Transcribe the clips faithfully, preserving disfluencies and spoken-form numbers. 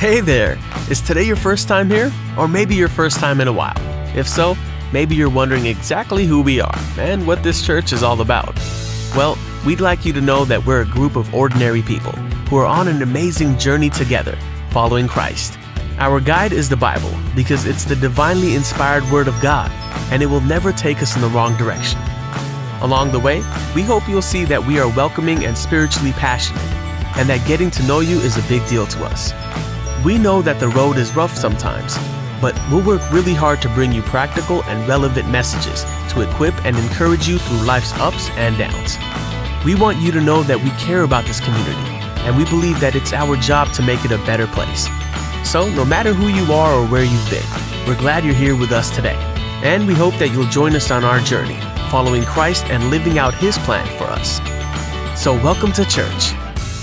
Hey there! Is today your first time here? Or maybe your first time in a while? If so, maybe you're wondering exactly who we are and what this church is all about. Well, we'd like you to know that we're a group of ordinary people who are on an amazing journey together, following Christ. Our guide is the Bible because it's the divinely inspired Word of God, and it will never take us in the wrong direction. Along the way, we hope you'll see that we are welcoming and spiritually passionate, and that getting to know you is a big deal to us. We know that the road is rough sometimes, but we'll work really hard to bring you practical and relevant messages to equip and encourage you through life's ups and downs. We want you to know that we care about this community, and we believe that it's our job to make it a better place. So, no matter who you are or where you've been, we're glad you're here with us today, and we hope that you'll join us on our journey, following Christ and living out His plan for us. So, welcome to church.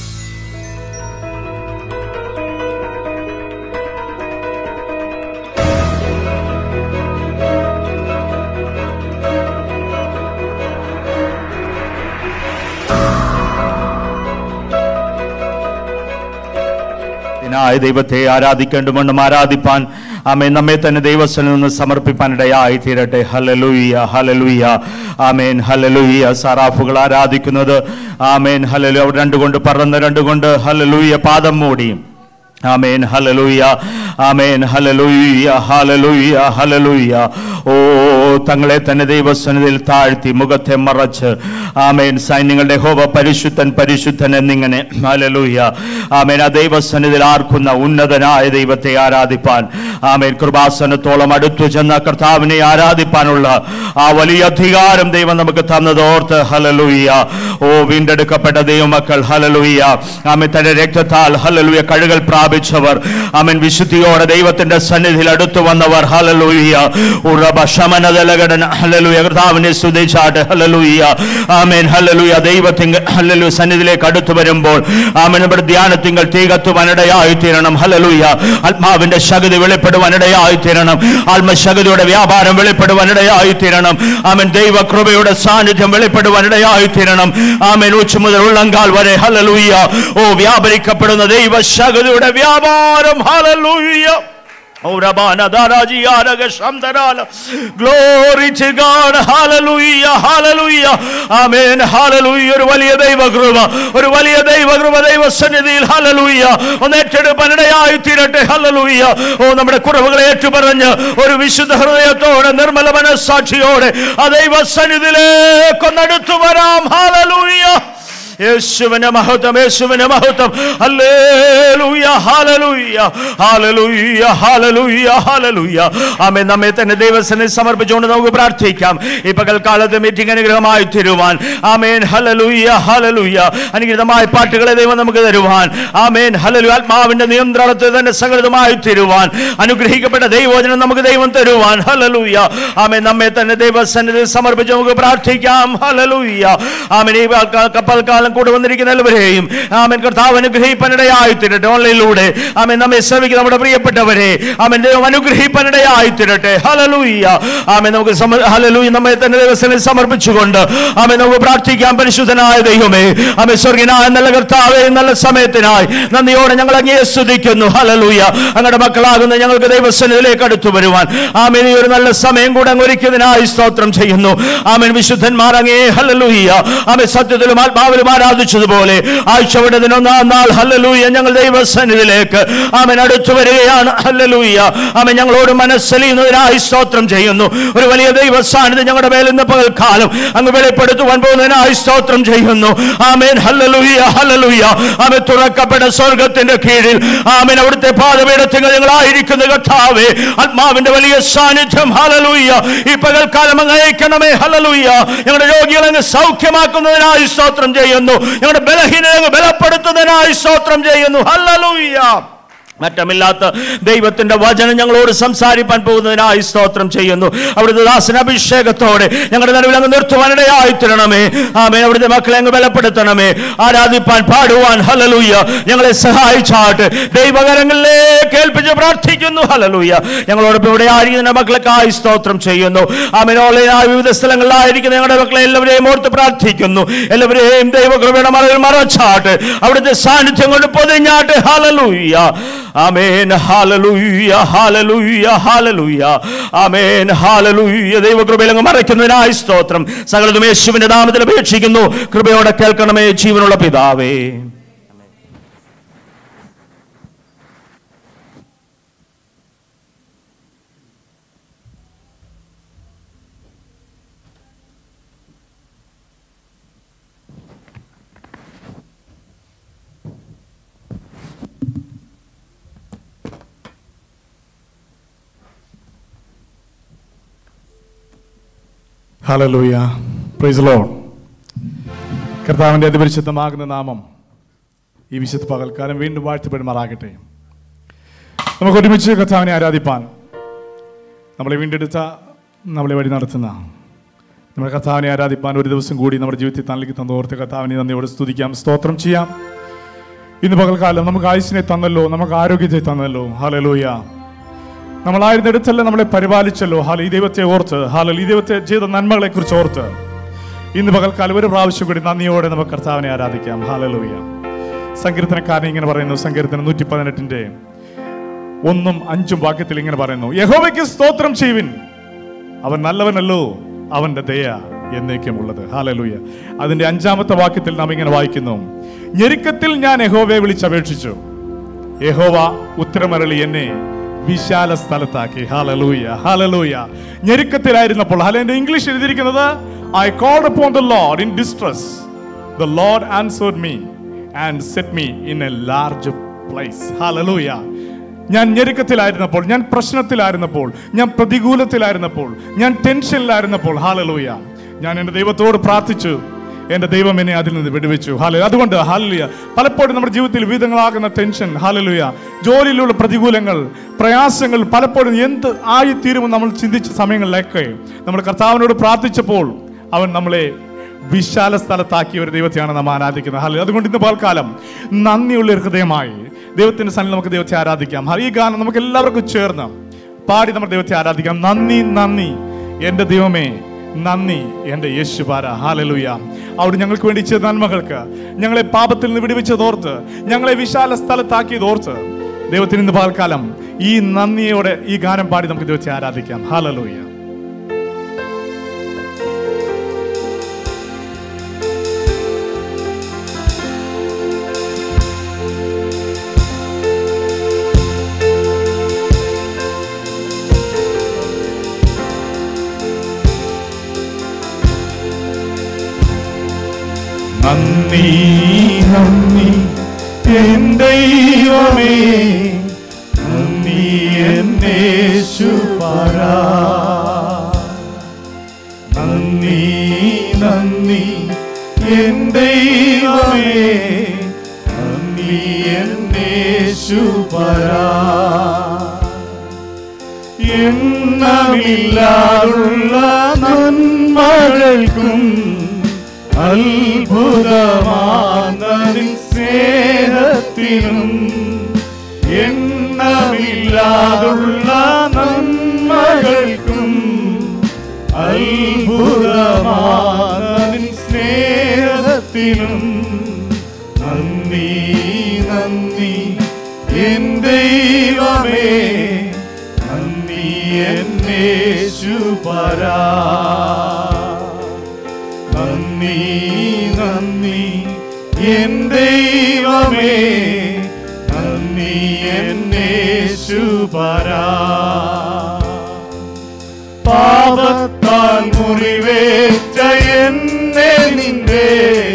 ദൈവത്തെ ആരാധിക്കേണ്ടുമെന്നും ആരാധിപ്പാൻ ആമേൻ നമ്മെ തന്നെ ദൈവസന്നിധിയിൽ നിന്ന് സമർപ്പിപ്പാനിടയായി തീരട്ടെ. ഹല്ലേലൂയ ഹല്ലേലൂയ ആമേൻ ഹല്ലേലൂയ. സറാഫുകൾ ആരാധിക്കുന്നത് ആമേൻ ഹല്ലേലൂയ. അവർ രണ്ടുകൊണ്ട് പറന്ന് രണ്ടുകൊണ്ട് ഹല്ലേലൂയ പാദം മൂടി. ആമേൻ ഹല്ലേലൂയ ആമേൻ ഹല്ലേലൂയ ഹല്ലേലൂയ ഹല്ലേലൂയ. ഓ തങ്ങളെ തന്നെ ദൈവസന്നിധിയിൽ താഴ്ത്തി മുഖത്തെ മറച്ച് ആമേൻ സൈന്യങ്ങളുടെ യഹോവ പരിശുദ്ധൻ പരിശുദ്ധൻ എന്നിങ്ങനെ ഹല്ലേലൂയ ആമേൻ ആ ദൈവസന്നിധിയിൽ ആർക്കുന്ന ഉന്നതനായ ദൈവത്തെ ആരാധിപ്പാൻ ആമേൻ കൃപാസനത്തോളം അടുത്തു ചെന്ന കർത്താവിനെ ആരാധിപ്പാനുള്ള ആ വലിയ അധികാരം ദൈവം നമുക്ക് തന്നതോർത്ത് ഹല്ലേലൂയ. ഓ വീണ്ടെടുക്കപ്പെട്ട ദൈവമക്കൾ ഹല്ലേലൂയ ആമേൻ തന്റെ രക്തത്താൽ ഹല്ലേലൂയ കഴുകൽ പ്രാപിച്ചവർ ആമേൻ വിശുദ്ധിയോടെ ദൈവത്തിന്റെ സന്നിധിയിൽ അടുത്തു വന്നവർ ഹല്ലേലൂയ. ഉറബ ശമനദലഗടന ഹല്ലേലൂയ. കർത്താവിനെ സ്തുതിച്ചാട്ട് ഹല്ലേലൂയ ആമേൻ ഹല്ലേലൂയ. ദൈവത്തിന്റെ ഹല്ലേലൂയ സന്നിധിയിലേക്ക് അടുത്തു വരുമ്പോൾ ആമേൻ നമ്മുടെ ധ്യാനത്തിങ്കൽ തീകത്തുവാനിടയായി തീരണം. ഹല്ലേലൂയ. ആത്മാവിന്റെ ശക്തി വെളിപ്പെടുവാനിടയായി തീരണം. ആത്മശക്തിയുടെ വ്യാപാരം വെളിപ്പെടുവാനിടയായി തീരണം. ആമേൻ ദൈവ കൃപയുടെ സാന്നിധ്യം വെളിപ്പെടുവാനിടയായി തീരണം. ആമേൻ ഉച്ച മുതൽ ഉള്ളങ്കാൽ വരെ ഹല്ലേലൂയ ഓ വ്യാപരിക്കപ്പെടുന്ന ദൈവ ശക്തിയുടെ വ്യാപാരം ഹല്ലേലൂയ. Glory to God. Hallelujah. Hallelujah. Amen. Hallelujah. ഒരു വലിയ ദൈവകൃപ ഒരു വലിയ ദൈവകൃപ ദൈവസന്നിധിയിൽ ഹല്ലേലൂയ ഒന്ന് ഏറ്റെടുപ്പാനിടയായി തീരട്ടെ. ഹല്ലേലൂയ. ഓ നമ്മുടെ കുറവുകളെ ഏറ്റുപറഞ്ഞ് ഒരു വിശുദ്ധ ഹൃദയത്തോടെ നിർമ്മല മനസ്സാക്ഷിയോടെ ആ ദൈവസന്നിധിയിലേക്ക് ഒന്നടുത്തു വരാം. ഹല്ലേലൂയ. യേശുവിന്റെ മഹത്വം യേശുവിന്റെ മഹത്വം. ഹല്ലേലൂയ ഹല്ലേലൂയ ഹല്ലേലൂയ ഹല്ലേലൂയ ഹല്ലേലൂയ. ആമേൻ. നമ്മെ തന്നെ ദൈവസന്നിധിയിൽ സമർപ്പിച്ചുകൊണ്ട് നമുക്ക് പ്രാർത്ഥിക്കാം. ഈ പകൽക്കാലത്ത് മീറ്റിംഗ് അനുഗ്രഹമായി തരുവാൻ ആമേൻ ഹല്ലേലൂയ ഹല്ലേലൂയ. അനുഗ്രഹമായ പാട്ടുകളെ ദൈവം നമുക്ക് തരുവാൻ ആമേൻ ഹല്ലേലൂയ. ആത്മാവിന്റെ നിയന്ത്രണത്തിൽ തന്നെ സകലതുമായി തരുവാൻ അനുഗ്രഹിക്കപ്പെട്ട ദൈവവചനം നമുക്ക് ദൈവം തരുവാൻ ഹല്ലേലൂയ. ആമേൻ. നമ്മെ തന്നെ ദൈവസന്നിധിയിൽ സമർപ്പിച്ച് നമുക്ക് പ്രാർത്ഥിക്കാം. ഹല്ലേലൂയ. ആമേൻ. ഈ കപ്പൽക്കാലം കൂടെ വന്നിരിക്കുന്ന എല്ലാവരെയും ആമേൻ കർത്താവ് അനുഗ്രഹിപ്പാനിടയായി തീരട്ടെ. ഓൺലൈനിലൂടെ ആമേൻ നമ്മെ സേവിക്കുന്ന നമ്മുടെ പ്രിയപ്പെട്ടവരെ ആമേൻ ദൈവം അനുഗ്രഹിപ്പാനിടയായി തീരട്ടെ. ഹല്ലേലൂയ. ആമേൻ. നമുക്ക് ഹല്ലേലൂയ നമ്മെ തന്നെ ദൈവസന്നിധിയിൽ സമർപ്പിച്ചുകൊണ്ട് ആമേൻ നമുക്ക് പ്രാർത്ഥിക്കാം. പരിശുദ്ധനായ ദൈവമേ ആമേൻ സ്വർഗ്ഗനായ നല്ല കർത്താവേ നല്ല സമയത്തിനായി നന്ദിയോടെ ഞങ്ങൾ അങ്ങയെ സ്തുതിക്കുന്നു. ഹല്ലേലൂയ. അങ്ങയുടെ മക്കളാകുന്ന ഞങ്ങൾക്ക് ദൈവസന്നിധിയിലേക്ക് അടുത്തു വരുവാൻ ആമേൻ ഈ ഒരു നല്ല സമയം കൂടെ അങ്ങ് ഒരുക്കിയതിനായി സ്തോത്രം ചെയ്യുന്നു. ആമേൻ. വിശുദ്ധന്മാർ അങ്ങയെ ഹല്ലേലൂയ ആമേൻ സത്യത്തിലും ആത്മാവിലും ആരാധിച്ചതുപോലെ ആഴ്ചയുടെ ഒന്നാം നാൾ ഹല്ലേലൂയ ഞങ്ങൾ ദൈവസന്നിധിയിലേക്ക് ആമേൻ അടുത്തു വരികയാണ്. ഹല്ലേലൂയ. ആമേൻ. ഞങ്ങളോട് മനസ്സലിയുന്നതിനായി സ്തോത്രം ചെയ്യുന്നു. ഒരു വലിയ ദൈവ സാന്നിധ്യം ഞങ്ങളുടെ മേൽ ഇന്ന് പകൽക്കാലം അങ്ങ് വെളിപ്പെടുത്തുവാൻ പോകുന്നതിനായി സ്തോത്രം ചെയ്യുന്നു. ആമേൻ. ഹല്ലേലൂയ ഹല്ലേലൂയ. ആമേൻ. തുറക്കപ്പെട്ട സ്വർഗ്ഗത്തിന്റെ കീഴിൽ ആമേൻ അവിടുത്തെ പാദപീഠത്തിൽ ഞങ്ങളായിരിക്കുന്ന കർത്താവേ ആത്മാവിന്റെ വലിയ സാന്നിധ്യം ഹല്ലേലൂയ ഈ പകൽക്കാലം അങ്ങ് അയക്കണമേ. ഹല്ലേലൂയ. ഞങ്ങളുടെ രോഗികളെ അങ്ങ് സൗഖ്യമാക്കുന്നതിനായി സ്തോത്രം ചെയ്യുന്നു. ഞങ്ങളുടെ ബലഹീനതയെ ബലപ്പെടുത്തുന്നതിനായി സ്തോത്രം ചെയ്യുന്നു. ഹല്ലേലൂയ. മറ്റമില്ലാത്ത ദൈവത്തിന്റെ വചനം ഞങ്ങളോട് സംസാരിപ്പാൻ പോകുന്നതിനായി സ്തോത്രം ചെയ്യുന്നു. അവിടുത്തെ ദാസന അഭിഷേകത്തോടെ ഞങ്ങളുടെ നടുവിൽ അങ്ങ് നിർത്തുവാനിടയായി തീരണമേ. ആമേൻ. അവിടുത്തെ മക്കളെ അങ്ങ് ബലപ്പെടുത്തണമേ. ആരാധിപ്പാൻ പാടുവാൻ ഹല്ലേലൂയ ഞങ്ങളെ സഹായിച്ചാട്ട് ദൈവകരങ്ങളിലേക്ക് ഏൽപ്പിച്ച് പ്രാർത്ഥിക്കുന്നു. ഹല്ലേലൂയ. ഞങ്ങളോടൊപ്പം ഇവിടെ ആയിരിക്കുന്ന മക്കളെക്കായി സ്തോത്രം ചെയ്യുന്നു. ആമേൻ. ഓൺലൈനായ വിവിധ സ്ഥലങ്ങളിലായിരിക്കുന്ന ഞങ്ങളുടെ മക്കളെ എല്ലാവരെയും ഓർത്ത് പ്രാർത്ഥിക്കുന്നു. എല്ലാവരെയും ദൈവകൃപയുടെ മറവിൽ മറച്ചാട്ട് അവിടുത്തെ സാന്നിധ്യം കൊണ്ട് പൊതിഞ്ഞാട്ട്. ഹല്ലേലൂയ. ആമേൻ. ഹല്ലേലൂയ, ഹല്ലേലൂയ, ഹല്ലേലൂയ. ആമേൻ, ഹല്ലേലൂയ. ദൈവകൃപയിൽ അങ്ങ് മറയ്ക്കുന്നതിനായി സ്തോത്രം. സകലതും യേശുവിന്റെ നാമത്തിൽ അപേക്ഷിക്കുന്നു. കൃപയോടെ കേൾക്കണമേ ജീവനുള്ള പിതാവേ. ഹല്ലേലൂയ, പ്രൈസ് ദി ലോർഡ്. കർത്താവിൻ്റെ അതിപരിശുദ്ധമാകുന്ന നാമം ഈ വിശുദ്ധ പകൽക്കാലം വീണ്ടും വാഴ്ത്തപ്പെടുമാറാകട്ടെ. നമുക്ക് ഒരുമിച്ച് കർത്താവിനെ ആരാധിപ്പാൻ, നമ്മളെ വീണ്ടെടുത്ത, നമ്മളെ വഴി നടത്തുന്ന നമ്മുടെ കർത്താവിനെ ആരാധിപ്പാൻ ഒരു ദിവസം കൂടി നമ്മുടെ ജീവിതത്തിൽ തന്നിലേക്ക് തന്നോർത്ത് കർത്താവിനെ നന്ദിയോടെ സ്തുതിക്കാം, സ്തോത്രം ചെയ്യാം. ഇന്ന് പകൽക്കാലം നമുക്ക് ആയുസ്സിനെ തന്നല്ലോ, നമുക്ക് ആരോഗ്യത്തെ തന്നല്ലോ. ഹല്ലേലൂയ. നമ്മളായിരുന്നിടത്തല്ല നമ്മളെ പരിപാലിച്ചല്ലോ. ഹാല ഈ ദൈവത്തെ ഓർത്ത്, ഹാല ഈ ദൈവത്തെ ചെയ്ത നന്മകളെ കുറിച്ച് ഓർത്ത് ഇന്ന് പകൽക്കാലം ഒരു പ്രാവശ്യം കൂടി നന്ദിയോടെ നമുക്ക് കർത്താവിനെ ആരാധിക്കാം. ഹല്ലേലൂയ. സങ്കീർത്തനക്കാരൻ ഇങ്ങനെ പറയുന്നു, സങ്കീർത്തനം നൂറ്റി പതിനെട്ടിന്റെ ഒന്നും അഞ്ചും വാക്യത്തിൽ ഇങ്ങനെ പറയുന്നു, യഹോവയ്ക്ക് സ്തോത്രം ചെയ്യുവിൻ, അവൻ നല്ലവനല്ലോ, അവന്റെ ദയ എന്നേക്കുമുള്ളത്. ഹല്ലേലൂയ. അതിന്റെ അഞ്ചാമത്തെ വാക്യത്തിൽ നാം ഇങ്ങനെ വായിക്കുന്നു, ഞെരുക്കത്തിൽ ഞാൻ യഹോവയെ വിളിച്ചപേക്ഷിച്ചു, യഹോവ ഉത്തരമരളി എന്നെ വിശാല സ്ഥലത്താക്കി. ഹല്ലേലൂയ, ഹല്ലേലൂയ. ഞെരുക്കത്തിലായിരുന്നപ്പോൾ, ഹല്ലേലൂയ, ഇംഗ്ലീഷ് എഴുതിയിരിക്കുന്നത്, I called upon the Lord in distress. The Lord answered me and set me in a large place. Hallelujah. ഞാൻ ഞെരുക്കത്തിലായിരുന്നപ്പോൾ, ഞാൻ പ്രശ്നത്തിലായിരുന്നപ്പോൾ, ഞാൻ പ്രതികൂലത്തിലായിരുന്നപ്പോൾ, ഞാൻ ടെൻഷനിലായിരുന്നപ്പോൾ, ഹല്ലേലൂയ, ഞാൻ എൻ്റെ ദൈവത്തോട് പ്രാർത്ഥിച്ചു, എൻ്റെ ദൈവം എന്നെ അതിൽ നിന്ന് വിടുവിച്ചു. ഹല്ലേലൂയ. അതുകൊണ്ട് ഹല്ലേലൂയ, പലപ്പോഴും നമ്മുടെ ജീവിതത്തിൽ വിവിധങ്ങളാകുന്ന ടെൻഷൻ, ഹല്ലേലൂയ, ജോലിയിലുള്ള പ്രതികൂലങ്ങൾ, പ്രയാസങ്ങൾ പലപ്പോഴും എന്ത് ആയിത്തീരുമെന്ന് നമ്മൾ ചിന്തിച്ച സമയങ്ങളിലൊക്കെ നമ്മൾ കർത്താവിനോട് പ്രാർത്ഥിച്ചപ്പോൾ അവൻ നമ്മളെ വിശാല സ്ഥലത്താക്കിയ ഒരു ദൈവത്തെയാണ് നാം ആരാധിക്കുന്നത്. ഹല്ലേലൂയ. അതുകൊണ്ട് ഇന്ന് പകൽക്കാലം നന്ദിയുള്ള ഒരു ഹൃദയമായി ദൈവത്തിന്റെ സന്നിധിയിൽ നമുക്ക് ദൈവത്തെ ആരാധിക്കാം. ഈ ഗാനം നമുക്ക് എല്ലാവർക്കും ചേർന്ന് പാടി നമ്മുടെ ദൈവത്തെ ആരാധിക്കാം. നന്ദി, നന്ദി എൻ്റെ ദൈവമേ, നന്ദി എൻ്റെ യേശുപാര. ഹല്ലേലൂയ. അവിടെ ഞങ്ങൾക്ക് വേണ്ടി ചെയ്ത നന്മകൾക്ക്, ഞങ്ങളെ പാപത്തിൽ നിന്ന് വിടുവിച്ചതോർത്ത്, ഞങ്ങളെ വിശാല സ്ഥലത്താക്കിയതോർത്ത് ദൈവത്തിന് ഇന്ന് പകൽക്കാലം ഈ നന്ദിയോടെ ഈ ഗാനം പാടി നമുക്ക് ദൈവത്തെ ആരാധിക്കാം. ഹല്ലേലൂയ. നന്ദി, നന്ദി എൻ ദൈവമേ, നന്ദി എൻ യേശുപാര. നന്ദി, നന്ദി എൻ ദൈവമേ, നന്ദി എൻ യേശുപാര. എണ്ണമില്ലാതുള്ള നന്മകൾക്കും അത്ഭുതമാർന്നതിൻ സ്നേഹത്തിനും, എണ്ണമില്ലാതുള്ള നന്മകൾക്കും അത്ഭുതമാർന്നതിൻ സ്നേഹത്തിനും നന്ദി, നന്ദി എൻ ദൈവമേ, നന്ദി എൻ യേശുപാര. നന്ദി, നന്ദി എൻ ദൈവമേ, നന്ദി എൻ യേശുപാര. പാപത്താൽ മുറിവേറ്റ എന്നെ നിന്റെ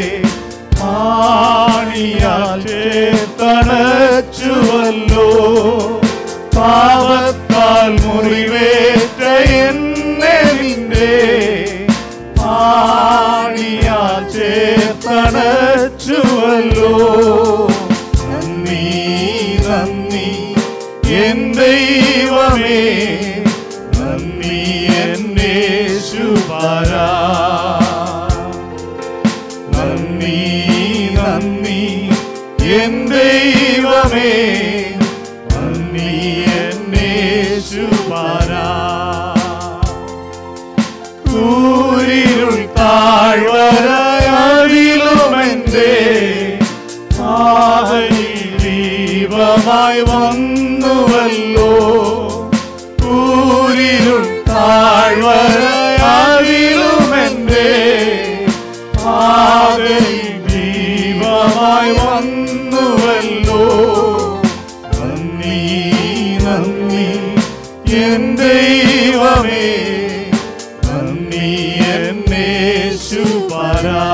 ആണിയാൽ ചേർത്തണച്ചുവല്ലോ. പാപത്താൽ മുറിവേറ്റ എന്നെ നിന്റെ ആണിയാൽ ചേർത്തണച്ചുവല്ലോ. നന്ദി, നന്ദി എൻ ദൈവമേ, നന്ദി എൻ യേശുപാര. നന്ദി, നന്ദി എൻ ദൈവമേ, നന്ദി എൻ യേശുപാര. കൂരിരുൾ താഴ്വരയിലുമെന്റെ പാതയിൽ ദീപ ദൈവമായി വന്നുവല്ലോ. കൂരിരുൾ താഴ്വരയാതിലുമെന്റെ പാതയിൽ ദൈവമായി വന്നുവല്ലോ. നന്ദി നന്ദി എൻ ദൈവമേ, നന്ദി എന്നേശുപരാ.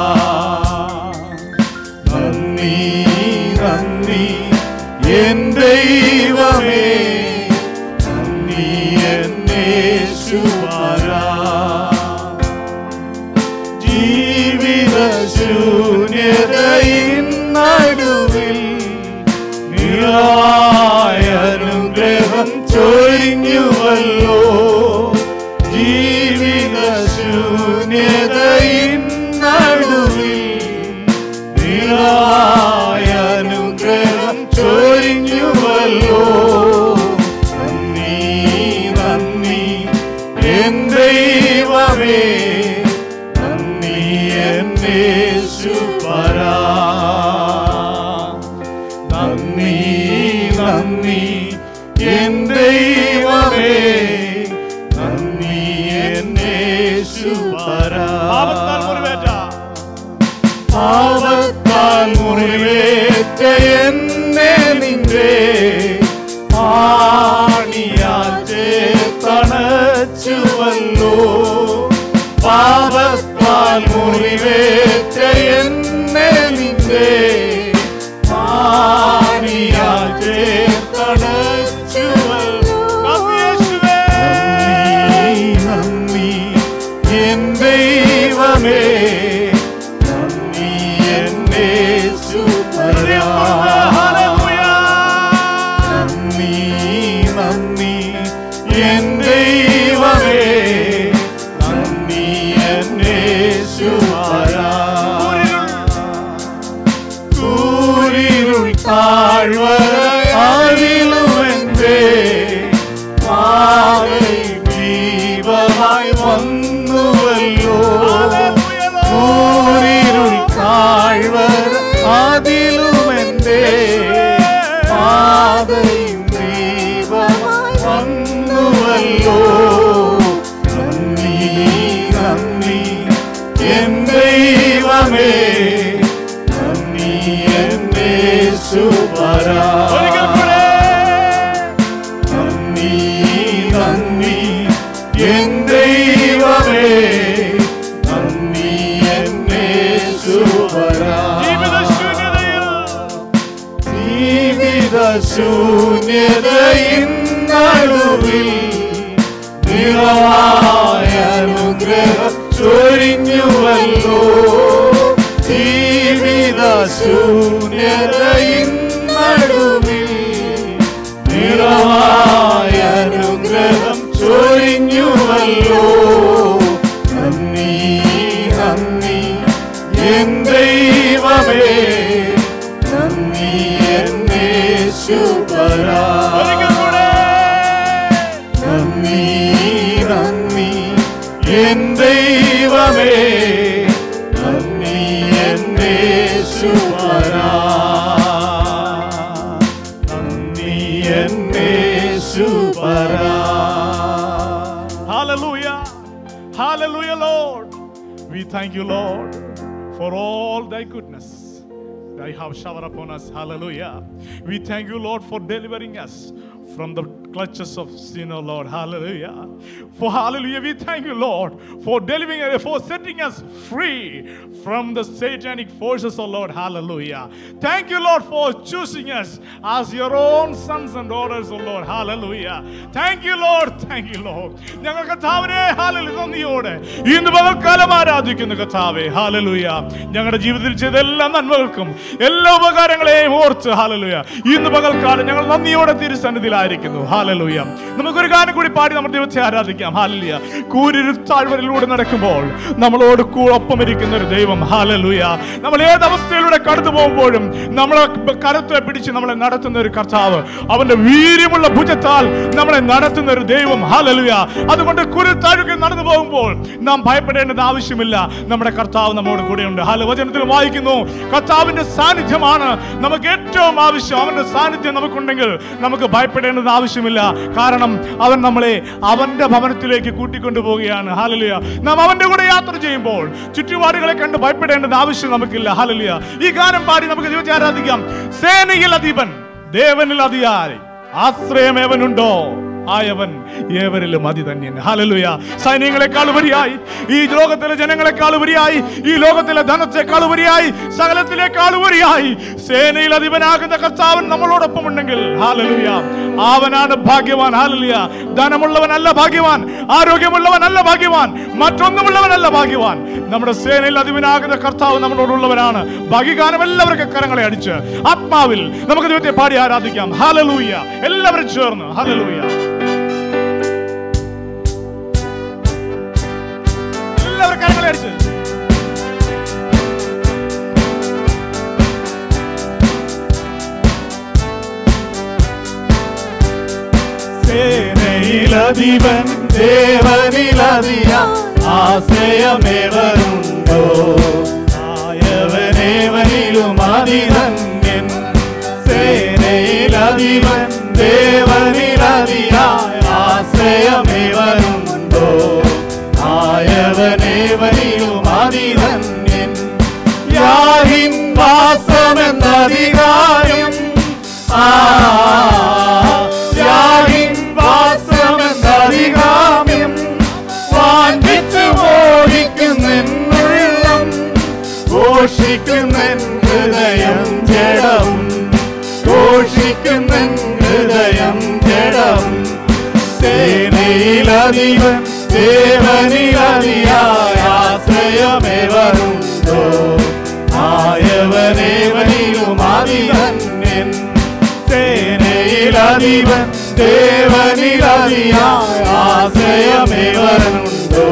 നന്ദി നന്ദി എൻ ദൈവമേ, നന്ദി എന്നേശുപരാ. ജീവിത ശൂന്യതയിൻ നടുവിൽ നിറവായ അനുഗ്രഹം ചൊരിഞ്ഞുവല്ലോ. ജീവിത ശൂന്യതയിൻ നടുവിൽ നിറവായ അനുഗ്രഹം ചൊരിഞ്ഞുവല്ലോ. നന്ദി നന്ദി എൻ ദൈവമേ, നന്ദി എന്നേശുപരാ. നന്ദി നന്ദി എൻ ദൈവമേ, നന്ദി എന്നേശുപരാ. പാപത്താൽ മുറിവേറ്റ എന്നെ നിന്റെ ആണിയാൽ ചേർത്തണച്ചുവല്ലോ. പാപത്താൽ മുറിവേറ്റ എന്നെ നിന്റെ ആണിയാൽ ചേർത്തണച്ചുവല്ലോ. നന്ദി എൻ ദൈവമേ, നന്ദി എന്നേശുപരാ. നന്ദി നന്ദി എൻ ദൈവമേ, നന്ദി എന്നേശുപരാ. കൂരിരുൾ താഴ്വരയാതിലുമെന്റെ പാതയിൽ ദീപമായി വന്നുവല്ലോ. കൂരിരുൾ താഴ്വരയാതിലുമെന്റെ പാതയിൽ ദീപമായി വന്നുവല്ലോ. നന്ദി നന്ദി എൻ ദൈവമേ, നന്ദി എന്നേശുപരാ. നന്ദി നന്ദി എൻ ദൈവമേ, നന്ദി എന്നേശുപരാ. ജീവിത ശൂന്യതയിൻ നടുവിൽ നിറവായ അനുഗ്രഹം ചൊരിഞ്ഞുവല്ലോ. ജീവിത ശൂന്യതയിൻ നടുവിൽ നിറവായ അനുഗ്രഹം ചൊരിഞ്ഞുവല്ലോ. നന്ദി നന്ദി എൻ ദൈവമേ, നന്ദി എന്നേശുപരാ. നന്ദി നന്ദി എൻ ദൈവമേ, നന്ദി എന്നേശുപരാ. നന്ദി എന്നേശുപരാ. Hallelujah. Hallelujah, Lord. We thank you, Lord, for all thy goodness thy have showered upon us. Hallelujah. We thank you, Lord, for delivering us from the clutches of sin, oh Lord. Hallelujah. For hallelujah, we thank you, Lord, for delivering us, for setting us free from the satanic forces, oh Lord. Hallelujah. Thank you, Lord, for choosing us as your own sons and daughters, oh Lord. Hallelujah. Thank you, Lord. Thank you, Lord. ഞങ്ങൾ കർത്താവിനെ hallelujah നന്ദിയോടെ ഇന്ന് പകൽക്കാലം ആരാധിക്കുന്നു കർത്താവേ. Hallelujah. ഞങ്ങളുടെ ജീവിതത്തിൽ ചെയ്ത എല്ലാ നന്മകൾക്കും എല്ലാ ഉപകാരങ്ങളെയും ഓർത്ത് ഹല്ലേലൂയ ഇന്ന് പകൽക്കാലം ഞങ്ങൾ നന്ദിയോടെ തിരുസന്നിധിയിൽ ആയിരിക്കുന്നു. ഹല്ലേലൂയ. നമുക്കൊരു ഗാനം കൂടി പാടി നമ്മുടെ ദൈവത്തെ ആരാധിക്കാം. ഹല്ലേലൂയ. കൂരിരുൾ താഴ്വരയിലൂടെ നടക്കുമ്പോൾ നമ്മളോട് ഒപ്പം ഇരിക്കുന്ന ഒരു ദൈവം. ഹല്ലേലൂയ. നമ്മൾ ഏത് അവസ്ഥയിലൂടെ കടന്നു പോകുമ്പോഴും നമ്മളെ കരത്തെ പിടിച്ച് നമ്മളെ നടത്തുന്ന ഒരു കർത്താവ്, അവന്റെ വീര്യമുള്ള ഭുജത്താൽ നമ്മളെ നടത്തുന്ന ഒരു ദൈവം. ഹല്ലേലൂയ. അതുകൊണ്ട് കുരിരുൾ താഴ്വരയിൽ നടന്നു പോകുമ്പോൾ നാം ഭയപ്പെടേണ്ടത് ആവശ്യമില്ല. നമ്മുടെ കർത്താവ് നമ്മോട് കൂടെയുണ്ട്. ഹല്ലേലൂയ. വചനത്തിൽ വായിക്കുന്നു, കർത്താവിന്റെ സാന്നിധ്യമാണ് നമുക്ക് ഏറ്റവും ആവശ്യം. അവന്റെ സാന്നിധ്യം നമുക്കുണ്ടെങ്കിൽ നമുക്ക് ഭയപ്പെടേണ്ടത് ആവശ്യമില്ല. കാരണം അവൻ നമ്മളെ അവന്റെ ഭവനത്തിലേക്ക് കൂട്ടിക്കൊണ്ടു പോവുകയാണ്. ഹല്ലേലൂയ. നാം അവന്റെ കൂടെ യാത്ര ചെയ്യുമ്പോൾ ചുറ്റുപാടുകളെ കണ്ട് ഭയപ്പെടേണ്ടത് ആവശ്യം നമുക്കില്ല. ഹല്ലേലൂയ. ഈ ഗാനം പാടി നമുക്ക് ദൈവത്തെ ആരാധിക്കാം. സേനയിൽ അധിപൻ, ദേവനിൽ അതിയായി, ആശ്രയമേവനുണ്ടോ ആയവൻ ഏവരിലും അതിധന്യൻ. ഹല്ലേലൂയ. സൈന്യങ്ങളെക്കാൾ ഉപരിയായി, ഈ ലോകത്തിലെ ജനങ്ങളെക്കാൾ ഉപരിയായി, ഈ ലോകത്തിലെ ധനത്തെക്കാൾ ഉപരിയായി, സകലത്തിലേക്കാൾ ഉപരിയായി സേനയിൽ അധിപനാകുന്ന കർത്താവൻ നമ്മളോടൊപ്പം ഉണ്ടെങ്കിൽ ഹല്ലേലൂയ, അവനാണ് ഭാഗ്യവാൻ. ഹല്ലേലൂയ. ധനമുള്ളവനല്ല ഭാഗ്യവാൻ, ആരോഗ്യമുള്ളവനല്ല ഭാഗ്യവാൻ, മറ്റൊന്നുമുള്ളവനല്ല ഭാഗ്യവാൻ. നമ്മുടെ സേനയിൽ അധിപനാകുന്ന കർത്താവ് നമ്മളോടുള്ളവനാണ്. ഭാഗ്യഗാനം എല്ലാവർക്കും കരങ്ങളെ അടിച്ച് ആത്മാവിൽ നമുക്ക് ദൈവത്തെ പാടി ആരാധിക്കാം. ഹല്ലേലൂയ. എല്ലാവരും ചേർന്ന് ഹല്ലേലൂയ. എല്ലാവരും കരങ്ങളെ അടിച്ച് സേനയിലധിപൻ ദേവനിലധിയാ ആശ്രയമേവരുണ്ടോ ആയവനേവനിലും അതിധന്യൻ. സേനയിലധിപൻ ദേവനിലധിയാ ആശ്രയമേവരുണ്ടോ ആയവനേവനിലും അതിധന്യൻ. യാഹിൻ വാസമെന്നധികാരം ആ യാഹിൻ വാസമെന്നധികാമ്യം വാഞ്ചിച്ചു ഓടിക്കുന്നെന്നുള്ളം ഘോഷിക്കുന്നെൻ ഹൃദയം ജഡം ഘോഷിക്കുന്നെൻ ഹൃദയം ജഡം. സേനയിലധിപൻ ദേവനിലധിയായ ആശ്രയമേവരുണ്ടോ ആയവനേവനിലും അതിധന്യൻ. സേനയിലധിപൻ ദേവനിലധിയായ ആശ്രയമേവരുണ്ടോ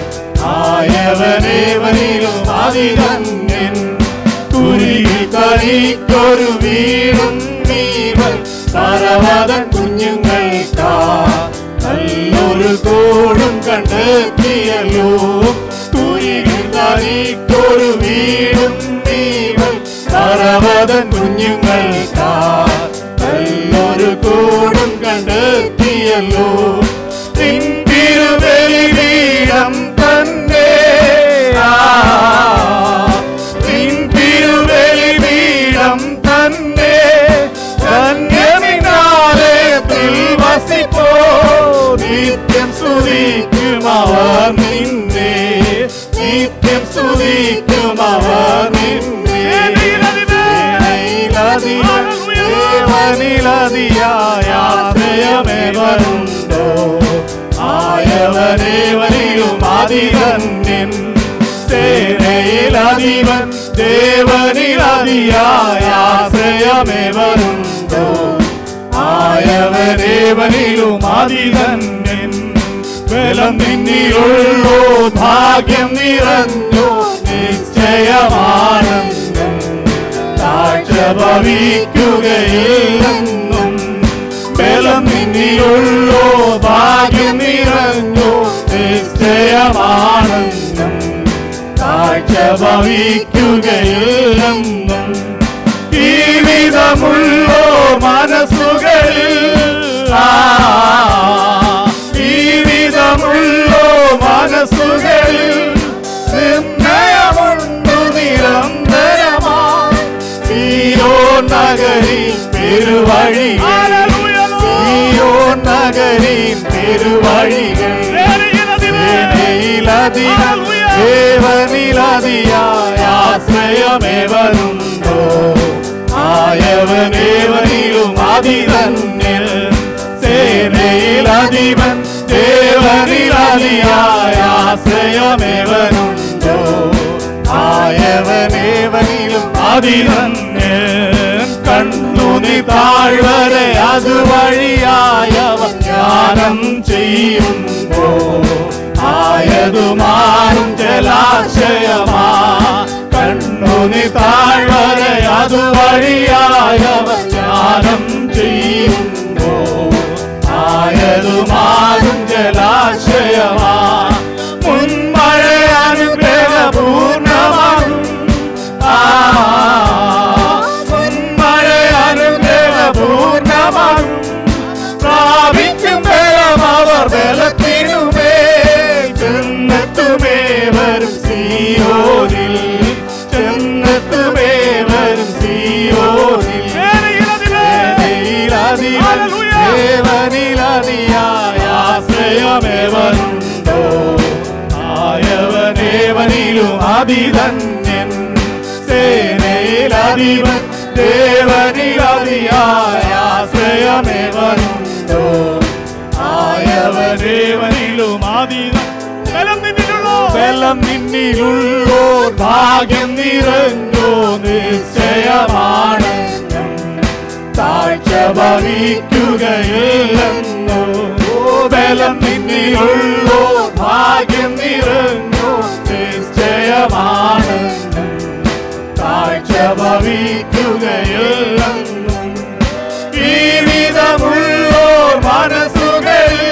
ആയവനേവനിലും അതിധന്യൻ. കുരുകി കളിക്കൊരു വീടും നീവൻ പർവ്വതൻ കുഞ്ഞുങ്ങൾക്കാ നല്ലൊരു കൂടും കണ്ടെത്തിയല്ലോ. കുരുകി കളിക്കൊരു വീടും നീവൻ പർവ്വതൻ കുഞ്ഞുങ്ങൾക്കാ നല്ലൊരു കൂടും കണ്ടെത്തിയല്ലോ. നിൻ തിരുബലിപീഠം തന്നെ നിൻ തിരുബലിപീഠം തന്നെ ധന്യമിനാലയത്തിൽ വസിപ്പോ നിത്യം സ്തുതിക്കും അവർ നിന്നെ നിത്യം സ്തുതിക്കും അവർ നിന്നെ. ദേവനിലധിയായ ആശ്രയമേവരുണ്ടോ ആയവനേവനിലും അതിധന്യൻ. സേനയിലധിപൻ ദേവനിലധിയായ ആശ്രയമേവരുണ്ടോ ആയവനേവനിലും അതിധന്യൻ. ബലം നിന്നിലുള്ളോ ഭാഗ്യം നിറഞ്ഞോ നിശ്ചയമാനന്ദം താഴ്ച ഭവിക്കുകയില്ലെന്നും. ബലം നിന്നിലുള്ളോ ഭാഗ്യം നിറഞ്ഞോ നിശ്ചയമാനന്ദം താഴ്ച ഭവിക്കുകയില്ലെന്നും. ജീവിതമുള്ളോ മനസ്സുകളിൽ ജീവിതമുള്ളോ മനസ്സുകളിൽ നിർണയമുണ്ടു നിരന്തരമാ സിയോൻ നഗരി പെരുവഴികൾ സിയോൻ നഗരി പെരുവഴികൾ. സേനയിലധിപൻ ദേവനിലധിയായ ആശ്രയമേവരുണ്ടോ ആയവനേവനിലും അതിധന്യൻ. സേനയിലധിപൻ ദേവനിലധിയായ ആശ്രയമേവരുണ്ടോ ആയവനേവനിലും അതിധന്യൻ. കണ്ണു നീ താഴ്വരെ അതുവഴിയായവർ ധ്യാനം ചെയ്യുമ്പോൾ ആയതുമാറും ജലാശയമാ. കണ്ണുനി താഴ്വരെ അതുവഴിയായവർ ധ്യാനം ചെയ്യുമ്പോൾ ആയതുമാറും ജലാശയമാ. മുൻമഴ അനുഗ്രഹപൂർണമാകും. ആ മുൻമഴ അനുഗ്രഹപൂർണമാകും. പ്രാപിക്കും ബലം അവർ ബലത്തിനുമേ. ചെന്നെത്തുമേ വരും സീയോനിൽ. ചെന്നെത്തുമേ വരും സീയോനിൽ. ദേവനിലതിയായ ആശ്രയമേവനുണ്ടോ? ആയവനേവനിലും അതിധന്യൻ. സേനയിലധിപൻ ദേവനിലതിയായ ആശ്രയമേവനുണ്ടോ? ആയവനേവനിലും അതിധന്യൻ. ബലം നിന്നിലുള്ളോ ഭാഗ്യം നിറഞ്ഞോ നിശ്ചയമാണ്. താഴ്ച ഭവിക്കുകയില്ലെന്നോ. ബലം നിന്നിലുള്ളോ ഭാഗ്യം നിറഞ്ഞോ നിശ്ചയമാണ്. താഴ്ച ഭവിക്കുകയില്ലെന്നോ. ജീവിതമുള്ളോ മനസ്സുകളിൽ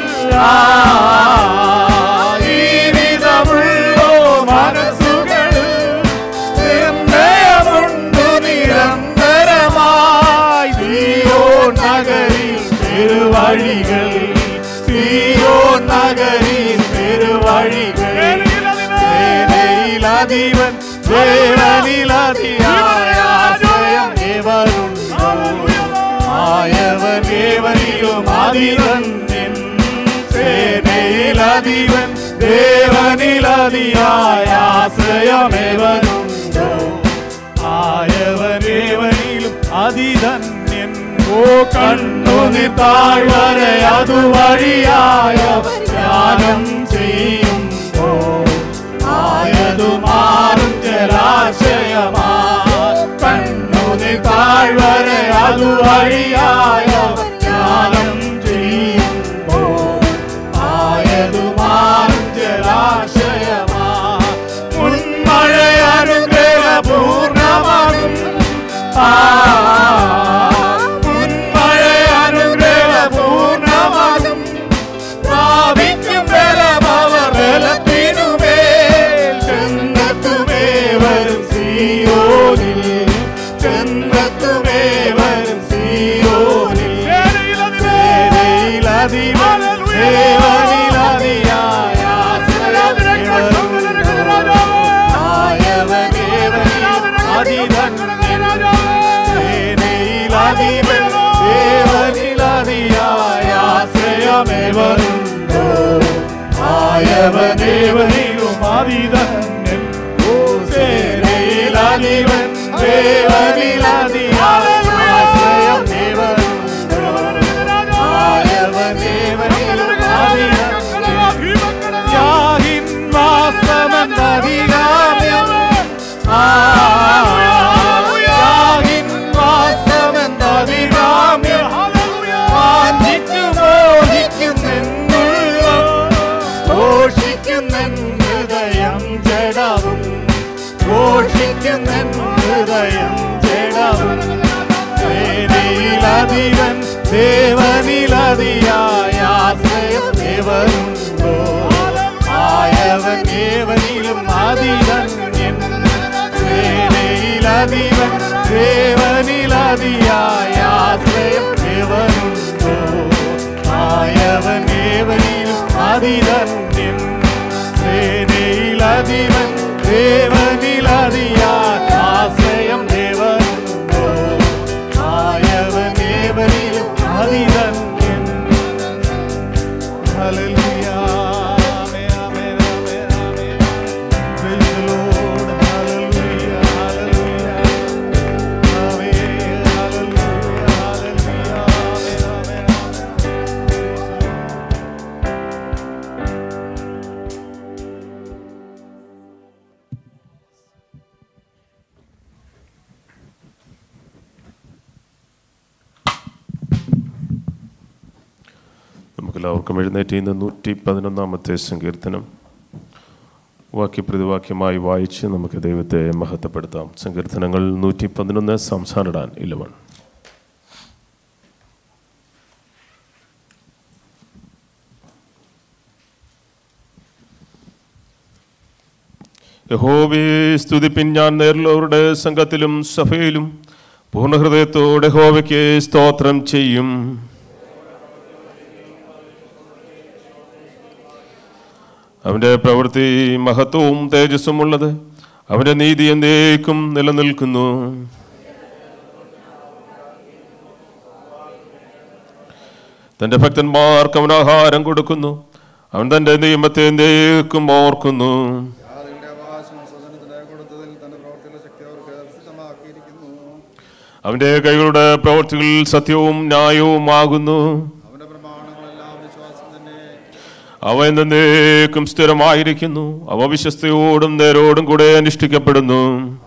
ജീവിതമുള്ളോ മനസ്സുകളിൽ നിർണയമുണ്ടു നിരന്തരമായി. സിയോൻ നഗരിൽ പെരുവഴികൾ. സിയോൻ നഗരിൽ പെരുവഴികൾ. സേനയിലധിപൻ ദേവനിലതിയായ ആശ്രയം ഏവനുണ്ടോ? ആയവൻ ഏവനിലും അതിധന്യൻ. സേനയിലധിപൻ ദേവനിലതിയായ ആശ്രയമേവനുണ്ടോ? ആയവനേവനിലും അതിധന്യൻ. ഓ കണ്ണുനി താഴ്വരെ അതുവഴിയായവർ ധ്യാനം ചെയ്യുമ്പോ ആയതുമാറും ജലാശയമാ. കണ്ണുനി താഴ്വരെ അതുവഴിയായവർ ധ്യാനം ചെയ്യുമ്പോ ആയതുമാറും ജലാശയമാ. മുൻമഴ അനുഗ്രഹപൂർണമാകും. ആ മുൻമഴ അനുഗ്രഹപൂർണമാകും. പ്രാപിക്കും ബലം അവർ ബലത്തിനുമേൽ. ചെന്നെത്തുമേ വരും സീയോനിൽ. ചെന്നെത്തുമേ വരും സീയോനിൽ. സേനയിലധിപൻ ദേവനിലതിയായ ആയവനേവനിലും അതിധന്യൻ. സേനയിലധിപൻ ദേവനിലതിയായ ആശ്രയമേവനുണ്ടോ? ആയവനേവനിലും അതിധന്യൻ. ഓ സേനയിലധിപൻ ദേവനിലതിയായ ആശ്രയമേവനുണ്ടോ? ആയവനേവനിലും അതിധന്യൻ. യാഹിൻ വാസമെന്നധികാമ്യം. യാഹിൻ വാസമെന്നധികാമ്യം. വാഞ്ചിച്ചു മോഹിക്കുന്നെന്നുള്ളം. ഘോഷിക്കുന്നെൻ ഹൃദയം ജഡവും. ഘോഷിക്കുന്നെൻ ഹൃദയം ജഡവും. സേനയിലധിപൻ ദേവനിലതിയായ ആശ്രയം ദേവനുണ്ടോ? ആയവൻ ഏവനിലും അതിധന്യൻ. സേനയിലധിപൻ ദേവനിലതിയായ ആശ്രയം ദേവനുണ്ടോ? ആയവൻ ഏവനിലും അതിധന്യൻ. സേനയിലധിപൻ ദേവനിലതിയായ ആശ്രയം ദേവനുണ്ടോ? ആയവൻ ഏവനിലും അതിധന്യൻ. ഹല്ലേലൂയ. ആമേൻ, ആമേൻ, ആമേൻ, ആമേൻ. Praise the Lord. Hallelujah, hallelujah. Amen, hallelujah. നമുക്കെല്ലാവർക്കും എഴുന്നേറ്റ് ഇന്ന് നൂറ്റി പതിനൊന്നാമത്തെ സങ്കീർത്തനം വാക്യപ്രതിവാക്യമായി വായിച്ച് നമുക്ക് ദൈവത്തെ മഹത്വപ്പെടുത്താം. സങ്കീർത്തനങ്ങൾ നൂറ്റി പതിനൊന്ന് സംസാരിടാൻ ഇലവൻ. യഹോവയെ സ്തുതിപ്പിൻ, ഞാൻ നേരിലുള്ളവരുടെ സംഘത്തിലും സഭയിലും പൂർണ്ണഹൃദയത്തോടെ യഹോവയ്ക്ക് സ്തോത്രം ചെയ്യും. അവൻ്റെ പ്രവൃത്തി മഹത്വവും തേജസ്സും ഉള്ളത്, അവൻ്റെ നീതി എന്നേക്കും നിലനിൽക്കുന്നു. തൻ്റെ ഭക്തന്മാർക്ക് അവൻ ആഹാരം കൊടുക്കുന്നു, അവൻ തൻ്റെ നിയമത്തെ എന്നേക്കും ഓർക്കുന്നു. അവൻ്റെ കൈകളുടെ പ്രവൃത്തികൾ സത്യവും ന്യായവുമാകുന്നു. അവ എന്നേക്കും സ്ഥിരമായിരിക്കുന്നു. അവ വിശ്വസ്തയോടും നേരോടും കൂടെ അനുഷ്ഠിക്കപ്പെടുന്നു.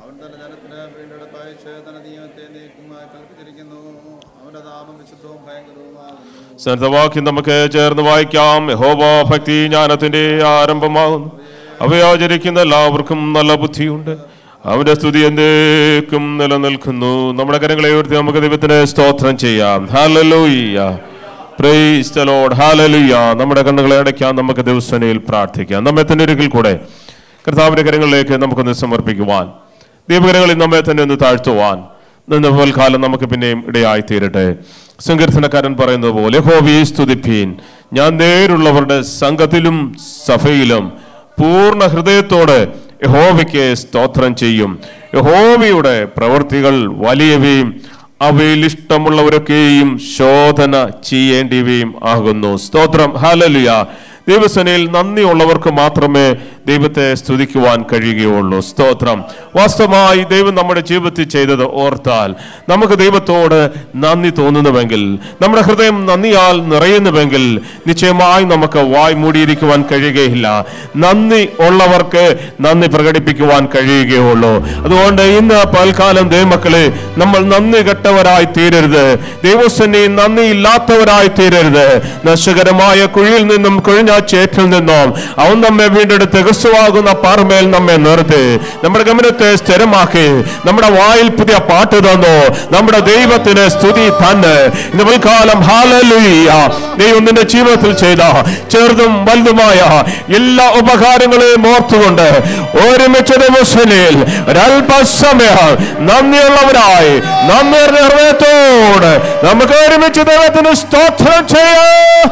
സന്തവാക്യം നമുക്ക് ചേർന്ന് വായിക്കാം. യഹോവ ഭക്തി ജ്ഞാനത്തിന്റെ ആരംഭമാകുന്നു. അവയെ ആചരിക്കുന്ന എല്ലാവർക്കും നല്ല ബുദ്ധിയുണ്ട്. അവന്റെ സ്തുതി എന്നേക്കും നിലനിൽക്കുന്നു. നമ്മുടെ കരങ്ങളെ ഉയർത്തി നമുക്ക് ദൈവത്തിന് സ്തോത്രം ചെയ്യാം. ഹല്ലേലൂയ, പ്രൈസ് ദി ലോർഡ്, ഹല്ലേലൂയ. നമ്മുടെ കണ്ണുകളെ അടയ്ക്കാം, നമുക്ക് ദൈവസന്നിധിയിൽ പ്രാർത്ഥിക്കാം. നമ്മെ തന്നെ ഒരിക്കൽ കൂടെ കർത്താവിന്റെ കരങ്ങളിലേക്ക് നമുക്കൊന്ന് സമർപ്പിക്കുവാൻ, ദൈവകരങ്ങളിൽ നമ്മെ തന്നെ ഒന്ന് താഴ്ത്തുവാൻ നിന്ന് പോൽക്കാലം നമുക്ക് പിന്നെയും ഇടയായി തീരട്ടെ. സങ്കീർത്തനക്കാരൻ പറയുന്നത് പോലെ യഹോവയെ സ്തുതിപ്പീൻ, ഞാൻ നേരുള്ളവരുടെ സംഘത്തിലും സഭയിലും പൂർണ്ണ ഹൃദയത്തോടെ യഹോവയ്ക്ക് സ്തോത്രം ചെയ്യും. യഹോവയുടെ പ്രവൃത്തികൾ വലിയവയും അവയിൽ ഇഷ്ടമുള്ളവരൊക്കെയും ശോധന ചെയ്യേണ്ടിയവയും ആകുന്നു. സ്തോത്രം, ഹല്ലേലൂയ. ദൈവസേനയിൽ നന്ദിയുള്ളവർക്ക് മാത്രമേ ദൈവത്തെ സ്തുതിക്കുവാൻ കഴിയുകയുള്ളൂ. സ്തോത്രം. വാസ്തവമായി ദൈവം നമ്മുടെ ജീവിതത്തിൽ ചെയ്തത് ഓർത്താൽ നമുക്ക് ദൈവത്തോട് നന്ദി തോന്നുന്നുവെങ്കിൽ, നമ്മുടെ ഹൃദയം നന്ദിയാൽ നിറയുന്നുവെങ്കിൽ നിശ്ചയമായി നമുക്ക് വായ് മൂടിയിരിക്കുവാൻ കഴിയുകയില്ല. നന്ദി ഉള്ളവർക്ക് നന്ദി പ്രകടിപ്പിക്കുവാൻ കഴിയുകയുള്ളൂ. അതുകൊണ്ട് ഇന്ന് പൽക്കാലം ദൈവമക്കളെ, നമ്മൾ നന്ദി കെട്ടവരായി തീരരുത്. ദൈവസേനയിൽ നന്ദി ഇല്ലാത്തവരായി തീരരുത്. നശകരമായ കുഴിയിൽ നിന്നും കുഴിഞ്ഞ ചേറ്റിൽ നിന്നും അവൻ നമ്മെ വീണ്ടെടുത്ത് ക്രിസ്തുവാകുന്ന പാറമേൽ നമ്മെ നിർത്തി നമ്മുടെ ഗമനത്തെ സ്ഥിരമാക്കി നമ്മുടെ വായിൽ പുതിയ പാട്ട് തന്നു. നമ്മുടെ ദൈവത്തിന് സ്തുതി തന്നെ. ഇന്ന് പിൽക്കാലം ഹല്ലേലൂയ. ദൈവം നിന്റെ ജീവിതത്തിൽ ചെയ്ത ചെറുതും വലുതുമായ എല്ലാ ഉപകാരങ്ങളെയും ഓർത്തുകൊണ്ട് ഒരുമിച്ച് ദൈവസേനയിൽ ഒരല്പസമയം നന്ദിയുള്ളവരായി നന്ദി ഹൃദയത്തോട് നമുക്ക് ഒരുമിച്ച് ദൈവത്തിന് സ്തോത്രം ചെയ്യാം.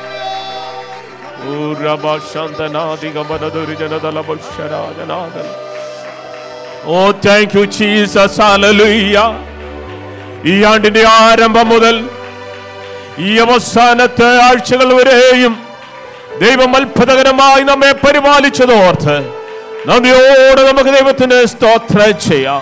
Oh, thank you, Jesus. Hallelujah. ഈ ആണ്ടിന്റെ ആരംഭം മുതൽ ഈ അവസാനത്തെ ആഴ്ചകൾ വരെയും ദൈവം അത്ഭുതകരമായി നമ്മെ പരിപാലിച്ചതോർത്ത് നന്ദിയോടെ നമുക്ക് ദൈവത്തിന് സ്തോത്രം ചെയ്യാം.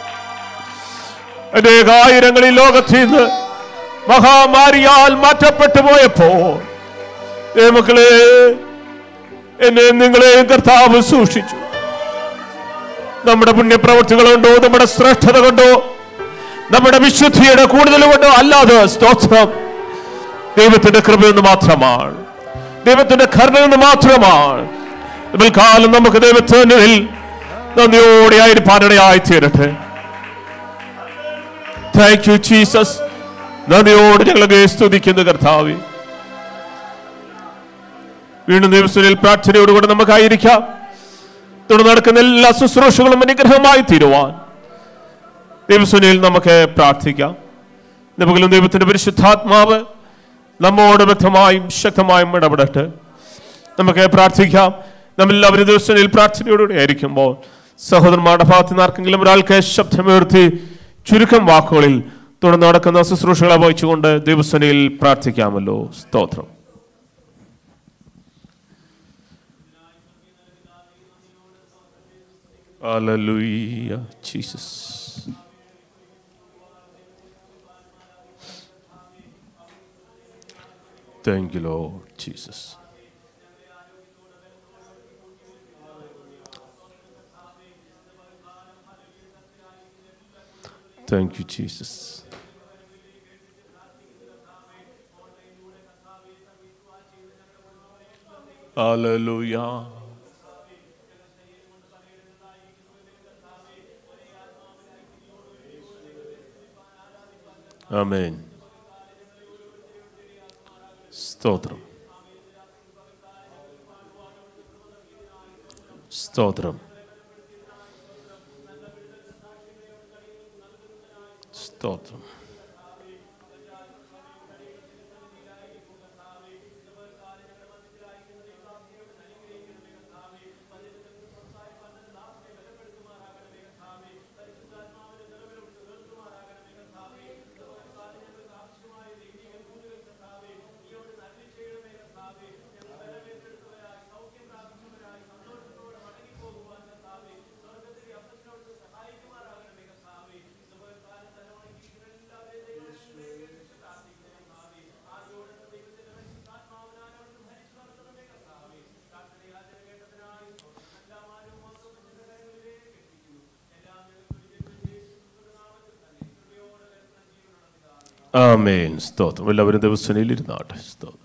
അനേകായിരങ്ങൾ ഈ ലോകത്തിൽ നിന്ന് മഹാമാരിയാൽ മാറ്റപ്പെട്ടു പോയപ്പോ മക്കളെ, എന്നെ നിങ്ങളെയും കർത്താവ് സൂക്ഷിച്ചു. നമ്മുടെ പുണ്യപ്രവൃത്തികൾ കൊണ്ടോ, നമ്മുടെ ശ്രേഷ്ഠത കൊണ്ടോ, നമ്മുടെ വിശുദ്ധിയുടെ കൂടുതൽ കൊണ്ടോ അല്ലാതെ, സ്തോത്രം, ദൈവത്തിന്റെ കൃപയെന്ന് മാത്രമാണ്, ദൈവത്തിന്റെ കരുണയെന്ന് മാത്രമാണ്. കാലം നമുക്ക് ദൈവത്തിന് നന്ദിയോടെ ആയിരിക്കാനിടയായി തീരട്ടെ. Thank you Jesus. നന്ദിയോടെ ഞങ്ങളെ സ്തുതിക്കുന്നു കർത്താവേ. വീണ്ടും ദൈവസന്നിധിയിൽ പ്രാർത്ഥനയോടുകൂടെ നമുക്കായിരിക്കാം. തുടർന്ന് നടക്കുന്ന എല്ലാ ശുശ്രൂഷകളും അനുഗ്രഹമായി തീരുവാൻ ദൈവസന്നിധിയിൽ നമുക്ക് പ്രാർത്ഥിക്കാം. നമുക്കെല്ലാം ദൈവത്തിന്റെ പരിശുദ്ധാത്മാവ് നമ്മോട് വ്യക്തമായും ശക്തമായും ഇടപെടട്ടെ. നമുക്ക് പ്രാർത്ഥിക്കാം. നമ്മളെല്ലാവരും ദൈവസന്നിധിയിൽ പ്രാർത്ഥനയോടുകൂടി ആയിരിക്കുമ്പോൾ സഹോദരന്മാരുടെ ഭാഗത്ത് നിന്ന് ആർക്കെങ്കിലും ഒരാൾക്ക് ശബ്ദമുയർത്തി ചുരുക്കം വാക്കുകളിൽ തുടർന്ന് നടക്കുന്ന ശുശ്രൂഷകളെ വഹിച്ചുകൊണ്ട് ദൈവസന്നിധിയിൽ പ്രാർത്ഥിക്കാമല്ലോ. സ്തോത്രം. Hallelujah, Jesus. Thank you, Lord Jesus. Thank you, Jesus. ഹല്ലേലൂയ. ആമേൻ. സ്തോത്രം, സ്തോത്രം, സ്തോത്രം. ആമേൻ. സ്തോത്രം. എല്ലാവരും ദിവസനയിൽ ഇരുന്നാട്ടെ. സ്തോത്രം.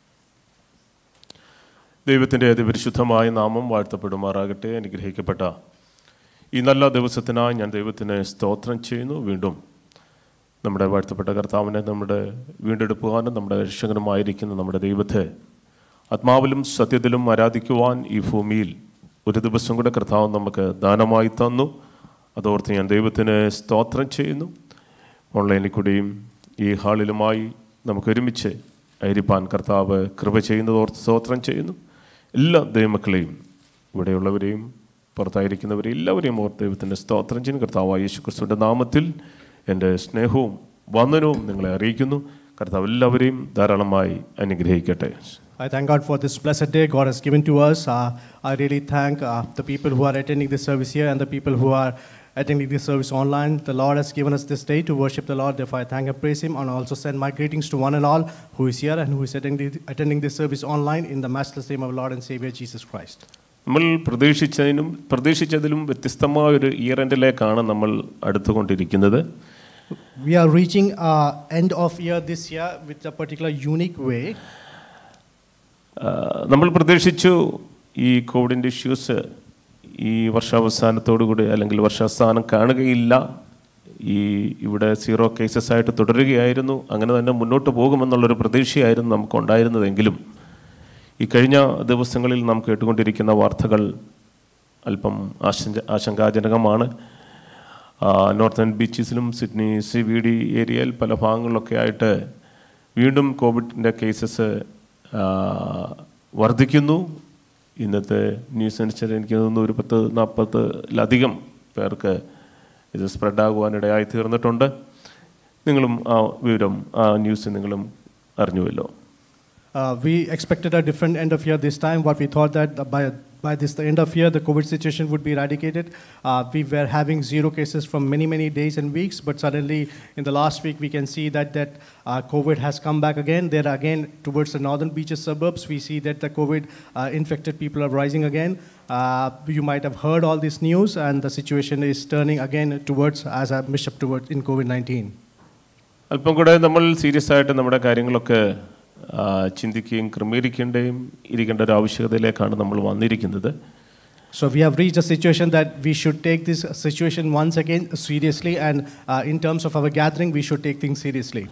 ദൈവത്തിൻ്റെ അതിപരിശുദ്ധമായ നാമം വാഴ്ത്തപ്പെടുമാറാകട്ടെ. അനുഗ്രഹിക്കപ്പെട്ട ഈ നല്ല ദിവസത്തിനായി ഞാൻ ദൈവത്തിന് സ്തോത്രം ചെയ്യുന്നു. വീണ്ടും നമ്മുടെ വാഴ്ത്തപ്പെട്ട കർത്താവിനെ നമ്മുടെ വീണ്ടെടുക്കുവാനും നമ്മുടെ രക്ഷകനുമായിരിക്കുന്ന നമ്മുടെ ദൈവത്തെ ആത്മാവിലും സത്യത്തിലും ആരാധിക്കുവാൻ ഈ ഭൂമിയിൽ ഒരു ദിവസം കൂടെ കർത്താവ് നമുക്ക് ദാനമായി തന്നു. അതോർത്ത് ഞാൻ ദൈവത്തിന് സ്തോത്രം ചെയ്യുന്നു. ഓൺലൈനിൽ കൂടിയും ഈ ഹാളിലുമായി നമുക്ക് ഒരുമിച്ച് ആയിരിക്കാൻ കർത്താവ് കൃപ ചെയ്യുന്നതോർത്ത് സ്തോത്രം ചെയ്യുന്നു. എല്ലാ ദൈവമക്കളെയും ഇവിടെയുള്ളവരെയും പുറത്തായിരിക്കുന്നവരെയും എല്ലാവരെയും ഓർത്ത് ദൈവത്തിൻ്റെ സ്തോത്രം ചെയ്യുന്നു. കർത്താവായ യേശു ക്രിസ്തുവിൻ്റെ നാമത്തിൽ എൻ്റെ സ്നേഹവും വന്ദനവും നിങ്ങളെ അറിയിക്കുന്നു. കർത്താവ് എല്ലാവരെയും ധാരാളമായി അനുഗ്രഹിക്കട്ടെ. I thank God for this blessed day God has given to us. Uh, I really thank uh, the people who are attending this service here and the people who are attending this service online. The Lord has given us this day to worship the Lord. Therefore, I thank and praise Him, and also send my greetings to one and all who is here and who is attending, attending this service online in the matchless name of Lord and Savior Jesus Christ. നമ്മൾ പ്രതീക്ഷിച്ചതിനും പ്രതീക്ഷിച്ചതിലും വ്യത്യസ്തമായ ഒരു year എൻഡിലേക്കാണ് നമ്മൾ അടുത്തുകൊണ്ടിരിക്കുന്നത്. We are reaching uh, end of year this year with a particular unique way. നമ്മൾ പ്രതീക്ഷിച്ചു ഈ കോവിഡിൻ്റെ issues ഈ വർഷാവസാനത്തോടുകൂടി അല്ലെങ്കിൽ വർഷാവസാനം കാണുകയില്ല, ഈ ഇവിടെ സീറോ കേസസ് ആയിട്ട് തുടരുകയായിരുന്നു, അങ്ങനെ തന്നെ മുന്നോട്ട് പോകുമെന്നുള്ളൊരു പ്രതീക്ഷയായിരുന്നു നമുക്കുണ്ടായിരുന്നതെങ്കിലും ഈ കഴിഞ്ഞ ദിവസങ്ങളിൽ നാം കേട്ടുകൊണ്ടിരിക്കുന്ന വാർത്തകൾ അല്പം ആശങ്ക ആശങ്കാജനകമാണ്. നോർത്തേൺ ബീച്ചസിലും സിഡ്നി സി വി ഡി ഏരിയയിൽ പല ഭാഗങ്ങളിലൊക്കെ ആയിട്ട് വീണ്ടും കോവിഡിൻ്റെ കേസസ് വർദ്ധിക്കുന്നു. ഇന്നത്തെ ന്യൂസ് അനുസരിച്ച് എനിക്ക് തോന്നുന്നു ഒരു പത്ത് നാൽപ്പതിലധികം പേർക്ക് ഇത് സ്പ്രെഡാകുവാനിടയായി തീർന്നിട്ടുണ്ട്. നിങ്ങളും ആ വിവരം ആ ന്യൂസ് നിങ്ങളും അറിഞ്ഞുവല്ലോ. Uh, we expected a different end of year this time. What we thought that by by this the end of year the COVID situation would be eradicated. Uh, we were having zero cases from many many days and weeks, but suddenly in the last week we can see that that uh, COVID has come back again. There again towards the northern beaches suburbs we see that the COVID uh, infected people are rising again. Uh, you might have heard all this news, and the situation is turning again towards as a bishop towards in COVID nineteen. അല്പം കൂടെ നമ്മൾ serious ആയിട്ട് നമ്മുടെ കാര്യങ്ങളൊക്കെ ചിന്തിക്കുകയും ക്രമീകരിക്കേണ്ടയും ഇരിക്കേണ്ട ഒരു ആവശ്യകതയിലേക്കാണ് നമ്മൾ വന്നിരിക്കുന്നത്. So we have reached a situation that we should take this situation once again seriously, and uh, in terms of our gathering we should take things seriously.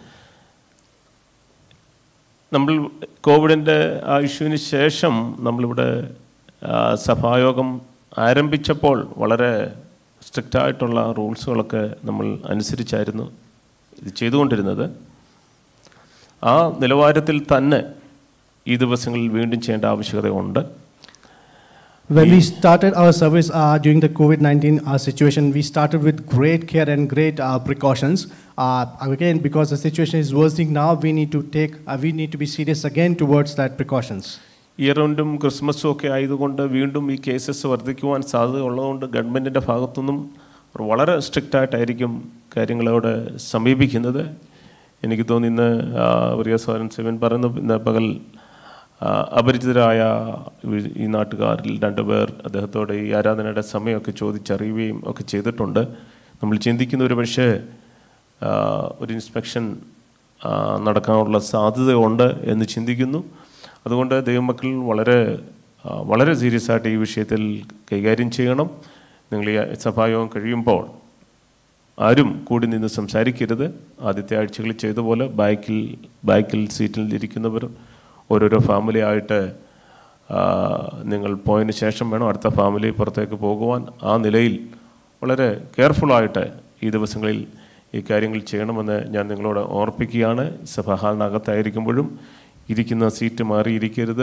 നമ്മൾ കോവിഡിൻ്റെ ആ ഇഷ്യൂവിന് ശേഷം നമ്മളിവിടെ സഭായോഗം ആരംഭിച്ചപ്പോൾ വളരെ സ്ട്രിക്റ്റായിട്ടുള്ള റൂൾസുകളൊക്കെ നമ്മൾ അനുസരിച്ചായിരുന്നു ഇത് ചെയ്തുകൊണ്ടിരുന്നത്. ആ നിലവാരത്തിൽ തന്നെ ഈ ദിവസങ്ങളിൽ വീണ്ടും ചെയ്യേണ്ട ആവശ്യകതയുണ്ട്. When we started our service uh, during the COVID nineteen uh, situation, we started with great care and great uh, precautions. Uh, again, because the situation is worsening now, we need to take, uh, we need to be serious again towards that precautions. Year എൻഡും ക്രിസ്മസും ഒക്കെ ആയതുകൊണ്ട് വീണ്ടും ഈ cases വർദ്ധിക്കുവാൻ സാധ്യത ഉള്ളതുകൊണ്ട് ഗവൺമെൻറ്റിൻ്റെ ഭാഗത്തുനിന്നും വളരെ സ്ട്രിക്റ്റായിട്ടായിരിക്കും കാര്യങ്ങളോട് സമീപിക്കുന്നത്. എനിക്ക് തോന്നി ഇന്ന് പ്രിയ സഹോദരൻ സെവൻ പറയുന്നു, ഇന്ന് പകൽ അപരിചിതരായ ഈ നാട്ടുകാരിൽ രണ്ടുപേർ അദ്ദേഹത്തോട് ഈ ആരാധനയുടെ സമയമൊക്കെ ചോദിച്ചറിയുകയും ഒക്കെ ചെയ്തിട്ടുണ്ട്. നമ്മൾ ചിന്തിക്കുന്ന ഒരു പക്ഷേ ഒരു ഇൻസ്പെക്ഷൻ നടക്കാനുള്ള സാധ്യതയുണ്ട് എന്ന് ചിന്തിക്കുന്നു. അതുകൊണ്ട് ദൈവമക്കൾ വളരെ വളരെ സീരിയസ് ആയിട്ട് ഈ വിഷയത്തിൽ കൈകാര്യം ചെയ്യണം. നിങ്ങൾ ഈ സഭായോഗം കഴിയുമ്പോൾ ആരും കൂടി നിന്ന് സംസാരിക്കരുത്. ആദ്യത്തെ ആഴ്ചകളിൽ ചെയ്ത പോലെ ബാക്കിൽ ബാക്കിൽ സീറ്റിൽ ഇരിക്കുന്നവർ ഓരോരോ ഫാമിലി ആയിട്ട് നിങ്ങൾ പോയതിന് ശേഷം വേണം അടുത്ത ഫാമിലി പുറത്തേക്ക് പോകുവാൻ. ആ നിലയിൽ വളരെ കെയർഫുള്ളായിട്ട് ഈ ദിവസങ്ങളിൽ ഈ കാര്യങ്ങൾ ചെയ്യണമെന്ന് ഞാൻ നിങ്ങളോട് ഓർപ്പിക്കുകയാണ്. സഭാഹാളിനകത്തായിരിക്കുമ്പോഴും ഇരിക്കുന്ന സീറ്റ് മാറിയിരിക്കരുത്.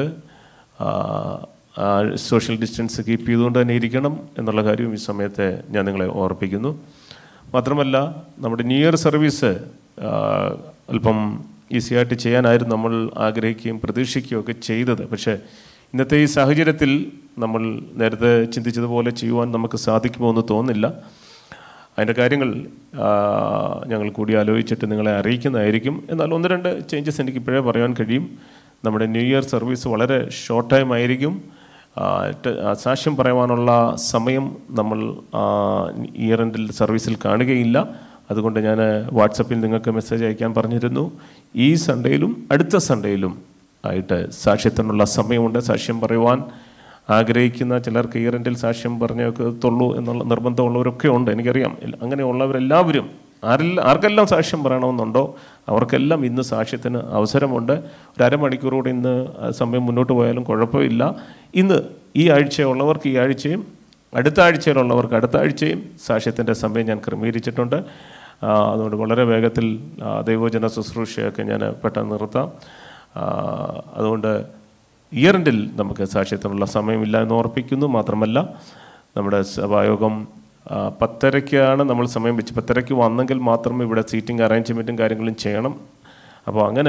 സോഷ്യൽ ഡിസ്റ്റൻസ് കീപ്പ് ചെയ്തുകൊണ്ട് തന്നെ ഇരിക്കണം എന്നുള്ള കാര്യവും ഈ സമയത്ത് ഞാൻ നിങ്ങളെ ഓർപ്പിക്കുന്നു. മാത്രമല്ല, നമ്മുടെ ന്യൂ ഇയർ സർവീസ് അല്പം ഈസി ആയിട്ട് ചെയ്യാനായിരുന്നു നമ്മൾ ആഗ്രഹിക്കുകയും പ്രതീക്ഷിക്കുകയും ഒക്കെ ചെയ്തത്. പക്ഷേ ഇന്നത്തെ ഈ സാഹചര്യത്തിൽ നമ്മൾ നേരത്തെ ചിന്തിച്ചതുപോലെ ചെയ്യുവാൻ നമുക്ക് സാധിക്കുമോ എന്ന് തോന്നുന്നില്ല. അതിൻ്റെ കാര്യങ്ങൾ ഞങ്ങൾ കൂടി ആലോചിച്ചിട്ട് നിങ്ങളെ അറിയിക്കുന്നതായിരിക്കും. എന്നാൽ ഒന്ന് രണ്ട് ചേഞ്ചസ് എനിക്ക് ഇപ്പോഴേ പറയാൻ കഴിയും. നമ്മുടെ ന്യൂ ഇയർ സർവീസ് വളരെ ഷോർട്ട് ടൈം ആയിരിക്കും. സാക്ഷ്യം പറയുവാനുള്ള സമയം നമ്മൾ ഇയർ എൻഡിൽ സർവീസിൽ കാണുകയില്ല. അതുകൊണ്ട് ഞാൻ വാട്സപ്പിൽ നിങ്ങൾക്ക് മെസ്സേജ് അയക്കാൻ പറഞ്ഞിരുന്നു. ഈ സൺഡേയിലും അടുത്ത സൺഡേയിലും ആയിട്ട് സാക്ഷ്യത്തിനുള്ള സമയമുണ്ട്. സാക്ഷ്യം പറയുവാൻ ആഗ്രഹിക്കുന്ന ചിലർക്ക് ഇയർ എൻഡിൽ സാക്ഷ്യം പറഞ്ഞൊക്കെ തൊള്ളൂ എന്നുള്ള നിർബന്ധമുള്ളവരൊക്കെ ഉണ്ട്, എനിക്കറിയാം. അങ്ങനെയുള്ളവരെല്ലാവരും ആരെല്ലാം ആർക്കെല്ലാം സാക്ഷ്യം പറയണമെന്നുണ്ടോ അവർക്കെല്ലാം ഇന്ന് സാക്ഷ്യത്തിന് അവസരമുണ്ട്. ഒരു അരമണിക്കൂറോടെ ഇന്ന് സമയം മുന്നോട്ട് പോയാലും കുഴപ്പമില്ല. ഇന്ന് ഈ ആഴ്ചയുള്ളവർക്ക് ഈ ആഴ്ചയും അടുത്ത ആഴ്ചയിലുള്ളവർക്ക് അടുത്ത ആഴ്ചയും സാക്ഷ്യത്തിൻ്റെ സമയം ഞാൻ ക്രമീകരിച്ചിട്ടുണ്ട്. അതുകൊണ്ട് വളരെ വേഗത്തിൽ ദൈവജന ശുശ്രൂഷയൊക്കെ ഞാൻ പെട്ടെന്ന് നിർത്താം. അതുകൊണ്ട് ഇയർ എൻഡിൽ നമുക്ക് സാക്ഷ്യത്തിനുള്ള സമയമില്ല എന്ന് ഓർപ്പിക്കുന്നു. മാത്രമല്ല, നമ്മുടെ സഭായോഗം പത്തരയ്ക്കാണ് നമ്മൾ സമയം വെച്ച്. പത്തരയ്ക്ക് വന്നെങ്കിൽ മാത്രമേ ഇവിടെ സീറ്റിംഗ് അറേഞ്ച്മെൻറ്റും കാര്യങ്ങളും ചെയ്യണം. അപ്പോൾ അങ്ങനെ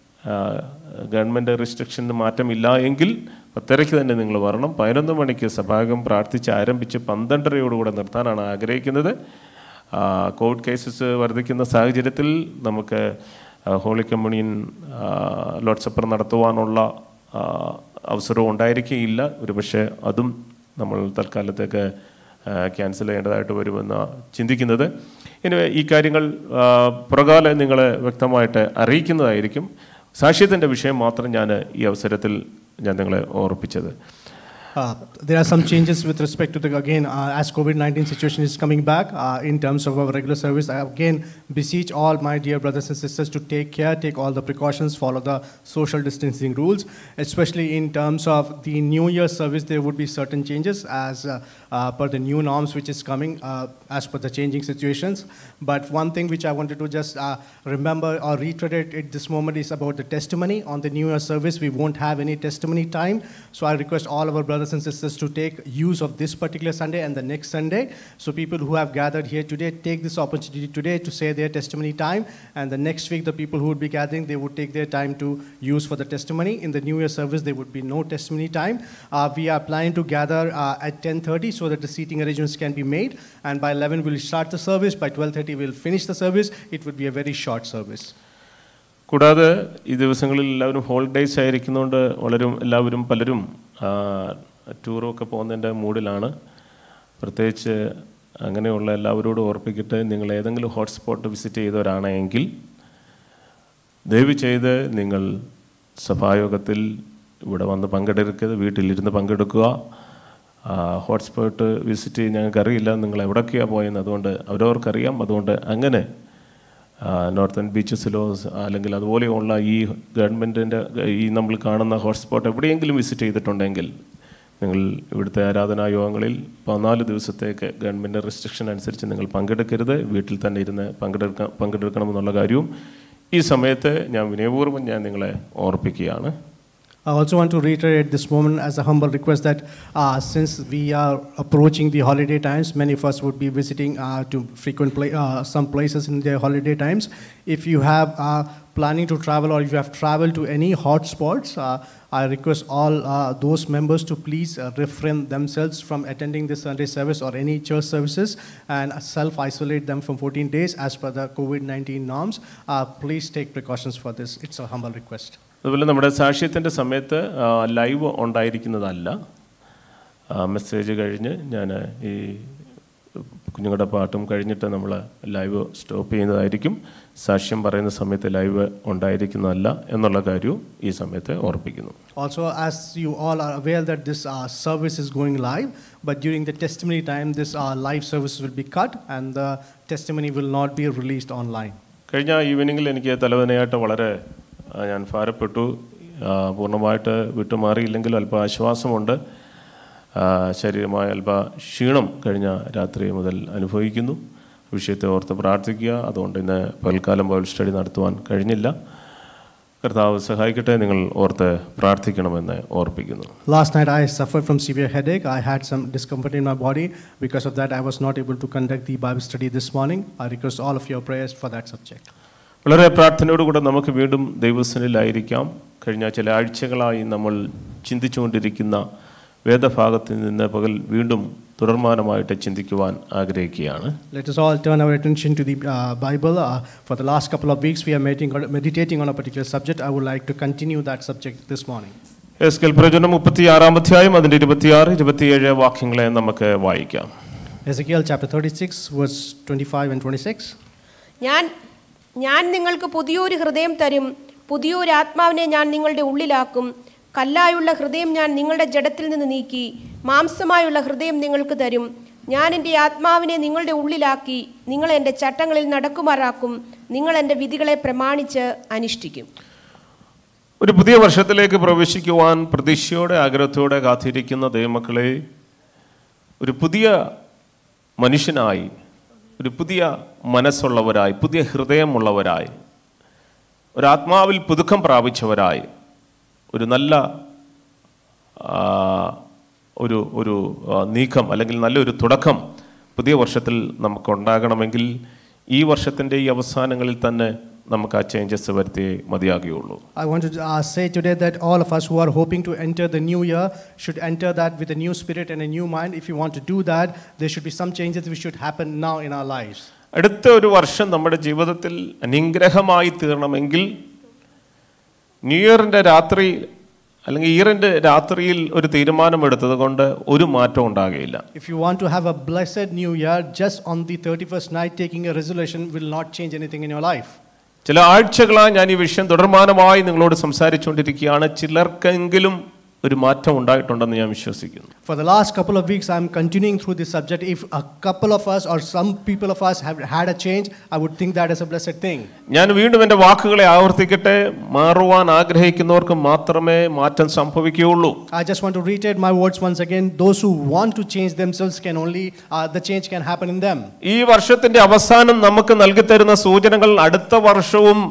ഗവൺമെൻറ് റിസ്ട്രിക്ഷന് മാറ്റമില്ല എങ്കിൽ പത്തരയ്ക്ക് തന്നെ നിങ്ങൾ വരണം. പതിനൊന്ന് മണിക്ക് സഭായോഗം പ്രാർത്ഥിച്ച് ആരംഭിച്ച് പന്ത്രണ്ടരയോടുകൂടെ നിർത്താനാണ് ആഗ്രഹിക്കുന്നത്. കോവിഡ് കേസസ് വർദ്ധിക്കുന്ന സാഹചര്യത്തിൽ നമുക്ക് ഹോളി കമ്മ്യൂണിയൻ ലോർഡ് സപ്പർ നടത്തുവാനുള്ള അവസരവും ഉണ്ടായിരിക്കുകയില്ല. ഒരുപക്ഷെ അതും നമ്മൾ തൽക്കാലത്തേക്ക് ക്യാൻസൽ ചെയ്യേണ്ടതായിട്ട് വരുമെന്ന് ചിന്തിക്കുന്നത്. ഇനി ഈ കാര്യങ്ങൾ പുറകാലെ നിങ്ങളെ വ്യക്തമായിട്ട് അറിയിക്കുന്നതായിരിക്കും. സാക്ഷ്യത്തിൻ്റെ വിഷയം മാത്രം ഞാൻ ഈ അവസരത്തിൽ ഞാൻ നിങ്ങളെ ഓർപ്പിച്ചത്. Uh, there are some changes with respect to the, again, uh, as COVID nineteen situation is coming back uh, in terms of our regular service. I again beseech all my dear brothers and sisters to take care, take all the precautions, follow the social distancing rules, especially in terms of the New Year service. There would be certain changes as uh, uh, per the new norms which is coming uh, as per the changing situations. But one thing which I wanted to just uh, remember or reiterate at this moment is about the testimony. On the New Year service, we won't have any testimony time. So I request all our brothers and sisters to take use of this particular Sunday and the next Sunday. So people who have gathered here today, take this opportunity today to say their testimony time, and the next week the people who would be gathering, they would take their time to use for the testimony. In the New Year service, there would be no testimony time. Uh, we are planning to gather uh, at ten thirty so that the seating arrangements can be made, and by eleven we'll start the service. By twelve thirty we'll finish the service. It would be a very short service. കൂടാതെ ഈ ദിവസങ്ങളിൽ എല്ലാവരും holidays ആയിരിക്കുന്നതുകൊണ്ട് വളരെ എല്ലാവരും പലരും ടൂറൊക്കെ പോകുന്നതിൻ്റെ മൂഡിലാണ്. പ്രത്യേകിച്ച് അങ്ങനെയുള്ള എല്ലാവരോടും ഓർപ്പിക്കട്ടെ, നിങ്ങൾ ഏതെങ്കിലും ഹോട്ട്സ്പോട്ട് വിസിറ്റ് ചെയ്തവരാണെങ്കിൽ ദയവ് ചെയ്ത് നിങ്ങൾ സഭായോഗത്തിൽ ഇവിടെ വന്ന് പങ്കെടുക്കരുത്, വീട്ടിലിരുന്ന് പങ്കെടുക്കുക. ഹോട്ട്സ്പോട്ട് വിസിറ്റ് ഞങ്ങൾക്കറിയില്ല നിങ്ങൾ എവിടൊക്കെയാണ് പോയെന്ന്, അതുകൊണ്ട് അവരവർക്കറിയാം. അതുകൊണ്ട് അങ്ങനെ നോർത്തേൺ ബീച്ചസിലോ അല്ലെങ്കിൽ അതുപോലെയുള്ള ഈ ഗവൺമെൻറ്റിൻ്റെ ഈ നമ്മൾ കാണുന്ന ഹോട്ട്സ്പോട്ട് എവിടെയെങ്കിലും വിസിറ്റ് ചെയ്തിട്ടുണ്ടെങ്കിൽ നിങ്ങൾ ഇവിടുത്തെ ആരാധനാ യോഗങ്ങളിൽ പതിനാല് ദിവസത്തേക്ക് ഗവൺമെൻറ് റെസ്ട്രിക്ഷൻ അനുസരിച്ച് നിങ്ങൾ പങ്കെടുക്കരുത്, വീട്ടിൽ തന്നെ ഇരുന്ന് പങ്കെടുക്കാം പങ്കെടുക്കണമെന്നുള്ള കാര്യവും ഈ സമയത്ത് ഞാൻ വിനയപൂർവ്വം ഞാൻ നിങ്ങളെ ഓർപ്പിക്കുകയാണ്. I also want to reiterate this moment as a humble request that uh, since we are approaching the holiday times, many of us would be visiting uh, to frequent pla uh, some places in their holiday times. If you have uh, planning to travel or if you have traveled to any hot spots, uh, I request all uh, those members to please uh, refrain themselves from attending this Sunday service or any church services and self-isolate them from fourteen days as per the COVID nineteen norms. Uh, please take precautions for this. It's a humble request. അതുപോലെ നമ്മുടെ സാക്ഷ്യത്തിൻ്റെ സമയത്ത് live ഉണ്ടായിരിക്കുന്നതല്ല. Message കഴിഞ്ഞ് ഞാൻ ഈ കുഞ്ഞുങ്ങളുടെ പാട്ടും കഴിഞ്ഞിട്ട് നമ്മൾ ലൈവ് സ്റ്റോപ്പ് ചെയ്യുന്നതായിരിക്കും. സാക്ഷ്യം പറയുന്ന സമയത്ത് ലൈവ് ഉണ്ടായിരിക്കുന്നതല്ല എന്നുള്ള കാര്യവും ഈ സമയത്ത് ഓർപ്പിക്കുന്നു. Also, as you all are aware that this uh, service is going live, but during the testimony time, this uh, live service will be cut and the testimony will not be released online. കഴിഞ്ഞ ഈവനിങ്ങിൽ എനിക്ക് തലവേദനയായിട്ട് വളരെ ഞാൻ ഭാരപ്പെട്ടു. പൂർണ്ണമായിട്ട് വിട്ടുമാറിയില്ലെങ്കിലും അല്പം ആശ്വാസമുണ്ട്. ശരീരമായ അല്പ ക്ഷീണം കഴിഞ്ഞ രാത്രി മുതൽ അനുഭവിക്കുന്നു. വിഷയത്തെ ഓർത്ത് പ്രാർത്ഥിക്കുക. അതുകൊണ്ട് ഇന്ന് പകൽക്കാലം ബൈബിൾ സ്റ്റഡി നടത്തുവാൻ കഴിഞ്ഞില്ല. കർത്താവ് സഹായിക്കട്ടെ. നിങ്ങൾ ഓർത്ത് പ്രാർത്ഥിക്കണമെന്ന് ഓർപ്പിക്കുന്നു. Last night I suffered from severe headache. I had some discomfort in my body. Because of that I was not able to conduct the Bible study this morning. I request all of your prayers for that subject. വളരെ പ്രാർത്ഥനയോടുകൂടെ നമുക്ക് വീണ്ടും ദൈവസന്നിധിയിലായിരിക്കാം. കഴിഞ്ഞ ചില ആഴ്ചകളായി നമ്മൾ ചിന്തിച്ചുകൊണ്ടിരിക്കുന്ന വേദഭാഗത്തിൽ നിന്ന് പകൽ വീണ്ടും തുടർമാനമായിട്ട് ചിന്തിക്കുവാൻ ആഗ്രഹിക്കുകയാണ്. Let us all turn our attention to the uh, Bible. Uh, for the last couple of weeks we are meditating on a particular subject. I would like to continue that subject this morning. എസ്കേൽ പ്രവചനം മുപ്പത്തിയാറാം അധ്യായം അതിന്റെ ഇരുപത്തിയാറ് ഇരുപത്തിയേഴ് വാക്യങ്ങളെ നമുക്ക് വായിക്കാം. Ezekiel chapter thirty-six verse twenty-five and twenty-six. ഞാൻ ഞാൻ നിങ്ങൾക്ക് പുതിയൊരു ഹൃദയം തരും, പുതിയൊരു ആത്മാവിനെ ഞാൻ നിങ്ങളുടെ ഉള്ളിലാക്കും. കല്ലായുള്ള ഹൃദയം ഞാൻ നിങ്ങളുടെ ജഡത്തിൽ നിന്ന് നീക്കി മാംസമായുള്ള ഹൃദയം നിങ്ങൾക്ക് തരും. ഞാൻ എൻ്റെ ആത്മാവിനെ നിങ്ങളുടെ ഉള്ളിലാക്കി നിങ്ങൾ എൻ്റെ ചട്ടങ്ങളിൽ നടക്കുമാറാക്കും. നിങ്ങൾ എൻ്റെ വിധികളെ പ്രമാണിച്ച് അനുഷ്ഠിക്കും. ഒരു പുതിയ വർഷത്തിലേക്ക് പ്രവേശിക്കുവാൻ പ്രതീക്ഷയോടെ ആഗ്രഹത്തോടെ കാത്തിരിക്കുന്ന ദൈവമക്കളെ, ഒരു പുതിയ മനുഷ്യനായി, ഒരു പുതിയ മനസ്സുള്ളവരായി, പുതിയ ഹൃദയമുള്ളവരായി, ഒരാത്മാവിൽ പുതുക്കം പ്രാപിച്ചവരായി, ഒരു നല്ല ഒരു ഒരു നീക്കം അല്ലെങ്കിൽ നല്ലൊരു തുടക്കം പുതിയ വർഷത്തിൽ നമുക്കുണ്ടാകണമെങ്കിൽ ഈ വർഷത്തിൻ്റെ ഈ അവസാനങ്ങളിൽ തന്നെ നമുക്ക് ആ ചേഞ്ചസ് വരുത്തിയേ മതിയാകുകയുള്ളൂ. I want to uh, say today that all of us who are hoping to enter the new year should enter that with a new spirit and a new mind. If you want to do that, there should be some changes which should happen now in our lives. അടുത്ത ഒരു വർഷം നമ്മുടെ ജീവിതത്തിൽ അനുഗ്രഹമായി തീരണമെങ്കിൽ new ഇയറിൻ്റെ രാത്രി അല്ലെങ്കിൽ ഇയറിൻ്റെ രാത്രിയിൽ ഒരു തീരുമാനമെടുത്തത് കൊണ്ട് ഒരു മാറ്റം ഉണ്ടാകുകയില്ല. If you want to have a blessed new year, just on the thirty-first night taking a resolution will not change anything in your life. ചില ആഴ്ചകളായി ഞാൻ ഈ വിഷയം തുടർമാനമായി നിങ്ങളോട് സംസാരിച്ചുകൊണ്ടിരിക്കുകയാണ്. ചിലർക്കെങ്കിലും ഒരു മാറ്റം ഉണ്ടായിട്ടുണ്ടെന്ന് ഞാൻ വിശ്വസിക്കുന്നു. For the last couple of weeks I am continuing through this subject. If a couple of us or some people of us have had a change, I would think that is a blessed thing. ഞാൻ വീണ്ടും എൻ്റെ വാക്കുകളെ ആവർത്തിക്കട്ടെ. മാറുവാൻ ആഗ്രഹിക്കുന്നവർക്ക് മാത്രമേ മാറ്റം സംഭവിക്കുകയുള്ളൂ. I just want to reiterate my words once again. Those who want to change themselves can only uh, the change can happen in them. ഈ വർഷത്തിന്റെ അവസാനം നമുക്ക് നൽകി തരുന്ന സൂചനകൾ അടുത്ത വർഷവും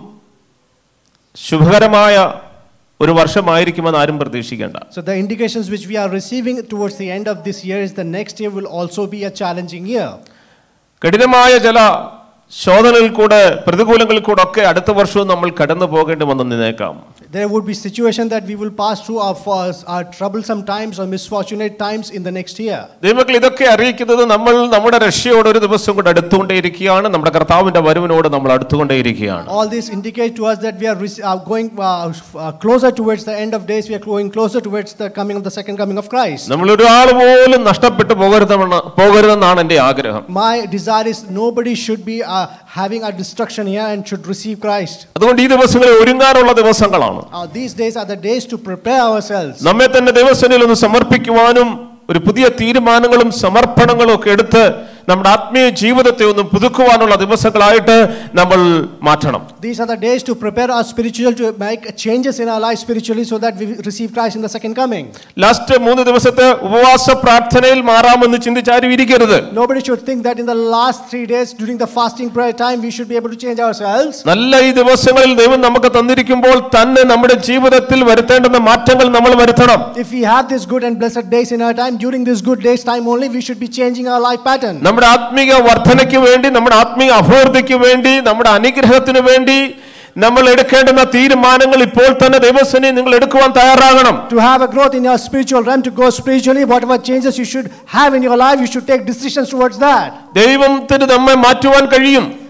ശുഭകരമായ ഒരു വർഷമായിരിക്കുമെന്ന് ആരും പ്രതീക്ഷിക്കേണ്ട. So the indications which we are receiving towards the end of this year is the next year will also be a challenging year. കഠിനമായ ചില ശോധനകളിൽ കൂടെ പ്രതികൂലങ്ങളിൽ കൂടെ ഒക്കെ അടുത്ത വർഷവും നമ്മൾ കടന്നു പോകേണ്ടി വന്നു നിന്നേക്കാം. There would be situation that we will pass through our, our troublesome times or misfortunate times in the next year. ദൈവമക്കൾ, ഇതൊക്കെ അറിയിക്കുന്നത് നമ്മൾ നമ്മുടെ രക്ഷയോട് ഒരു ദിവസം കൂടെ അടുത്തുകൊണ്ടേയിരിക്കുകയാണ്. നമ്മുടെ കർത്താവിന്റെ വരവിനോട് നമ്മൾ അടുത്തുകൊണ്ടേയിരിക്കുകയാണ്. All this indicate to us that we are uh, going uh, uh, closer towards the end of days. We are going closer towards the coming of the second coming of Christ. നമ്മൾ ഒരാൾ പോലും നഷ്ടപ്പെട്ടു പോകരുതെന്ന് പോകരുതെന്നാണ് എൻ്റെ ആഗ്രഹം. My desire is nobody should be uh, having a destruction here and should receive Christ. അതുകൊണ്ട് ഈ ദിവസങ്ങളിൽ ഒരുങ്ങാനുള്ള ദിവസങ്ങളാണ്. Uh, these days are the days to prepare ourselves. നമ്മെ തന്നെ ദൈവസന്നിധിയിൽ ഒന്ന് സമർപ്പിക്കുവാനും ഒരു പുതിയ തീരുമാനങ്ങളും സമർപ്പണങ്ങളും ഒക്കെ എടുത്ത് നമ്മുടെ ആത്മീയ ജീവിതത്തെ ഒന്ന് പുതുക്കുവാനുള്ള ദിവസങ്ങളായിട്ട് നമ്മൾ മാറ്റണം. These are the days to prepare our spiritual to make changes in our life spiritually so that we receive Christ in the second coming. Last മൂന്ന് ദിവസത്തെ ഉപവാസ പ്രാർത്ഥനയിൽ മാറാമെന്ന് ചിന്തിച്ചാരും ഇരിക്കരുത്. Nobody should think that in the last three days during the fasting prayer time we should be able to change ourselves. നല്ല ഈ ദിവസങ്ങളിൽ ദൈവം നമുക്ക് തന്നിരിക്കുമ്പോൾ തന്നെ നമ്മുടെ ജീവിതത്തിൽ വരുത്തേണ്ടുന്ന മാറ്റങ്ങൾ നമ്മൾ വരുത്തണം. If we have this good and blessed days in our time, during this good days time only we should be changing our life pattern. നമ്മുടെ ആത്മീയ വർധനയ്ക്ക് വേണ്ടി, നമ്മുടെ ആത്മീയ അഭിവൃദ്ധിക്ക് വേണ്ടി, നമ്മുടെ അനുഗ്രഹത്തിന് വേണ്ടി നമ്മൾ എടുക്കേണ്ടുന്ന തീരുമാനങ്ങൾ ഇപ്പോൾ തന്നെ ദൈവസന്നിധിയിൽ നിങ്ങൾ എടുക്കുവാൻ തയ്യാറാകണം. To have a growth in your spiritual realm, to go spiritually, whatever changes you should have in your life, you should take decisions towards that. ദൈവത്തിന് നമ്മെ മാറ്റുവാൻ കഴിയും.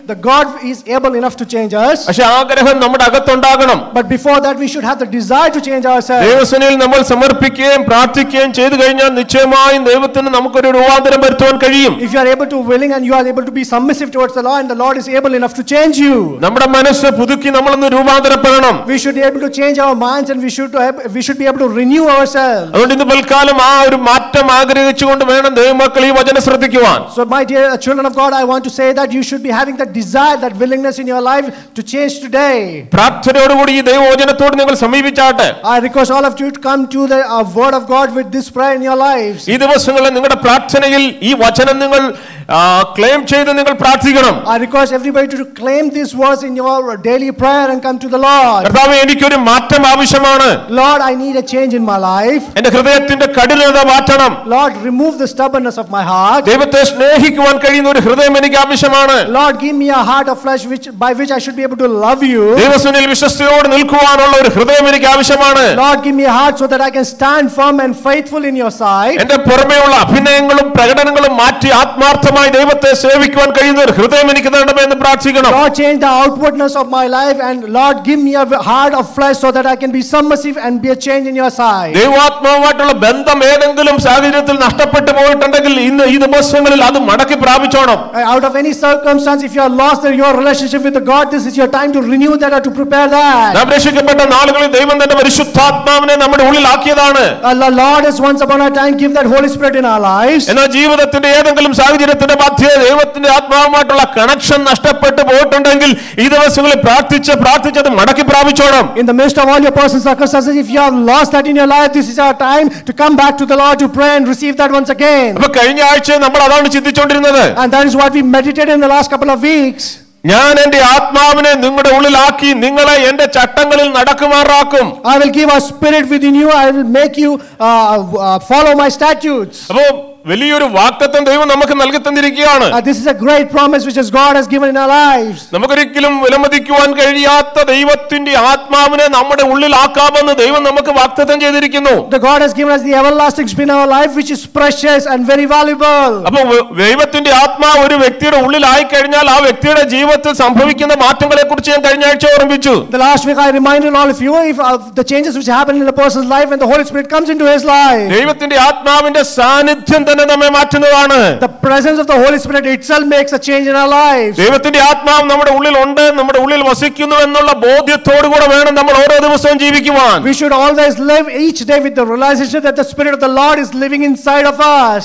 the God is able enough to change us. പക്ഷെ ആഗ്രഹം നമ്മുടെ അകത്തുണ്ടാകണം. But before that we should have the desire to change ourselves. ദൈവസന്നിധിയിൽ നമ്മൾ സമർപ്പിക്കുകയും പ്രാർത്ഥിക്കുകയും ചെയ്തു കഴിഞ്ഞാൽ നിശ്ചയമായും ദൈവത്തിന് നമുക്കൊരു രൂപാന്തരം വരുത്തുവാൻ കഴിയും. If you are able to willing and you are able to be submissive towards the Lord, and the Lord is able enough to change you. നമ്മുടെ മനസ്സ് പുതുക്കി നമ്മളൊന്ന് രൂപാന്തരപ്പെടണം. We should be able to change our minds, and we should we should be able to renew ourselves. അതുകൊണ്ട് ഇന്ന് പൽക്കാലം ആ ഒരു മാറ്റം ആഗ്രഹിച്ചുകൊണ്ട് വേണം ദൈവമക്കൾ ഈ വചനം ശ്രദ്ധിക്കുവാൻ. So my dear children of God, I want to say that you should be having that desire, that willingness in your life to change today. പ്രാർത്ഥനയോടുകൂടി ഈ ദൈവവചനത്തോട് നിങ്ങൾ സമീപിച്ചാട്ടെ. I request all of you to come to the uh, word of God with this prayer in your lives. ഈ ദിവസങ്ങളിൽ നിങ്ങളുടെ പ്രാർത്ഥനയിൽ ഈ വചനം നിങ്ങൾ ക്ലെയിം ചെയ്ത് നിങ്ങൾ പ്രാർത്ഥിക്കണം. I request everybody to claim these words in your daily prayer and come to the Lord. കർത്താവേ, എനിക്കൊരു മാറ്റം ആവശ്യമാണ്. Lord, I need a change in my life. എൻ്റെ ഹൃദയത്തിന്റെ കഠിനത മാറ്റണം. Lord, remove the stubbornness of my heart. ദൈവത്തെ സ്നേഹിക്കുവാൻ കഴിയുന്ന ഒരു ഹൃദയം എനിക്ക് ആവശ്യമാണ്. Lord, give me a heart of flesh which by which I should be able to love you. ദൈവസന്നിധിയിൽ വിശ്വസ്തയോടെ നിൽക്കുവാനുള്ള ഒരു ഹൃദയം എനിക്ക് ആവശ്യമാണ്. Lord, give me a heart so that I can stand firm and faithful in your sight. എൻ്റെ പുറമേയുള്ള അഭിനയങ്ങളും പ്രകടനങ്ങളും മാറ്റി ആത്മാർത്ഥമായി ദൈവത്തെ സേവിക്കുവാൻ കഴിയുന്ന ഒരു ഹൃദയം എനിക്ക് തരണമേ എന്ന് പ്രാർത്ഥിക്കണം. Lord, change the outwardness of my life, and Lord, give me a heart of flesh so that I can be submissive and be a change in your sight. ദൈവാത്മാവുമായിട്ടുള്ള ബന്ധം ഏതെങ്കിലും സാഹചര്യത്തിൽ നഷ്ടപ്പെട്ടു പോയിട്ടുണ്ടെങ്കിൽ ഇന്ന് ഈ ദിവസങ്ങളിൽ അത് മടക്കി പ്രാപിച്ചോണം. Out of any circumstance, if you are lost in your relationship with the God, this is your time to renew that or to prepare that. നാം രക്ഷിക്കപ്പെട്ട നാളുകളിൽ ദൈവം തന്റെ പരിശുദ്ധാത്മാവിനെ നമ്മുടെ ഉള്ളിൽ ആക്കിയതാണ്. The Lord has once upon a time give that Holy Spirit in our lives. എന്നാൽ ജീവിതത്തിന്റെ ഏതെങ്കിലും സാഹചര്യത്തിന്റെ മധ്യേ ദൈവത്തിന്റെ ആത്മാവുമായിട്ടുള്ള കണക്ഷൻ നഷ്ടപ്പെട്ടു പോയിട്ടുണ്ടെങ്കിൽ ഈ ദിവസങ്ങളിൽ പ്രാർത്ഥിച്ച് പ്രാർത്ഥിച്ചത് മടക്കി പ്രാപിച്ചോണം. In the midst of all your personal circumstances, if you have lost that in your life, this is our time to come back to the Lord to pray and receive that once again. അപ്പോൾ കഴിഞ്ഞ ആഴ്ച നമ്മൾ അതാണ് ചിന്തിച്ചുകൊണ്ടിരുന്നത്. And that is what we meditated in the last couple of weeks. ഞാൻ എൻ്റെ ആത്മാവിനെ നിങ്ങളുടെ ഉള്ളിലാക്കി നിങ്ങളെ എൻ്റെ ചട്ടങ്ങളിൽ നടക്കുമാറാക്കും. I will give a spirit within you. I will make you uh, uh, follow my statutes. അപ്പോൾ വലിയൊരു വാഗ്ദത്തം ദൈവം നമുക്ക് നൽകി തന്നിരിക്കുകയാണ്. This is a great promise which is God has given in our lives. നമുക്കൊരിക്കലും വിലമതിക്കുവാൻ കഴിയാത്ത ദൈവത്തിന്റെ ആത്മാവിനെ നമ്മുടെ ഉള്ളിലാക്കാമെന്ന് ദൈവം നമുക്ക് വാഗ്ദത്തം ചെയ്തിരിക്കുന്നു. The God has given us the everlasting spirit in our life, which is precious and very valuable. അപ്പോൾ ദൈവത്തിന്റെ ആത്മാവ് ഒരു വ്യക്തിയുടെ ഉള്ളിലായി കഴിഞ്ഞാൽ ആ വ്യക്തിയുടെ ജീവിതത്തിൽ സംഭവിക്കുന്ന മാറ്റങ്ങളെ കുറിച്ച് ഞാൻ കഴിഞ്ഞ ആഴ്ച ഓർമ്മിച്ചു. The last week I reminded all of you if uh, the changes which happen in a person's life when the Holy Spirit comes into his life. ദൈവത്തിന്റെ ആത്മാവിന്റെ സാന്നിധ്യം നമ്മെ മാറ്റുന്നതാണ്. The presence of the Holy Spirit itself makes a change in our lives. ദൈവത്തിന്റെ ആത്മാവ് നമ്മുടെ ഉള്ളിൽ ഉണ്ട്, നമ്മുടെ ഉള്ളിൽ വസിക്കുന്നു എന്നുള്ള ബോധ്യത്തോടുകൂടെ വേണം നമ്മൾ ഓരോ ദിവസവും ജീവിക്കുവാൻ. We should always live each day with the realization that the Spirit of the Lord is living inside of us.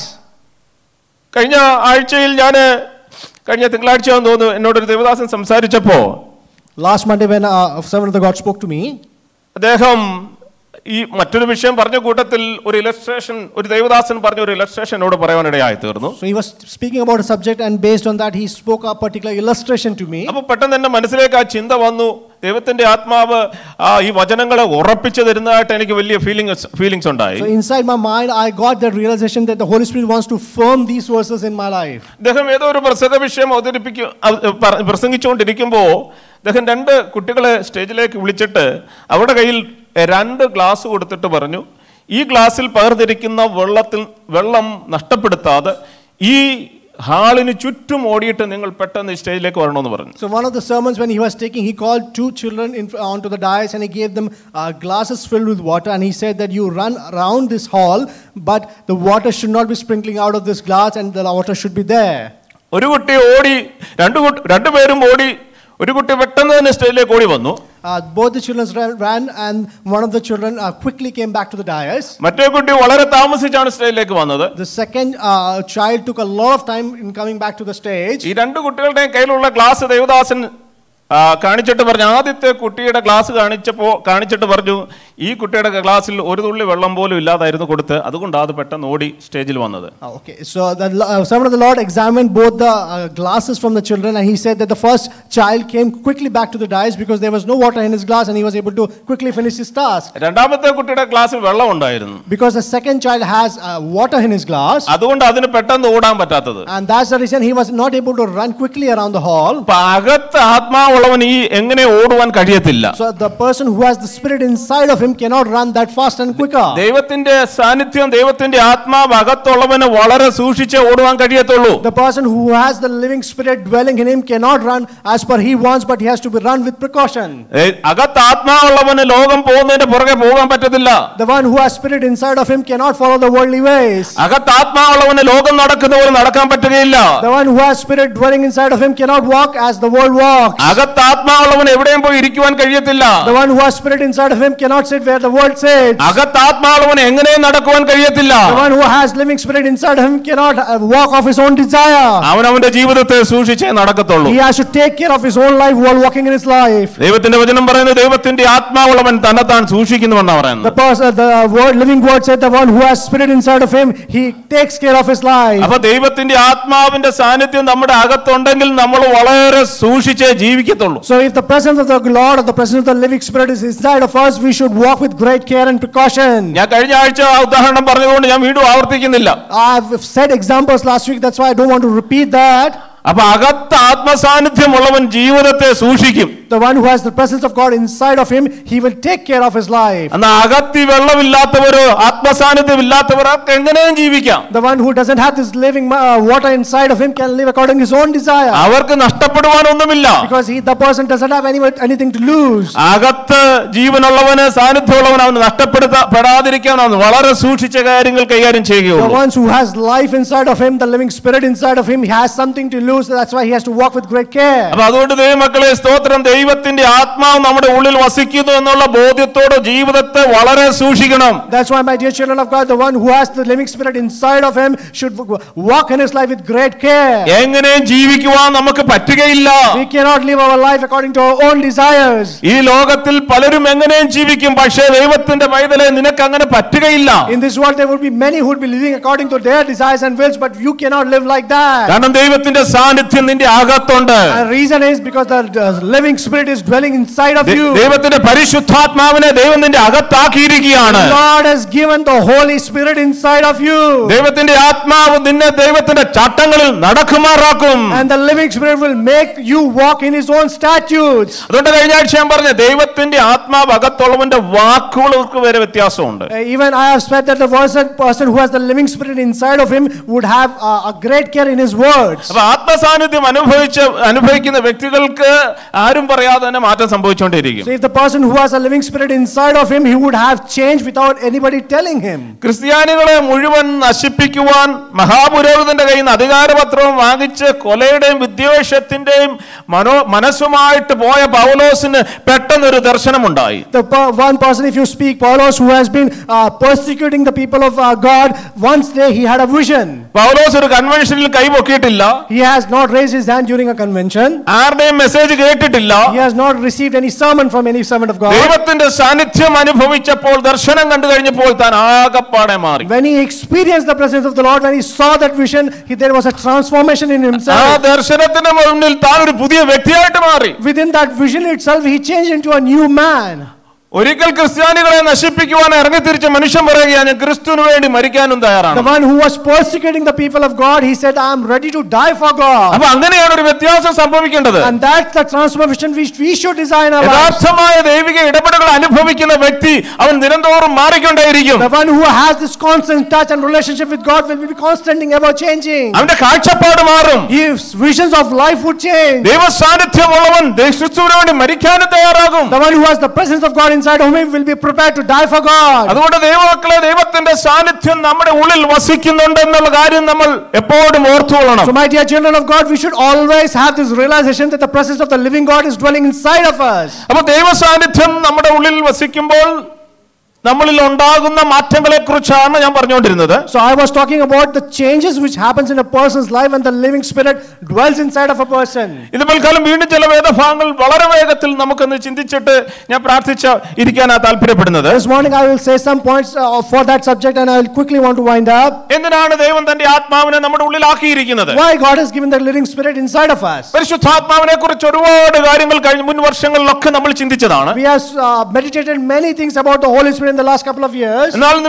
കഴിഞ്ഞ ആഴ്ചയിൽ ഞാൻ കഴിഞ്ഞ തിങ്കളാഴ്ചയാണെന്ന് തോന്നുന്നു എന്നോടൊരു Devadasan സംസാരിച്ചപ്പോ, last Monday when uh, a servant of the God spoke to me, അദ്ദേഹം ഈ മറ്റൊരു വിഷയം പറഞ്ഞ കൂട്ടത്തിൽ ഒരു ഇലസ്ട്രേഷൻ ഒരു ദേവദാസൻ പറഞ്ഞ ഒരു ഇലസ്ട്രേഷൻ എന്നോട് പറയാനിടയായി തീർന്നു. So he was speaking about a subject and based on that he spoke a particular illustration to me. അപ്പോൾ പെട്ടെന്ന് എൻ്റെ മനസ്സിലേക്ക് ആ ചിന്ത വന്നു, ദൈവത്തിന്റെ ആത്മാവ് ഈ വചനങ്ങളെ ഉറപ്പിച്ചു തരുന്നതായിട്ട് എനിക്ക് വലിയ ഫീലിംഗ്സ് ഫീലിംഗ്സ് ഉണ്ടായി. So inside my mind I got the realization that the Holy Spirit wants to firm these verses in my life. അദ്ദേഹം ഏതോ ഒരു പ്രസംഗ വിഷയം അവതരിപ്പിക്കും പ്രസംഗിച്ചുകൊണ്ടിരിക്കുമ്പോൾ അദ്ദേഹം രണ്ട് കുട്ടികളെ സ്റ്റേജിലേക്ക് വിളിച്ചിട്ട് അവരുടെ കയ്യിൽ രണ്ട് ഗ്ലാസ് കൊടുത്തിട്ട് പറഞ്ഞു, ഈ ഗ്ലാസ്സിൽ പകർന്നിരിക്കുന്ന വെള്ളത്തിൽ വെള്ളം നഷ്ടപ്പെടുത്താതെ ഈ ഹാളിന് ചുറ്റും ഓടിയിട്ട് നിങ്ങൾ പെട്ടെന്ന് സ്റ്റേജിലേക്ക് വരണമെന്ന് പറഞ്ഞു. So one of the sermons when he was taking, he called two children in, onto the dais and he gave them uh, glasses filled with water and he said that you run around this hall but the water should not be sprinkling out of this glass and the water should be there. ഒരു കുട്ടി ഓടി രണ്ട് രണ്ടുപേരും ഓടി ഒരു കുട്ടി പെട്ടെന്ന് തന്നെ സ്റ്റേജിലേക്ക് ഓടി വന്നു. Uh, both the children ran, ran and one of the children uh, quickly came back to the dais. മറ്റേ കുട്ടി വളരെ താമസിച്ചാണ് സ്റ്റേജിലേക്ക് വന്നത്. The second uh, child took a lot of time in coming back to the stage. ഈ രണ്ട് കുട്ടികളുടെ കയ്യിലുള്ള glass Devadasan കാണിച്ചിട്ട് പറഞ്ഞു, ആദ്യത്തെ കുട്ടിയുടെ ഗ്ലാസ് കാണിച്ചപ്പോൾ കാണിച്ചിട്ട് പറഞ്ഞു ഈ കുട്ടിയുടെ ഗ്ലാസ്സിൽ ഒരു തുള്ളി വെള്ളം പോലും ഇല്ലാതായിരുന്നു കൊടുത്ത്, അതുകൊണ്ടാണ് അത് പെട്ടെന്ന് ഓടി സ്റ്റേജിൽ വന്നത്. Okay, so the uh, servant of the Lord examined both the uh, glasses from the children and he said that the first child came quickly back to the dais because there was no water in his glass and he was able to quickly finish his task. രണ്ടാമത്തെ കുട്ടിയുടെ ഗ്ലാസ്സിൽ വെള്ളം ഉണ്ടായിരുന്നു. Because the second child has uh, water in his glass. അതുകൊണ്ട് അതിന് പെട്ടെന്ന് ഓടാൻ പറ്റാത്തത്. And that's the reason he was not able to run quickly around the hall. അകത്ത് ആത്മാവ് ആത്മാവുള്ളവൻ ഈ എങ്ങനെ ഓടുവാൻ കഴിയത്തില്ല. So the person who has the spirit inside of him cannot run that fast and quicker. ദൈവത്തിന്റെ സാന്നിധ്യം, ദൈവത്തിന്റെ ആത്മാവ് അകത്തുള്ളവന് വളരെ സൂക്ഷിച്ചേ ഓടുവാൻ കഴിയത്തുള്ളൂ. The person who has the living spirit dwelling in him cannot run as per he wants, but he has to be run with precaution. അകത്ത് ആത്മാവുള്ളവന് ലോകം പോകുന്നതിന്റെ പുറകെ പോകാൻ പറ്റത്തില്ല. The one who has spirit inside of him cannot follow the worldly ways. അകത്ത് ആത്മാവുള്ളവന് ലോകം നടക്കുന്ന പോലെ നടക്കാൻ പറ്റുകയില്ല. The one who has spirit dwelling inside of him cannot walk as the world walks. അകത്ത് ആത്മാവുള്ളവന് എവിടെയും പോയി ഇരിക്കുവാൻ കഴിയത്തില്ല. The one who has spirit inside of him cannot sit where the world sits. അകത്ത് ആത്മാവുള്ളവന് എങ്ങനെയും നടക്കുവാൻ കഴിയത്തില്ല. The one who has living spirit inside of him cannot walk of his own desire. അവൻ അവന്റെ ജീവിതത്തെ സൂക്ഷിച്ചേ നടക്കത്തുള്ളൂ. He has to take care of his own life while walking in his life. ദൈവത്തിന്റെ വചനം പറയുന്നത് ദൈവത്തിന്റെ ആത്മാവുള്ളവൻ തന്നെത്താൻ സൂക്ഷിക്കുന്നുവെന്നാണ് പറയുന്നത്. The person, the word, living word said, the one who has spirit inside of him, he takes care of his life. അപ്പോൾ ദൈവത്തിന്റെ ആത്മാവിന്റെ സാന്നിധ്യം നമ്മുടെ അകത്തുണ്ടെങ്കിൽ നമ്മൾ വളരെ സൂക്ഷിച്ചേ ജീവിക്കത്തുള്ളൂ. So if the presence of the Lord or the presence of the living spirit is inside of us, we should walk with great care and precaution. ഞാൻ കഴിഞ്ഞ ആഴ്ച ആ ഉദാഹരണം പറഞ്ഞതുകൊണ്ട് ഞാൻ വീണ്ടും ആവർത്തിക്കുന്നില്ല. I've said examples last week, that's why I don't want to repeat that. അപ്പൊ അകത്ത് ആത്മസാന്നിധ്യമുള്ളവൻ ജീവിതത്തെ സൂക്ഷിക്കും. The one who has the presence of God inside of him, he will take care of his life. എന്നാ അകത്തി വെള്ളമില്ലാത്തവരോ ആത്മസാന്നിധ്യമില്ലാത്തവർക്ക് എങ്ങനെയും ജീവിക്കാം. The one who doesn't have this living uh, water inside of him can live according to his own desire. അവർക്ക് നഷ്ടപ്പെടുവാനൊന്നുമില്ല. Because he, the person doesn't have any, anything to lose. അകത്ത് ജീവനുള്ളവന് സാന്നിധ്യമുള്ളവൻ അവന് നഷ്ടപ്പെടാതിരിക്കാൻ അവൻ വളരെ സൂക്ഷിച്ച കാര്യങ്ങൾ കൈകാര്യം ചെയ്യുകയുള്ളൂ. The ones who has life inside of him, the living spirit inside of him, he has something to lose. That's why he has to walk with great care. അപ്പോൾ അതുകൊണ്ട് ദൈവമക്കളെ സ്തോത്രം, ദൈവത്തിന്റെ ആത്മാവ് നമ്മുടെ ഉള്ളിൽ വസിക്കുന്നു എന്നുള്ള ബോധ്യത്തോടെ ജീവിതത്തെ വളരെ സൂക്ഷിക്കണം. That's why, my dear children of God, the one who has the living spirit inside of him should walk in his life with great care. എങ്ങനെയും ജീവിക്കുവാൻ നമുക്ക് പറ്റുകയില്ല. We cannot live our life according to our own desires. ഈ ലോകത്തിൽ പലരും എങ്ങനെയും ജീവിക്കും, പക്ഷേ ദൈവത്തിന്റെ പൈതലേ നിനക്ക് അങ്ങനെ പറ്റുകയില്ല. In this world there will be many who will be living according to their desires and wills, but you cannot live like that. കാരണം ദൈവത്തിന്റെ സാന്നിധ്യം നിന്റെ അകത്തുണ്ട്. The reason is because the living spirit is dwelling inside of you. ദൈവത്തിന്റെ പരിശുദ്ധാത്മാവിനെ ദൈവം നിന്റെ അകത്താക്കിയിരിക്കുകയാണ്. God has given the Holy Spirit inside of you. ദൈവത്തിന്റെ ആത്മാവ് നിന്നെ ദൈവത്തിന്റെ ചട്ടങ്ങളിൽ നടക്കുമാറാക്കും. And the living spirit will make you walk in his own statutes. അതുകൊണ്ട് കഴിഞ്ഞ ആഴ്ച ഞാൻ പറഞ്ഞു, ദൈവത്തിന്റെ ആത്മാവ് അകത്തുള്ളവന്റെ വാക്കുകൾക്ക് വരെ വ്യത്യാസമുണ്ട്. Even I have said that the person who has the living spirit inside of him would have a, a great care in his words. അപ്പോൾ ആത്മസാന്നിധ്യം അനുഭവിച്ച അനുഭവിക്കുന്ന വ്യക്തികൾക്ക് ആരും പറയാതെ തന്നെ മാറ്റം സംഭവിച്ചുകൊണ്ടിരിക്കും. So if the person who has a living spirit inside of him, he would have changed without anybody telling him. ക്രിസ്ത്യാനികളെ മുഴുവൻ നശിപ്പിക്കുവാൻ മഹാപുരോഹിതന്റെ കയ്യിൽ നിന്ന് അധികാരപത്രവും വാങ്ങിച്ച് കൊലയുടെയും വിദ്വേഷത്തിന്റെയും മനോ മനസ്സുമായിട്ട് പോയ പൗലോസിന് പെട്ടെന്നൊരു ദർശനമുണ്ടായി. The one person, if you speak, Paulos, who has been uh, persecuting the people of uh, God, once day he had a vision. Paulose ഒരു കൺവെൻഷനിൽ കൈപൊക്കിയിട്ടില്ല. He has not raised his hand during a convention. ആരുടെയും message കേട്ടിട്ടില്ല. He has not received any sermon from any servant of God. ദൈവത്തിന്റെ സാന്നിധ്യം അനുഭവിച്ചപ്പോൾ, ദർശനം കണ്ടു കഴിഞ്ഞപ്പോൾ താൻ ആകപ്പാടെ മാറി. When he experienced the presence of the Lord, when he saw that vision, he, there was a transformation in himself. ആ ദർശനത്തിന് മുന്നിൽ താൻ ഒരു പുതിയ വ്യക്തിയായിട്ട് മാറി. Within that vision itself, he changed into a new man. ഒരിക്കൽ ക്രിസ്ത്യാനികളെ നശിപ്പിക്കുവാൻ ഇറങ്ങിത്തിരിച്ച മനുഷ്യൻ പറയുകയാണ്, ഞാൻ ക്രിസ്തുവിന് വേണ്ടി മരിക്കാനും തയ്യാറാണ്. The one who was persecuting the people of God, he said, I am ready to die for God. അപ്പോൾ അങ്ങനെയാണ് ഒരു വ്യത്യാസം സംഭവിക്കേണ്ടത്. And that's the transformation which we should design our lives. യഥാർത്ഥമായ ദൈവിക ഇടപെടലുകൾ അനുഭവിക്കുന്ന വ്യക്തി അവൻ നിരന്തരം മാറിക്കൊണ്ടേയിരിക്കും. The one who has this constant touch and relationship with God will be constantly ever changing. അവന്റെ കാഴ്ചപ്പാട് മാറും. His visions of life would change. ദൈവ സാന്നിധ്യമുള്ളവൻ ക്രിസ്തുവിന് വേണ്ടി മരിക്കാനും തയ്യാറാകും. The one who has the presence of God inside of him will be prepared to die for God. അതുകൊണ്ട് ദൈവമക്കളെ, ദൈവത്തിന്റെ സാന്നിധ്യം നമ്മുടെ ഉള്ളിൽ വസിക്കുന്നുണ്ട് എന്നുള്ള കാര്യം നമ്മൾ എപ്പോഴും ഓർത്തുകൊള്ളണം. So my dear children of God, we should always have this realization that the presence of the living God is dwelling inside of us. അപ്പോൾ ദൈവ സാന്നിധ്യം നമ്മുടെ ഉള്ളിൽ വസിക്കുമ്പോൾ നമ്മളിൽ ഉണ്ടാകുന്ന മാറ്റങ്ങളെ കുറിച്ചാണ് ഞാൻ പറഞ്ഞുകൊണ്ടിരുന്നത്. So I was talking about the changes which happens in a person's life when the living spirit dwells inside of a person. ഇത് തൽക്കാലം വീണ്ടും ചില വേദഭാഗങ്ങൾ വളരെ വേഗത്തിൽ നമുക്കൊന്ന് ചിന്തിച്ചിട്ട് ഞാൻ പ്രാർത്ഥിച്ച ഇരിക്കാനാ താല്പര്യപ്പെടുന്നത്. This morning I will say some points uh, for that subject, and I will quickly want to wind up. എന്തിനാണ് ദൈവം തന്റെ ആത്മാവിനെ നമ്മുടെ ഉള്ളിലാക്കിയിരിക്കുന്നത്? Why God has given the living spirit inside of us? പരിശുദ്ധാത്മാവിനെ കുറിച്ച് ഒരുപാട് കാര്യങ്ങൾ കഴിഞ്ഞ മുൻ വർഷങ്ങളിലൊക്കെ നമ്മൾ ചിന്തിച്ചതാണ്. We have uh, meditated many things about the Holy Spirit in the last couple of years. എന്നാൽ ഇന്ന് വ്യത്യസ്ത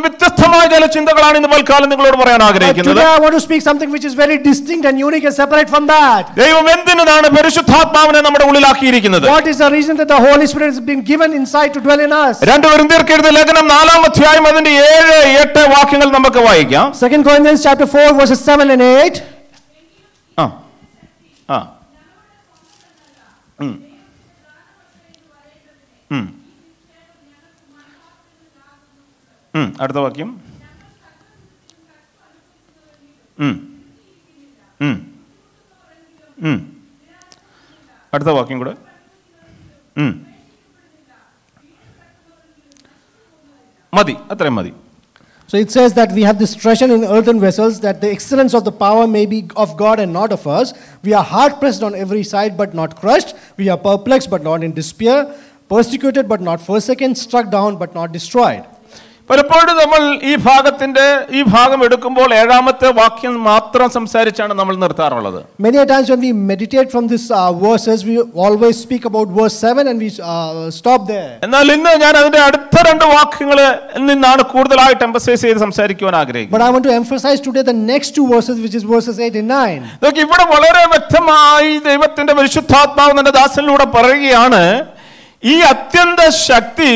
വ്യത്യസ്തമായ ചില ചിന്തകളാണ് ഇന്ന് പൽക്കാലം നിങ്ങളോട് പറയാൻ But ആഗ്രഹിക്കുന്നത്. today I want to speak something which is very distinct and unique and separate from that. ദൈവം എന്തിനാണ് പരിശുദ്ധാത്മാവിനെ നമ്മുടെ ഉള്ളിലാക്കിയിരിക്കുന്നത്? What is the reason that the Holy Spirit has been given inside to dwell in us? രണ്ട് കൊരിന്ത്യർക്ക് എഴുതിയ ലേഖനം നാലാം അധ്യായം അതിന്റെ ഏഴ് എട്ട് വാക്യങ്ങൾ നമുക്ക് വായിക്കാം. Second Corinthians chapter four verses seven and eight. ആ ആ ഉം. ഉം. ഉം. അടുത്ത വാക്യം. ഉം. ഉം. ഉം. അടുത്ത വാക്യം കൂടെ. ഉം. മതി, അത്രയും മതി. So it says that we have this treasure in earthen vessels, that the excellence of the power may be of God and not of us. We are hard pressed on every side but not crushed. We are perplexed but not in despair, persecuted but not forsaken, struck down but not destroyed. പലപ്പോഴും നമ്മൾ ഈ ഭാഗത്തിന്റെ ഈ ഭാഗം എടുക്കുമ്പോൾ ഏഴാമത്തെ വാക്യം മാത്രം സംസാരിച്ചാണ് നമ്മൾ നിർത്താറുള്ളത്. Many a times when we meditate from this uh, verses, we always speak about verse seven and we uh, stop there. എന്നാൽ ഇന്ന് ഞാൻ അതിന്റെ അടുത്ത രണ്ട് വാക്യങ്ങളിൽ നിന്നാണ് കൂടുതലായിട്ട് എംഫസൈസ് ചെയ്ത് സംസാരിക്കുവാൻ ആഗ്രഹിക്കുന്നത്. But I want to emphasize today the next two verses, which is verses eight and nine. നോക്ക്, ഇവിടെ വളരെ വ്യക്തമായി ദൈവത്തിന്റെ പരിശുദ്ധാത്മാവ് തന്റെ ദാസനിലൂടെ പറയുകയാണ്, ഈ അത്യന്ത ശക്തി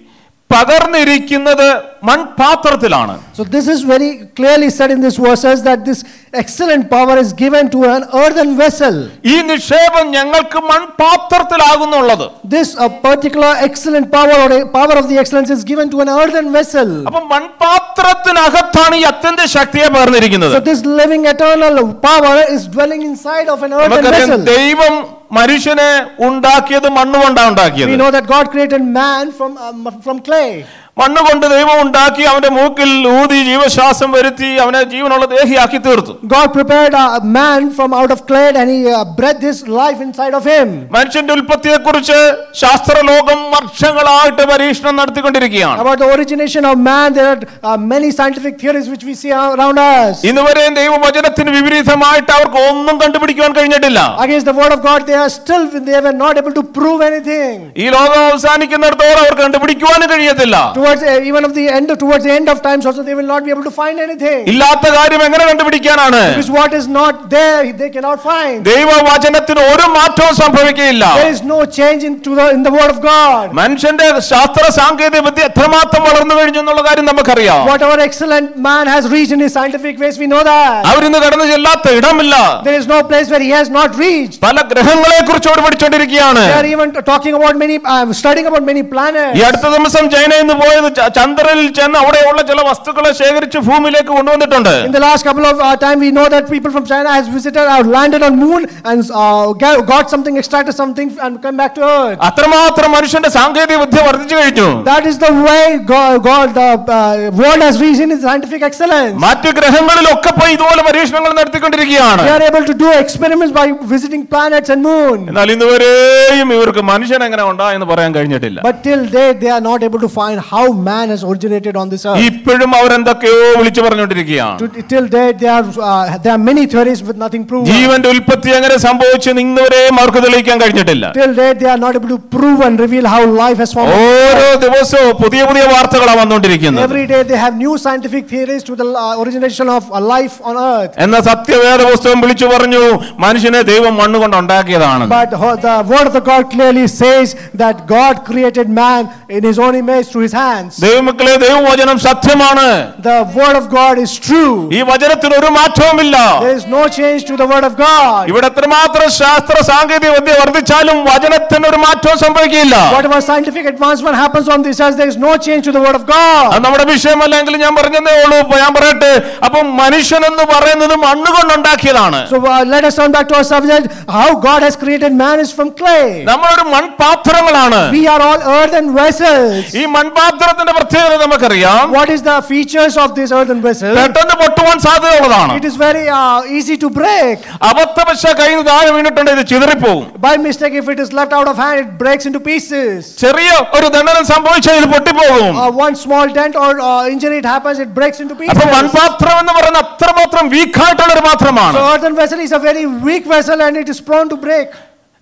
പകർന്നിരിക്കുന്നത് മൺപാത്രത്തിലാണ്. So this is very clearly said in these verses that this excellent power is given to an earthen vessel. ഈ നിക്ഷേപം ഞങ്ങൾക്ക് മൺപാത്രത്തിലാകുന്നുള്ളത്. This a particular excellent power or a power of the excellence is given to an earthen vessel. അപ്പോൾ മൺപാത്രത്തിനകത്താണ് ഈ അത്യന്ത ശക്തിയെ പകർന്നിരിക്കുന്നത്. So this living eternal power is dwelling inside of an earthen vessel. ദൈവം മനുഷ്യനെ ഉണ്ടാക്കിയത് മണ്ണുകൊണ്ടാണ് ഉണ്ടാക്കിയത്. We know that God created man from um, from clay. മണ്ണുകൊണ്ട് ദൈവം ഉണ്ടാക്കി അവന്റെ മൂക്കിൽ ഊതി ജീവശ്വാസം വരുത്തി അവനെ ജീവനുള്ള ദേഹിയാക്കി തീർത്തു. God prepared a man from out of clay and he uh, breathed his life inside of him. മനുഷ്യന്റെ ഉൽപ്പത്തിയെക്കുറിച്ച് ശാസ്ത്രലോകം വർഷങ്ങളായിട്ട് പരീക്ഷണം നടത്തിക്കൊണ്ടിരിക്കുകയാണ്. About the origination of man, there are uh, many scientific theories which we see around us. ഇന്നുവരെ ദൈവവചനത്തിന് വിപരീതമായിട്ട് അവർക്ക് ഒന്നും കണ്ടുപിടിക്കുവാൻ കഴിഞ്ഞിട്ടില്ല. Against the word of God, they are still they were not able to prove anything. ഈ ലോകം അവസാനിക്കുന്നിടത്തോളം അവർക്ക് കണ്ടുപിടിക്കുവാനും കഴിയത്തില്ല. Towards uh, even of the end, towards the end of times also, they will not be able to find anything. ഇല്ലാത്ത കാര്യം എങ്ങനെ കണ്ടുപിടിക്കാനാണ്? Because what is not there, they cannot find. ദൈവവചനത്തിന് ഒരു മാറ്റവും സംഭവിക്കുകയില്ല. There is no change into the in the word of God. മനുഷ്യന്റെ ശാസ്ത്ര സാങ്കേതിക വിദ്യ എത്രമാത്രം വളർന്നു കഴിഞ്ഞു എന്നുള്ള കാര്യം നമുക്കറിയാം. Whatever excellent man has reached in his scientific ways, we know that. അവരിന്ന് കടന്നു ചെല്ലാത്ത ഇടമില്ല. There is no place where he has not reached. പല ഗ്രഹങ്ങളെ കുറിച്ച് അവർ പഠിച്ചുകൊണ്ടിരിക്കുകയാണ്. They are even talking about many, uh, studying about many planets. ഈ അടുത്ത ദിവസം ചൈനയിൽ നിന്ന് പോയത് ചന്ദ്രനിൽ ചെന്ന് അവിടെയുള്ള ചില വസ്തുക്കളെ ശേഖരിച്ച് ഭൂമിയിലേക്ക് കൊണ്ടുവന്നിട്ടുണ്ട്. In the last couple of uh, time, we know that people from China has visited, uh, landed on moon and uh, got something, extracted something, and come back to Earth. അത്രമാത്രം മനുഷ്യന്റെ സാങ്കേതിക വിദ്യ വർദ്ധിച്ചു കഴിഞ്ഞു. That is the way God, God the uh, world has reached in its scientific excellence. മറ്റു ഗ്രഹങ്ങളിലൊക്കെ പോയി ഇതുപോലെ പരീക്ഷണങ്ങൾ നടത്തിക്കൊണ്ടിരിക്കുകയാണ്. They are able to do experiments by visiting planets and moon. എന്നാൽ ഇന്നുവരെയും ഇവർക്ക് മനുഷ്യൻ എങ്ങനെ ഉണ്ടായെന്ന് പറയാൻ കഴിഞ്ഞിട്ടില്ല. But till date, they are not able to find how man has originated on this earth. ഇപ്പോഴും അവരെന്തൊക്കെയോ വിളിച്ചു പറഞ്ഞുകൊണ്ടിരിക്കുകയാണ്. Till date, there are uh, there are many theories with nothing proven. ജീവന്റെ ഉൽപ്പത്തി എങ്ങനെ സംഭവിച്ചെന്ന് ഇന്നുവരെയും അവർക്ക് തെളിയിക്കാൻ കഴിഞ്ഞിട്ടില്ല. Till date, they are not able to prove and reveal how life has formed. ഓരോ ദിവസവും പുതിയ പുതിയ വാർത്തകളാണ് വന്നുകൊണ്ടിരിക്കുന്നത്. Every day they have new scientific theories to the uh, origination of uh, life on earth. എന്ന സത്യവേദ പുസ്തകം വിളിച്ചു പറഞ്ഞു മനുഷ്യനെ ദൈവം മണ്ണുകൊണ്ട് ഉണ്ടാക്കിയതാണ്. But the word of the God clearly says that God created man in his own image through his hands. ദൈവമക്കളെ, ദൈവവചനം സത്യമാണ്. The word of God is true. ഈ വചനത്തിന് ഒരു മാറ്റവുമില്ല. There is no change to the word of God. ഇവിടെ എത്രമാത്രം ശാസ്ത്ര സാങ്കേതിക വിദ്യ വർദ്ധിച്ചാലും വചനത്തിന് ഒരു മാറ്റവും സംഭവിക്കില്ല. Whatever scientific advancement happens on this earth, there is no change to the word of God. അത് നമ്മുടെ വിഷയമല്ലെങ്കിൽ ഞാൻ പറഞ്ഞതേ ഉള്ളൂ. ഞാൻ പറയട്ടെ, അപ്പം മനുഷ്യൻ എന്ന് പറയുന്നത് മണ്ണ് കൊണ്ടുണ്ടാക്കിയതാണ്. So uh, let us turn back to our subject. How God has created man is from clay. നമ്മളൊരു മൺപാത്രങ്ങളാണ്. We are all earthen vessels. ഈ മൺപാത്രത്തിന്റെ പ്രത്യേകത നമുക്കറിയാം. What is the features of this earthen vessel? പെട്ടെന്ന് പൊട്ടുവാൻ സാധ്യതയുള്ളതാണ്. It is very uh, easy to break. അബദ്ധവശ കയ്യിൽ നിന്ന് താഴെ വീണിട്ടുണ്ടെങ്കിൽ ഇത് ചിതറിപ്പോകും. By mistake, if it is left out of hand, it breaks into pieces. ചെറിയ ഒരു ദണ്ഡനം സംഭവിച്ചാൽ ഇത് പൊട്ടിപ്പോകും. Uh, one small dent or uh, injury it happens, it breaks into pieces. അപ്പോൾ മൺപാത്രം എന്ന് പറയുന്ന അത്രമാത്രം വീക്ക് ആയിട്ടുള്ള ഒരു പാത്രമാണ്. So earthen vessel is a very weak vessel and it is prone to break.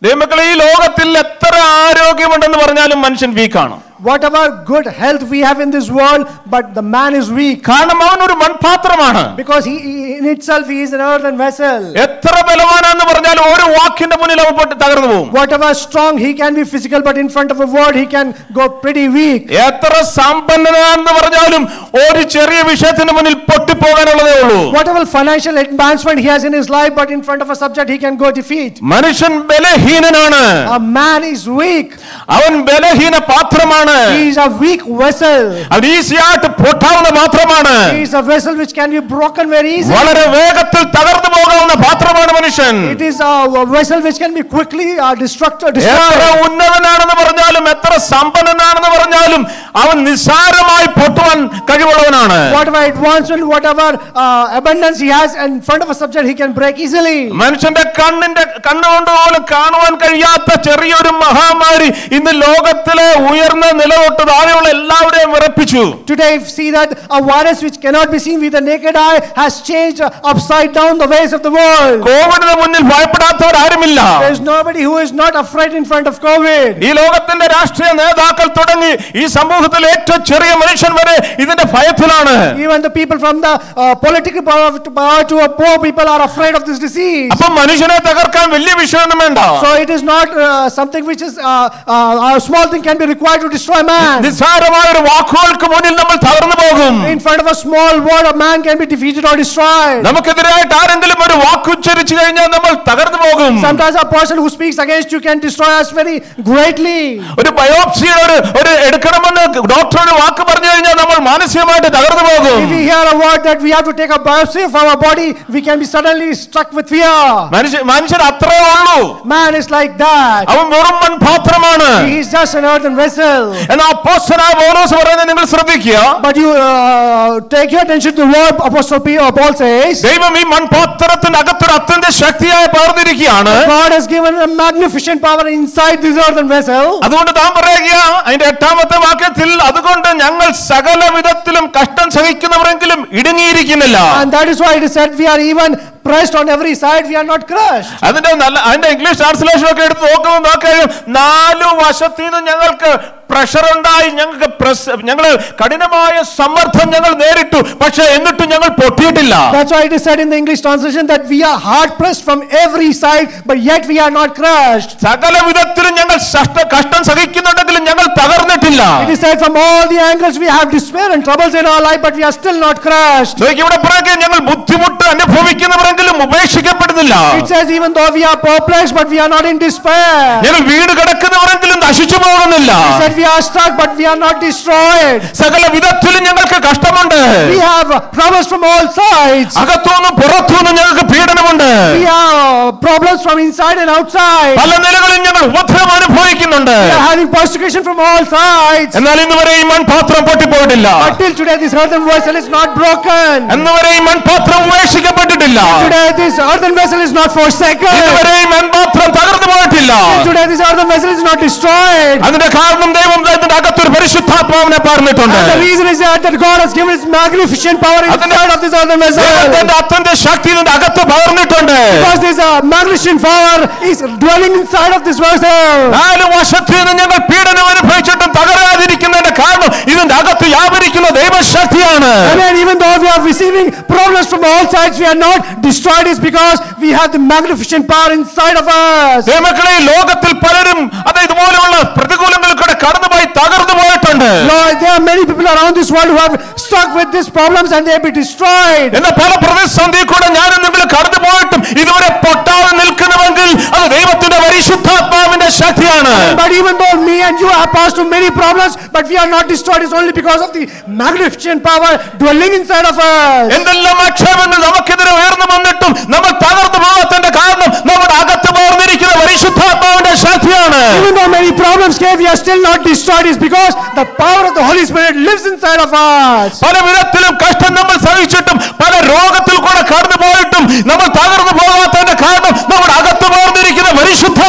ദൈവമക്കളെ, ഈ ലോകത്തിൽ എത്ര ആരോഗ്യമുണ്ടെന്ന് പറഞ്ഞാലും മനുഷ്യൻ വീക്കാണ്. Whatever good health we have in this world, but the man is weak. കാരണം അവൻ ഒരു മൺപാത്രമാണ്. Because he, he in itself he is an earthen vessel. എത്ര ബലവാനാന്ന് പറഞ്ഞാലും ഒരു വാക്കിന്റെ മുന്നിൽ അവൻ പൊട്ടി തകർന്നു പോകും. Whatever strong he can be physical, but in front of a word he can go pretty weak. എത്ര സമ്പന്നനാണെന്ന് പറഞ്ഞാലും ഒരു ചെറിയ വിഷയത്തിന്റെ മുന്നിൽ പൊട്ടിപ്പോകാനുള്ളതേ ഉള്ളൂ. Whatever financial advancement he has in his life, but in front of a subject he can go defeat. മനുഷ്യൻ ബലഹീനനാണ്. A man is weak. അവൻ ബലഹീന പാത്രമാണ്. He is a weak vessel. അത് ഈസിയായിട്ട് പൊട്ടാവുന്ന പാത്രമാണ്. He is a vessel which can be broken very easily. വളരെ വേഗത്തിൽ തകർന്നു പോകാവുന്ന പാത്രമാണ് മനുഷ്യൻ. It is a vessel which can be quickly uh, destructed. എത്ര ഉന്നതനാണെന്ന് പറഞ്ഞാലും എത്ര സമ്പന്നനാണെന്ന് പറഞ്ഞാലും അവൻ നിസ്സാരമായി പൊട്ടുവാൻ കഴിവുള്ളവനാണ്. Whatever advancement, whatever uh, abundance he has in front of a subject, he can break easily. മനുഷ്യന്റെ കണ്ണിന്റെ കണ്ണുകൊണ്ട് പോലും കാണുവാൻ കഴിയാത്ത ചെറിയൊരു മഹാമാരി ഇന്ന് ലോകത്തിലെ ഉയർന്ന നിലതൊട്ട് താഴെയുള്ള എല്ലാവരെയും വിറപ്പിച്ചു. Today we see that a virus which cannot be seen with the naked eye has changed uh, upside down the ways of the world. കോവിഡിന് മുന്നിൽ ഭയപ്പെടാത്തവർ ആരുമില്ല. There is nobody who is not afraid in front of COVID. ഈ ലോകത്തിന്റെ രാഷ്ട്രീയ നേതാക്കൾ തുടങ്ങി ഈ സമൂഹത്തിലെ ഏറ്റവും ചെറിയ മനുഷ്യൻ വരെ ഇതിന്റെ ഭയത്തിലാണ്. Even the people from the uh, political power to, power to a poor people are afraid of this disease. അപ്പോൾ മനുഷ്യനെ തകർക്കാൻ വലിയ വിഷയമൊന്നും വേണ്ട. So it is not uh, something which is uh, uh, a small thing can be required to destroy man. നിസ്സാരമായ ഒരു വാക്കുകൾക്ക് മുന്നിൽ നമ്മൾ തകർന്നു പോകും. In front of a small word a man can be defeated or destroyed. നമുക്കെതിരായിട്ട് ആരെങ്കിലും ഒരു വാക്ക് ഉച്ചരിച്ചു കഴിഞ്ഞാൽ നമ്മൾ തകർന്നു പോകും. Sometimes a person who speaks against you can destroy us very greatly. ഒരു ബയോപ്സി ഒരു ഒരു എടുക്കണമെന്ന് ഡോക്ടർ ഒരു വാക്ക് പറഞ്ഞു കഴിഞ്ഞാൽ നമ്മൾ മാനസികമായിട്ട് തകർന്നു പോകും. If we hear a word that we have to take a biopsy of our body, we can be suddenly struck with fear. മനുഷ്യൻ മനുഷ്യൻ അത്രേ ഉള്ളൂ. Man is like that. അവൻ വെറും മൺപാത്രമാണ്. He is just an earthen vessel. എന്നാൽ അപ്പോസ്തലനായ പൗലോസ് പറയുന്നത് നിങ്ങൾ ശ്രദ്ധിക്കുക. But you uh, take your attention to what Apostle Paul says. ദൈവം ഈ മൺപാത്രത്തിന്റെ അകത്തൊരു അത്യന്ത ശക്തിയായി പകർന്നിരിക്കുകയാണ്. God has given a magnificent power inside this earthen vessel. അതുകൊണ്ട് താൻ പറയുക അതിന്റെ എട്ടാമത്തെ വാക്യത്തിൽ, അതുകൊണ്ട് ഞങ്ങൾ സകല വിധത്തിലും കഷ്ടം സഹിക്കുന്നവരെങ്കിലും ഇടുങ്ങിയിരിക്കുന്നില്ല. And that is why it is said we are even pressed on every side, we are not crushed. അതിന്റെ നല്ല അതിന്റെ ഇംഗ്ലീഷ് ട്രാൻസ്ലേഷൻ ഒക്കെ എടുത്ത് നോക്കുമ്പോൾ നോക്കിയാൽ നാലു വശത്തു നിന്ന് ഞങ്ങൾക്ക് പ്രഷർ ഉണ്ടായി, ഞങ്ങൾക്ക് ഞങ്ങൾ കഠിനമായ സമ്മർദ്ദം ഞങ്ങൾ നേരിട്ടു, പക്ഷേ എന്നിട്ടും ഞങ്ങൾ പൊട്ടിയിട്ടില്ല. That's why it is said in the English translation that we are hard pressed from every side, but yet we are not crushed. സകല വിധത്തിലും ഞങ്ങൾ കഷ്ടം സഹിക്കുന്നുണ്ടെങ്കിലും ഞങ്ങൾ തകർന്നിട്ടില്ല. It is said from all the angles we have despair and troubles in our life, but we are still not crushed. ഇവിടെ പറയുക ഞങ്ങൾ ബുദ്ധിമുട്ട് അനുഭവിക്കുന്നവരെങ്കിലും ഉപേക്ഷിക്കപ്പെടുന്നില്ല. It says even though we are perplexed, but we are not in despair. ഞങ്ങൾ വീട് കിടക്കുന്നവരെങ്കിലും നശിച്ചു പോകുന്നില്ല. It said we are struck, but we are not destroyed. സകല വിധത്തിലും ഞങ്ങൾക്ക് കഷ്ടമുണ്ട്. We have troubles from all sides. അകത്തുനിന്നും പുറത്തുനിന്നും ഞങ്ങൾക്ക് പീഡനമുണ്ട്. We have problems from inside and outside. പല നിലകളിൽ ഞങ്ങൾ ഉപദ്രവം അനുഭവിക്കുന്നുണ്ട്. We are having persecution from all sides. എന്നാൽ ഇന്ന് വരെ ഈ മൺപാത്രം പൊട്ടിപ്പോയിട്ടില്ല. Until today this earthen vessel is not broken. ഇന്ന് വരെ ഈ മൺപാത്രം ഉപേക്ഷിക്കപ്പെട്ടിട്ടില്ല. Today this earthen vessel is not forsaken. ഇന്ന് വരെ ഈ മൺപാത്രം തകർന്നു പോയിട്ടില്ല. Today this earthen vessel is not destroyed. അതിന്റെ കാരണം ദൈവം അതിന്റെ അകത്തൊരു പരിശുദ്ധാത്മാവിനെ പറഞ്ഞിട്ടുണ്ട്. And the reason is that, that God has given his magnificent power inside of this earthen vessel. ദൈവത്തിന്റെ അത്യന്ത ശക്തി ഇതിന്റെ അകത്ത് പകർന്നിട്ടുണ്ട്. Because this uh, magnificent power is dwelling inside of this vessel. നാല് വശത്തു നിന്ന് ഞങ്ങൾ പീഡനം അനുഭവിച്ചിട്ടും തകരാതിരിക്കുന്നതിന്റെ കാരണം ഇതിന്റെ അകത്ത് വ്യാപരിക്കുന്ന ദൈവശക്തിയാണ്. And then even though we are receiving problems from all sides, we are not destroyed, is because we have the magnificent power inside of us. ദൈവമക്കളെ, ലോകത്തിൽ പലരും അത് ഇതുപോലെയുള്ള പ്രതികൂലങ്ങളിൽ കൂടെ കടന്നുപോയി തകർന്നു പോയിട്ടുണ്ട്. Lord, there are many people around this world who have stuck with these problems and they have been destroyed. എന്നാൽ പല പ്രതിസന്ധി കൂടെ ഞാനും നിങ്ങൾ കടന്നു പോയിട്ടും ഇതുവരെ പൊട്ടാതെ നിൽക്കുന്നുവെങ്കിൽ അത് ദൈവത്തിന്റെ പരിശുദ്ധാത്മാവിന്റെ ശക്തിയാണ്. But even though me and you have passed through many problems, but we are not destroyed, it's only because of the magnificent power dwelling inside of us. എന്തെല്ലാം ആക്ഷേപങ്ങൾ നമുക്കെതിരെ ഉയർന്നു വന്നിട്ടും നമ്മൾ തകർന്നു പോകാത്തതിന്റെ കാരണം നമ്മുടെ അകത്ത് പകർന്നിരിക്കുന്ന പരിശുദ്ധാത്മാവിന്റെ ശക്തിയാണ്. Even though many problems came, we are still not destroyed, is because the power of the Holy Spirit lives inside of us. പല വിധത്തിലും കഷ്ടം നമ്മൾ സഹിച്ചിട്ടും പല രോഗത്തിൽ കൂടെ കടന്നു പോയിട്ടും നമ്മൾ തകർന്നു പോകാത്തതിന്റെ കാരണം നമ്മുടെ അകത്ത് പകർന്നിരിക്കുന്ന പരിശുദ്ധാത്മാവിന്റെ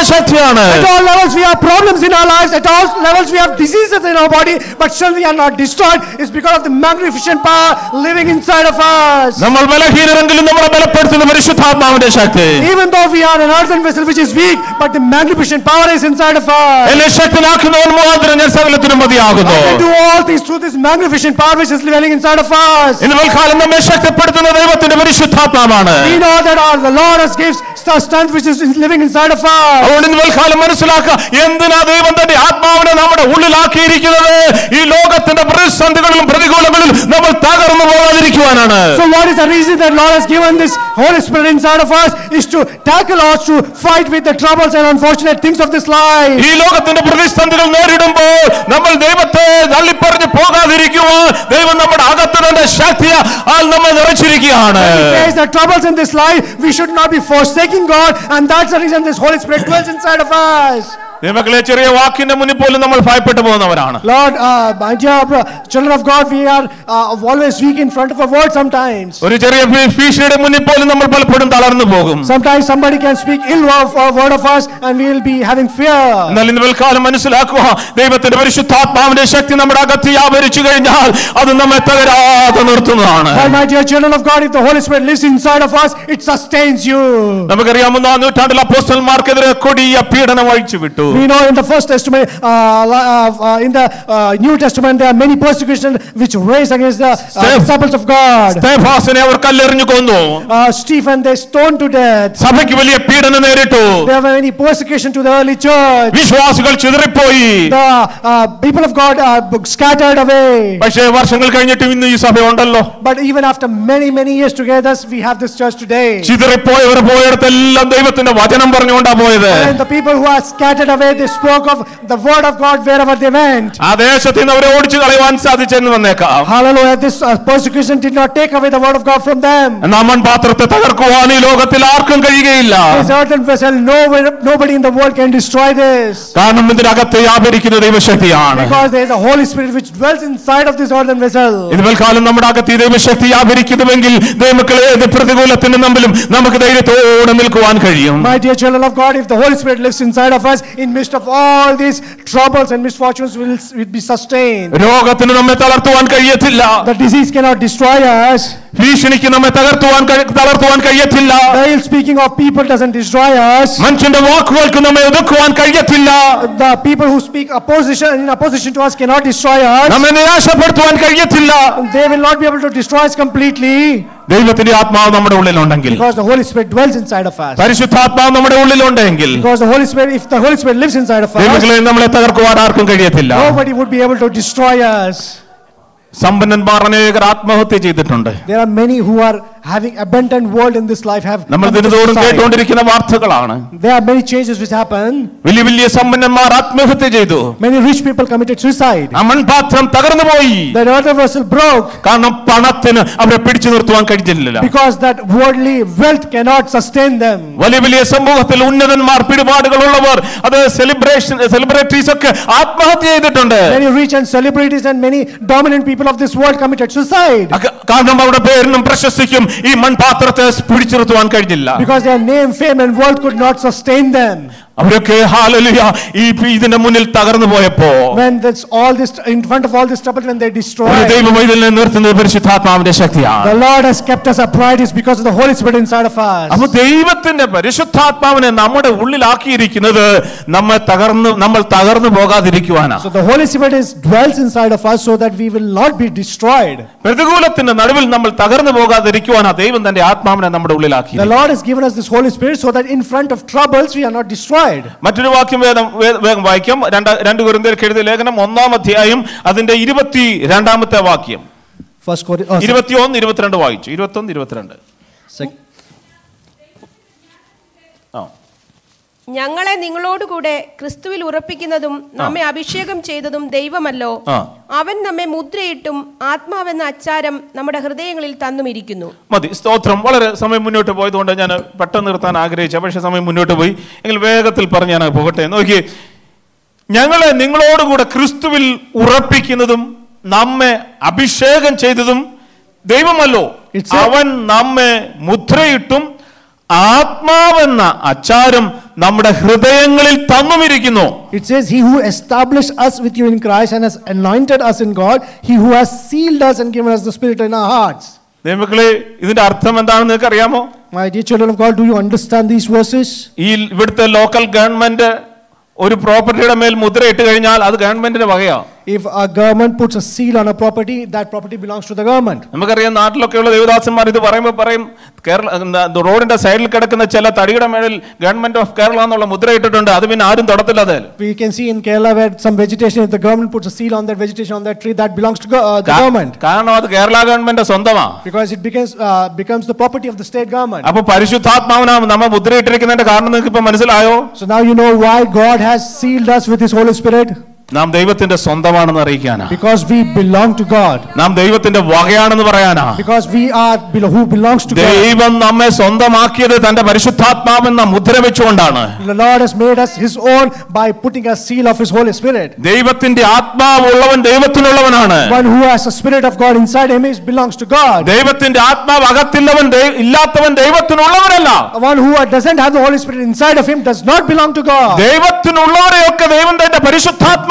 ശക്തിയാണ്. At all levels we have problems in our lives. At all levels we have diseases in our body, but still we are not destroyed. It's because of the magnificent power living inside of us. നമ്മൾ ബലഹീനരെങ്കിലും നമ്മളെ ബലപ്പെടുത്തുന്ന പരിശുദ്ധാത്മാവിന്റെ ശക്തി. Even though we are an earthen vessel which is weak, but the magnificent power is inside of us. എന്നെ ശക്തനാക്കുന്നവൻ മുഖാന്തരം ഞാൻ സകലത്തിനും മതിയാകുന്നു. I can do all things through this magnificent power which is living inside of us. ഇന്ന് തൽക്കാലം നമ്മെ ശക്തിപ്പെടുത്തുന്ന ദൈവത്തിന്റെ പരിശുദ്ധാത്മാവാണ്. We know that our the Lord has gives strength which is living inside of us. അതുകൊണ്ട് ഇന്ന് തൽക്കാലം മനസ്സിലാക്കുക, എന്തിനാ ദൈവം തന്റെ ആത്മാവിനെ നമ്മുടെ ഉള്ളിലാക്കിയിരിക്കുന്നത്? ഈ ലോകത്തിന്റെ പ്രതിസന്ധികളിലും പ്രതികൂലങ്ങളിലും നമ്മൾ തകർന്നു പോകാതിരിക്കുവാനാണ്. So what is the reason that Lord has given this Holy Spirit inside of us? Is to tackle us, to fight with the troubles and unfortunate things of this life. ഈ ലോകത്തിന്റെ പ്രതിസന്ധികൾ നേരിടുമ്പോൾ നമ്മൾ ദൈവത്തെ തള്ളിപ്പറഞ്ഞു പോകാതിരിക്കുവാൻ ദൈവം നമ്മുടെ അകത്ത് തന്റെ ശക്തിയാൽ നമ്മെ നിറച്ചിരിക്കുകയാണ്. When we face the troubles in this life, we should not be forsaking God, and that's the reason this Holy Spirit dwells inside of us. ദൈവമക്കളെ, ചെറിയ വാക്കിന്റെ മുന്നിൽ പോലും നമ്മൾ ഭയപ്പെട്ടു പോകുന്നവരാണ്. Lord, uh, my dear children of God, we are uh, always weak in front of a word sometimes. ഒരു ചെറിയ ഭീഷണിയുടെ മുന്നിൽ പോലും നമ്മൾ പലപ്പോഴും തളർന്നു പോകും. Sometimes somebody can speak ill of a word of us and we will be having fear. എന്നാൽ ഇന്ന് തൽക്കാലം മനസ്സിലാക്കുക, ദൈവത്തിന്റെ പരിശുദ്ധാത്മാവിന്റെ ശക്തി നമ്മുടെ അകത്ത് വ്യാപരിച്ചു കഴിഞ്ഞാൽ അത് നമ്മെ തകരാതെ നിർത്തുന്നതാണ്. But my dear children of God, if the Holy Spirit lives inside of us, it sustains you. നമുക്കറിയാം, ഒന്നാം നൂറ്റാണ്ടിൽ അപ്പോസ്തലന്മാർക്കെതിരെ കൊടിയ പീഡനം അഴിച്ചു വിട്ടു. We know in the First Testament, uh, uh, in the uh, New Testament, there are many persecutions which raised against the uh, disciples of God. സ്തെഫാസിനെ അവർ കല്ലെറിഞ്ഞു കൊന്നു. Uh, Stephen they stoned to death. സഭയ്ക്ക് വലിയ പീഡനം നേരിട്ടു. There were many persecution to the early church. വിശ്വാസികൾ ചിതറിപ്പോയി. The uh, people of God are scattered away. പക്ഷേ വർഷങ്ങൾ കഴിഞ്ഞിട്ടും ഇന്ന് ഈ സഭ ഉണ്ടല്ലോ. But even after many many years together, we have this church today. ചിതറിപ്പോയവർ പോയിടത്തെല്ലാം ദൈവത്തിന്റെ വചനം പറഞ്ഞുകൊണ്ടാ പോയത്. And the people who are scattered away, they spoke of the word of God wherever they went. ആ ദേശത്ത് നിന്ന് അവരെ ഓടിച്ചു കളയുവാൻ സാധിച്ചെന്ന് വന്നേക്കാം. Hallelujah. This uh, persecution did not take away the word of God from them. നാമൻ പാത്രത്തെ തകർക്കുവാൻ ഈ ലോകത്തിൽ ആർക്കും കഴിയുകയില്ല. This earthen vessel, nowhere, nobody in the world can destroy this. കാരണം ഇതിനകത്ത് വ്യാപരിക്കുന്ന ദൈവശക്തിയാണ്. Because there is a Holy Spirit which dwells inside of this earthen vessel. ഇത് തൽക്കാലം നമ്മുടെ അകത്ത് ഈ ദൈവശക്തി വ്യാപരിക്കുന്നുവെങ്കിൽ ദൈവമക്കളെ ഏത് പ്രതികൂലത്തിന്റെ മുമ്പിലും നമുക്ക് ധൈര്യത്തോടെ നിൽക്കുവാൻ കഴിയും. My dear children of God, if the Holy Spirit lives inside of us, in midst of all these troubles and misfortunes, will will be sustained. രോഗത്തിന് നമ്മെ തളർത്തുവാൻ കഴിയത്തില്ല. The disease cannot destroy us. ഭീഷണിക്ക് നമ്മെ തകർത്തുവാൻ തളർത്തുവാൻ കഴിയത്തില്ല. The ill speaking of people doesn't destroy us. മനുഷ്യന്റെ വാക്കുകൾക്ക് നമ്മെ ഒതുക്കുവാൻ കഴിയത്തില്ല. The people who speak opposition in opposition to us cannot destroy us. നമ്മെ നിരാശപ്പെടുത്തുവാൻ കഴിയത്തില്ല. They will not be able to destroy us completely. ദൈവത്തിന്റെ ആത്മാവ് നമ്മുടെ ഉള്ളിലുണ്ടെങ്കിൽ, because the Holy Spirit dwells inside of us. പരിശുദ്ധാത്മാവ് നമ്മുടെ ഉള്ളിലുണ്ടെങ്കിൽ, because the Holy Spirit, if the Holy Spirit lives inside of us, ദൈവങ്ങളെ നമ്മളെ തകർക്കുവാൻ ആർക്കും കഴിയത്തില്ല. nobody would be able to destroy us. സമ്പന്നന്മാർ അനേകർ ആത്മഹത്യ ചെയ്തിട്ടുണ്ട്. There are many who are having abundant world in this life have നമ്മൾ ദിനതോറും കേട്ടുകൊണ്ടിരിക്കുന്ന വാർത്തകളാണ്. There are many changes which happen. വലിയ വലിയ സമ്പന്നന്മാർ ആത്മഹത്യ ചെയ്തു. Many rich people committed suicide. ആ മൺപാത്രം തകർന്നു പോയി. The earthen vessel broke. കാരണം പണത്തിന് അവരെ പിടിച്ചു നിർത്തുവാൻ കഴിഞ്ഞില്ല. Because that worldly wealth cannot sustain them. വലിയ വലിയ സമൂഹത്തിൽ ഉന്നതന്മാർ, പിടിപാടുകളുള്ളവർ, അത് സെലിബ്രേഷൻ സെലിബ്രിറ്റീസ് ഒക്കെ ആത്മഹത്യ ചെയ്തിട്ടുണ്ട്. Many rich and celebrities and many dominant people of this world committed suicide. കാരണം അവരുടെ പേരിനും പ്രശസ്തിക്കും ഈ മൺപാത്രത്തെ പിടിച്ചു നിർത്തുവാൻ കഴിഞ്ഞില്ല. Because their name, fame and wealth could not sustain them. അവരൊക്കെ ഹല്ലേലൂയ ഈ ഇതിന്റെ മുന്നിൽ തകർന്നു പോയപ്പോ, when that's all this in front of all this trouble, when they destroy, ദൈവമൈതലിനെ നിർത്തുന്നത് പരിശുദ്ധാത്മാവിന്റെ ശക്തിയാണ്. The Lord has kept us upright is because of the Holy Spirit inside of us. അപ്പോൾ ദൈവത്തിന്റെ പരിശുദ്ധാത്മാവിനെ നമ്മുടെ ഉള്ളിലാക്കിയിരിക്കുന്നത് നമ്മെ തകർന്നു നമ്മൾ തകർന്നു പോകാതിരിക്കുവാനാണ്. So the Holy Spirit is dwells inside of us so that we will not be destroyed. പ്രതികൂലത്തിന്റെ നടുവിൽ നമ്മൾ തകർന്നു പോകാതിരിക്കുവാനാണ് ദൈവം തന്റെ ആത്മാവിനെ നമ്മുടെ ഉള്ളിലാക്കി. The Lord has given us this Holy Spirit so that in front of troubles we are not destroyed. മറ്റൊരു വാക്യം വേദം വേഗം വായിക്കാം. രണ്ട് കൊരിന്ത്യർക്ക് എഴുതിയ ലേഖനം ഒന്നാം അധ്യായം അതിന്റെ ഇരുപത്തി രണ്ടാമത്തെ വാക്യം. ഇരുപത്തിയൊന്ന് ഇരുപത്തിരണ്ട് വായിച്ചു. ഇരുപത്തൊന്ന് ഇരുപത്തിരണ്ട്. ഞങ്ങളെ നിങ്ങളോടുകൂടെ ക്രിസ്തുവിൽ ഉറപ്പിക്കുന്നതും നമ്മെ അഭിഷേകം ചെയ്തതും ദൈവമല്ലോ. അവൻ നമ്മെ മുദ്രയിട്ടും ആത്മാവെന്ന അച്ചാരം നമ്മുടെ ഹൃദയങ്ങളിൽ തന്നുമിരിക്കുന്നു. മതി, സ്തോത്രം. വളരെ സമയം മുന്നോട്ട് പോയതുകൊണ്ട് ഞാൻ പെട്ടെന്ന് നിർത്താൻ ആഗ്രഹിച്ച, പക്ഷെ സമയം മുന്നോട്ട് പോയി. എങ്കിൽ വേഗത്തിൽ പറഞ്ഞ് ഞാൻ പോകട്ടെ. നോക്കി, ഞങ്ങളെ നിങ്ങളോടുകൂടെ ക്രിസ്തുവിൽ ഉറപ്പിക്കുന്നതും നമ്മെ അഭിഷേകം ചെയ്തതും ദൈവമല്ലോ. അവൻ നമ്മെ മുദ്രയിട്ടും ആത്മാവെന്ന അച്ചാരം നമ്മുടെ ഹൃദയങ്ങളിൽ തന്നുമിരിക്കുന്നു. It says, He who established us with you in Christ and has anointed us in God, He who has sealed us and given us the Spirit in our hearts. ദൈവമക്കളെ, ഇതിന്റെ അർത്ഥം എന്താണെന്ന് നിങ്ങൾക്ക് അറിയാമോ? My dear children of God, do you understand these verses? ഈ ഇവിടുത്തെ local government ഒരു പ്രോപ്പർട്ടിയുടെ മേൽ മുദ്രയിട്ട് കഴിഞ്ഞാൽ അത് ഗവൺമെന്റിന്റെ വകയാ. If a government puts a seal on a property, that property belongs to the government. നമുക്കറിയാം, നാട്ടിലൊക്കെയുള്ള ദേവദാസന്മാർ ഇത് പറയുമ്പോൾ പറയും, കേരള റോഡിന്റെ സൈഡിൽ കിടക്കുന്ന ചില തടിയുടെ മേളിൽ ഗവൺമെന്റ് ഓഫ് കേരള എന്നുള്ള മുദ്ര ഇട്ടിട്ടുണ്ട്, അത് പിന്നെ ആരും തൊടത്തില്ല. അത് we can see in Kerala where some vegetation, if the government puts a seal on that vegetation on that tree, that belongs to uh, the government. കാരണം അത് കേരള ഗവൺമെന്റ് സ്വന്തമാണ്. Because it becomes uh, becomes the property of the state government. അപ്പോൾ പരിശുദ്ധാത്മാവിനാണ് നമ്മൾ മുദ്ര ഇട്ടിരിക്കുന്നതിന്റെ കാരണം നിങ്ങൾക്ക് ഇപ്പോ മനസ്സിലായോ? So now you know why God has sealed us with His Holy Spirit. നാം ദൈവത്തിന്റെ സ്വന്തമാണെന്ന് അറിയിക്കാനാ. Because we belong to God. നാം ദൈവത്തിന്റെ വകയാണെന്ന് പറയാനാ. Because we are who belongs to God. ദൈവം നമ്മെ സ്വന്തമാക്കിയത് തന്റെ പരിശുദ്ധാത്മാവെന്ന മുദ്ര വെച്ചുകൊണ്ടാണ്. The Lord has made us His own by putting a seal of His Holy Spirit. ദൈവത്തിന്റെ ആത്മാവുള്ളവൻ ദൈവത്തിനുള്ളവനാണ്. One who has a spirit of God inside him is belongs to God. ദൈവത്തിന്റെ ആത്മാവ് അകത്തില്ലവൻ ഇല്ലാത്തവൻ ദൈവത്തിനുള്ളവനല്ല. One who doesn't have the Holy Spirit inside of him does not belong to God. ദൈവത്തിനുള്ളവരെയൊക്കെ ദൈവം തന്റെ പരിശുദ്ധാത്മാവ്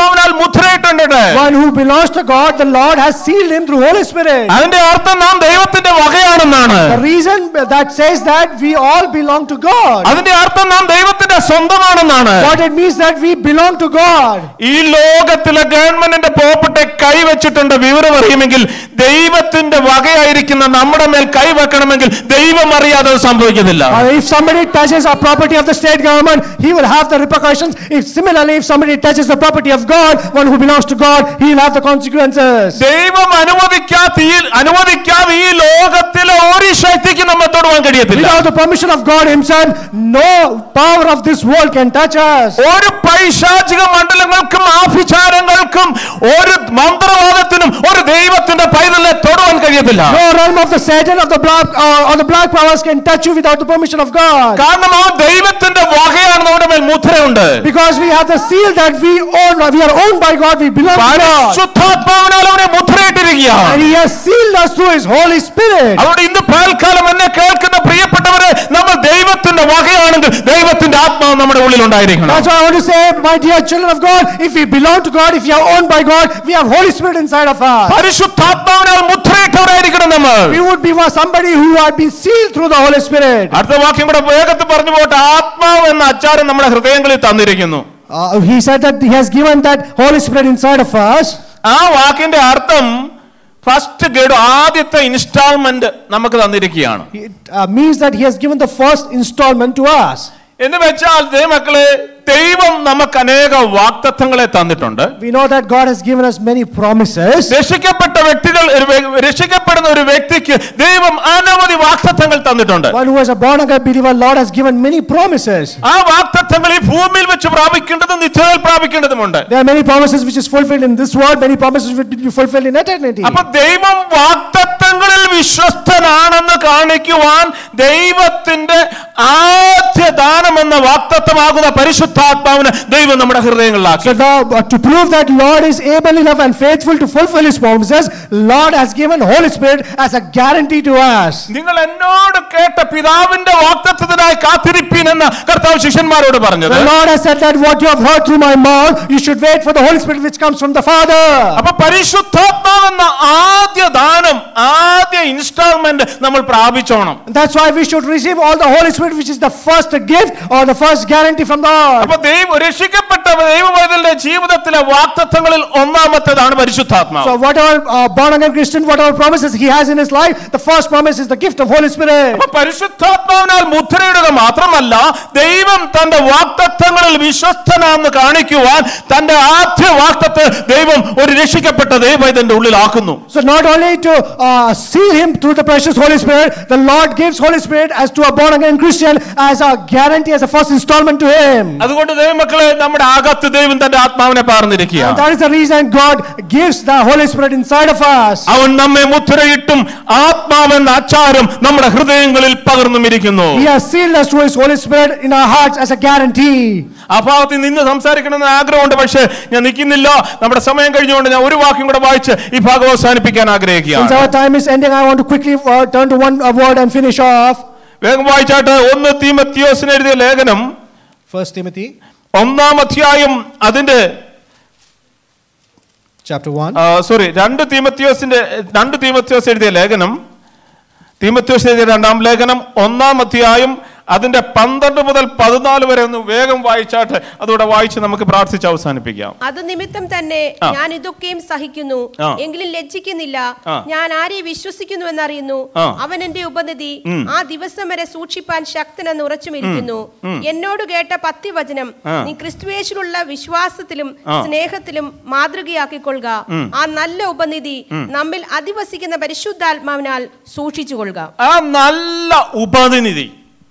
One who belongs to God, the Lord has sealed him through Holy Spirit. അതിന്റെ അർത്ഥം നാം ദൈവത്തിന്റെ വകയാണെന്നാണ്. The reason that says that we all belong to God. അതിന്റെ അർത്ഥം നാം ദൈവത്തിന്റെ സ്വന്തമാണെന്നാണ്. What it means that we belong to God. ഈ ലോകത്തിലെ ഗവൺമെന്റിന്റെ പ്രോപ്പർട്ടി കൈവച്ചിട്ടുണ്ട് വിവരം അറിയുമെങ്കിൽ ദൈവത്തിന്റെ വകയായിരിക്കുന്ന നമ്മുടെ മേൽ കൈവെക്കണമെങ്കിൽ ദൈവം അറിയാതെ സംഭവിക്കുന്നില്ല. If somebody touches a property of the state government, he will have the repercussions. If similarly, if somebody touches the property of God, one who belongs to God, he will have the consequences. ദൈവം അനുവദിക്കാത്ത ഈ അനുവദിക്കാതെ ഈ ലോകത്തിലെ ഒരു ശക്തിക്ക് നമ്മെ തൊടുവാൻ കഴിയത്തില്ല. Without the permission of God Himself, no power of this world can touch us. ഒരു പൈശാചിക മണ്ഡലങ്ങൾക്കും ആഭിചാരങ്ങൾക്കും ഒരു മന്ത്രവാദത്തിനും ഒരു ദൈവത്തിന്റെ പൈതലിനെ തൊടുവാൻ കഴിയത്തില്ല. No realm of the Satan of the black uh, or the black powers can touch you without the permission of God. കാരണം അവൻ ദൈവത്തിന്റെ വകയാണ്, നമ്മുടെ മേൽ മുദ്രയുണ്ട്. Because we have the seal that we own, we are owned by God, we belong to God. പരിശുദ്ധാത്മാവിനാൽ അവനെ മുദ്രയിട്ടിരിക്കുകയാണ്. And He has sealed us through His Holy Spirit. അതുകൊണ്ട് ഇന്ന് പകൽക്കാലം എന്നെ കേൾക്കുന്ന പ്രിയപ്പെട്ടവരെ, നമ്മൾ ദൈവത്തിന്റെ വകയാണെങ്കിൽ ദൈവത്തിന്റെ ആത്മാവ് നമ്മുടെ ഉള്ളിൽ ഉണ്ടായിരിക്കണം. That's why I want to say, my dear children of God, if we belong to God, if we are owned by God, we have Holy Spirit inside of us. പരിശുദ്ധാത്മാവിനാൽ മുദ്രയിട്ടവരായിരിക്കണം നമ്മൾ. We would be somebody who had been sealed through the Holy Spirit. അടുത്ത വാക്യം കൂടെ വേഗത്തിൽ പറഞ്ഞു പോട്ടെ. ആത്മാവ് എന്ന അച്ചാരം നമ്മുടെ ഹൃദയങ്ങളിൽ തന്നിരിക്കുന്നു. Uh, he said that He has given that Holy Spirit inside of us. ആ വാക്കിന്റെ അർത്ഥം ഫസ്റ്റ് ഗഡു ആദ്യത്തെ ഇൻസ്റ്റാൾമെന്റ് നമുക്ക് തന്നിരിക്കുകയാണ്. It uh, means that He has given the first installment to us. എന്ന് വെച്ചാൽ ദൈവമക്കളെ, ദൈവം നമുക്ക് അനേക വാഗ്ദത്തങ്ങളെ തന്നിട്ടുണ്ട്. We know that God has given us many promises. രക്ഷിക്കപ്പെട്ട വ്യക്തികൾ രക്ഷിക്കപ്പെടുന്ന ഒരു വ്യക്തിക്ക് ദൈവം അനവധി വാഗ്ദത്തങ്ങൾ തന്നിട്ടുണ്ട്. One who is a born again believer, Lord has given many promises. ആ വാഗ്ദത്തങ്ങൾ ഈ ഭൂമിയിൽ വെച്ച് പ്രാപിക്കേണ്ടതും നിത്യതയിൽ പ്രാപിക്കേണ്ടതുമുണ്ട്. There are many promises which is fulfilled in this world, many promises which will be fulfilled in eternity. അപ്പോൾ ദൈവം വാഗ്ദത്തങ്ങളിൽ വിശ്വസ്തനാണെന്ന് കാണിക്കുവാൻ ദൈവത്തിന്റെ ആദ്യ ദാനമെന്ന വാഗ്ദത്തമാകുന്ന പരിശുദ്ധാത്മാവിനെ ദൈവം നമ്മുടെ ഹൃദയങ്ങളിലാക്കി. So now, to prove that Lord is able enough and faithful to fulfill His promises, Lord has given Holy Spirit as a guarantee to us. നിങ്ങൾ എന്നോട് കേട്ട പിതാവിന്റെ വാഗ്ദത്തത്തിനായി കാത്തിരിപ്പീൻ എന്ന കർത്താവ് ശിഷ്യന്മാരോട് പറഞ്ഞത്. The Lord has said that what you have heard through my mouth, you should wait for the Holy Spirit which comes from the Father. അപ്പോൾ പരിശുദ്ധാത്മാവെന്ന ആദ്യ ദാനം, ആദ്യ ഇൻസ്റ്റാൾമെന്റ് നമ്മൾ പ്രാപിച്ചോണം. That's why we should receive all the Holy Spirit, which is the first gift or the first guarantee from the Lord. അപ്പോൾ ദൈവം രക്ഷിക്കപ്പെട്ട ദൈവമൈതലിന്റെ ജീവിതത്തിലെ വാഗ്ദത്തങ്ങളിൽ ഒന്നാമത്തേതാണ് പരിശുദ്ധാത്മാവ്. So whatever uh, born again Christian, whatever promises he has in his life, the first promise is the gift of Holy Spirit. അപ്പോൾ പരിശുദ്ധാത്മാവിനാൽ മുദ്രയിടുക മാത്രമല്ല, ദൈവം തന്റെ വാഗ്ദത്തങ്ങളിൽ വിശ്വസ്തനാണെന്ന് കാണിക്കുവാൻ തന്റെ ആദ്യ വാഗ്ദത്തത്തെ ദൈവം ഒരു രക്ഷിക്കപ്പെട്ട ദൈവമൈതലിന്റെ ഉള്ളിലാക്കുന്നു. So not only to uh, seal him through the precious Holy Spirit, the Lord gives Holy Spirit as to a born again Christian as a guarantee, as a first installment to him. അതുകൊണ്ട് ദൈവമക്കളെ, നമ്മുടെ അകത്ത് ദൈവം തന്റെ ആത്മാവിനെ പകർന്നിരിക്കുകയാണ്. That is the reason God gives the Holy Spirit inside of us. അവൻ നമ്മെ മുദ്രയിട്ടും ആത്മാവെന്ന അച്ചാരം നമ്മുടെ ഹൃദയങ്ങളിൽ പകർന്നുമിരിക്കുന്നു. He has sealed us through His Holy Spirit in our hearts as a guarantee. ആ ഭാഗത്ത് നിന്ന് സംസാരിക്കണമെന്ന് ആഗ്രഹമുണ്ട്, പക്ഷേ ഞാൻ നിൽക്കുന്നില്ല. നമ്മുടെ സമയം കഴിഞ്ഞുകൊണ്ട് ഞാൻ ഒരു വാക്യം കൂടെ വായിച്ച് ഈ ഭാഗം അവസാനിപ്പിക്കാൻ ആഗ്രഹിക്കുകയാണ്. Since our time is ending, I want to quickly uh, turn to one uh, word and finish off. വേഗം വായിച്ചാട്ട് ഒന്ന് തീമോഥെയോസിന് എഴുതിയ ലേഖനം First Timothy ഒന്നാം അധ്യായം അതിന്റെ chapter one. സോറി രണ്ട് തീമോഥെയോസിന്റെ രണ്ട് തീമോഥെയോസ് എഴുതിയ ലേഖനം തീമോഥെയോസ് എഴുതിയ രണ്ടാം ലേഖനം ഒന്നാം അധ്യായം അതിന്റെ പന്ത്രണ്ട് മുതൽ പതിനാല് വരെ ഒന്ന് വേഗം വായിച്ചാട്ട് അതോടെ വായിച്ച് നമുക്ക് പ്രാർത്ഥിച്ച് അവസാനിപ്പിക്കാം. അത് നിമിത്തം തന്നെ ഞാൻ ഇതൊക്കെയും സഹിക്കുന്നു, എങ്കിലും ലജ്ജിക്കുന്നില്ല. ഞാൻ ആരെ വിശ്വസിക്കുന്നു എന്നറിയുന്നു, അവൻ എന്റെ ഉപനിധി ആ ദിവസം വരെ സൂക്ഷിപ്പാൻ ശക്തനെന്ന് ഉറച്ചുമിരിക്കുന്നു. എന്നോട് കേട്ട പത്യവചനം നീ ക്രിസ്തുയേശുവിലുള്ള വിശ്വാസത്തിലും സ്നേഹത്തിലും മാതൃകയാക്കിക്കൊള്ളുക. ആ നല്ല ഉപനിധി നമ്മിൽ അധിവസിക്കുന്ന പരിശുദ്ധാത്മാവിനാൽ സൂക്ഷിച്ചുകൊള്ളുക. ആ നല്ല ഉപനിധി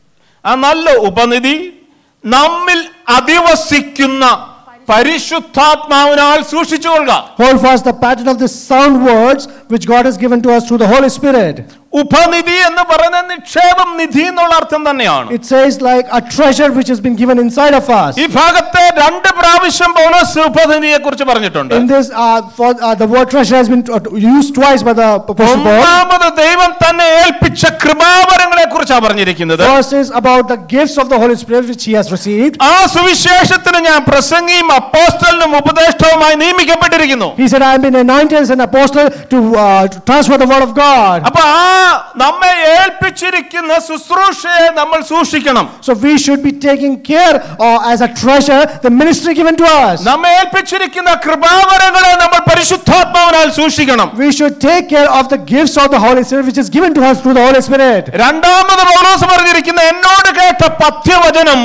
ആ നല്ല ഉപനിധി നമ്മിൽ അധിവസിക്കുന്ന പരിശുദ്ധാത്മാവിനാൽ സൂക്ഷിച്ചുകൊള്ളുക. Hold fast the pattern of the sound words which God has given to us through the Holy Spirit. ഉപനിധി എന്ന് പറയുന്ന നിക്ഷേപം, നിധി എന്നുള്ള അർത്ഥം തന്നെയാണ്. It says like a treasure which has been given inside of us. ഈ ഭാഗത്തെ രണ്ട് പ്രാവശ്യം പൗലോസ് ഉപനിധിയെ കുറിച്ച് പറഞ്ഞിട്ടുണ്ട്. In this uh, for uh, the word treasure has been used twice by the apostle Paul. ഒന്നാമത് ദൈവം തന്നെ ഏൽപ്പിച്ച കൃപാവരങ്ങളെ കുറിച്ചാണ് പറഞ്ഞിരിക്കുന്നത്. First is about the gifts of the Holy Spirit which he has received. ആ സുവിശേഷത്തിന് ഞാൻ പ്രസംഗിയും അപ്പോസ്തലനും ഉപദേഷ്ടാവുമായി നിയമിക്കപ്പെട്ടിരിക്കുന്നു. He said, I have been anointed as an apostle to, uh, to transfer the word of God. അപ്പോൾ ആ നമ്മെ ഏൽപ്പിച്ചിരിക്കുന്ന ശുശ്രൂഷയെ നമ്മൾ സൂക്ഷിക്കണം. So we should be taking care uh, as a treasure the ministry given to us. നമ്മെ ഏൽപ്പിച്ചിരിക്കുന്ന കൃപാവരങ്ങളെ നമ്മൾ പരിശുദ്ധാത്മാവിനാൽ സൂക്ഷിക്കണം. We should take care of the gifts of the Holy Spirit which is given to us through the Holy Spirit. രണ്ടാമത് പൗലോസ് പറഞ്ഞിരിക്കുന്ന എന്നോട് കേട്ട പഥ്യവചനം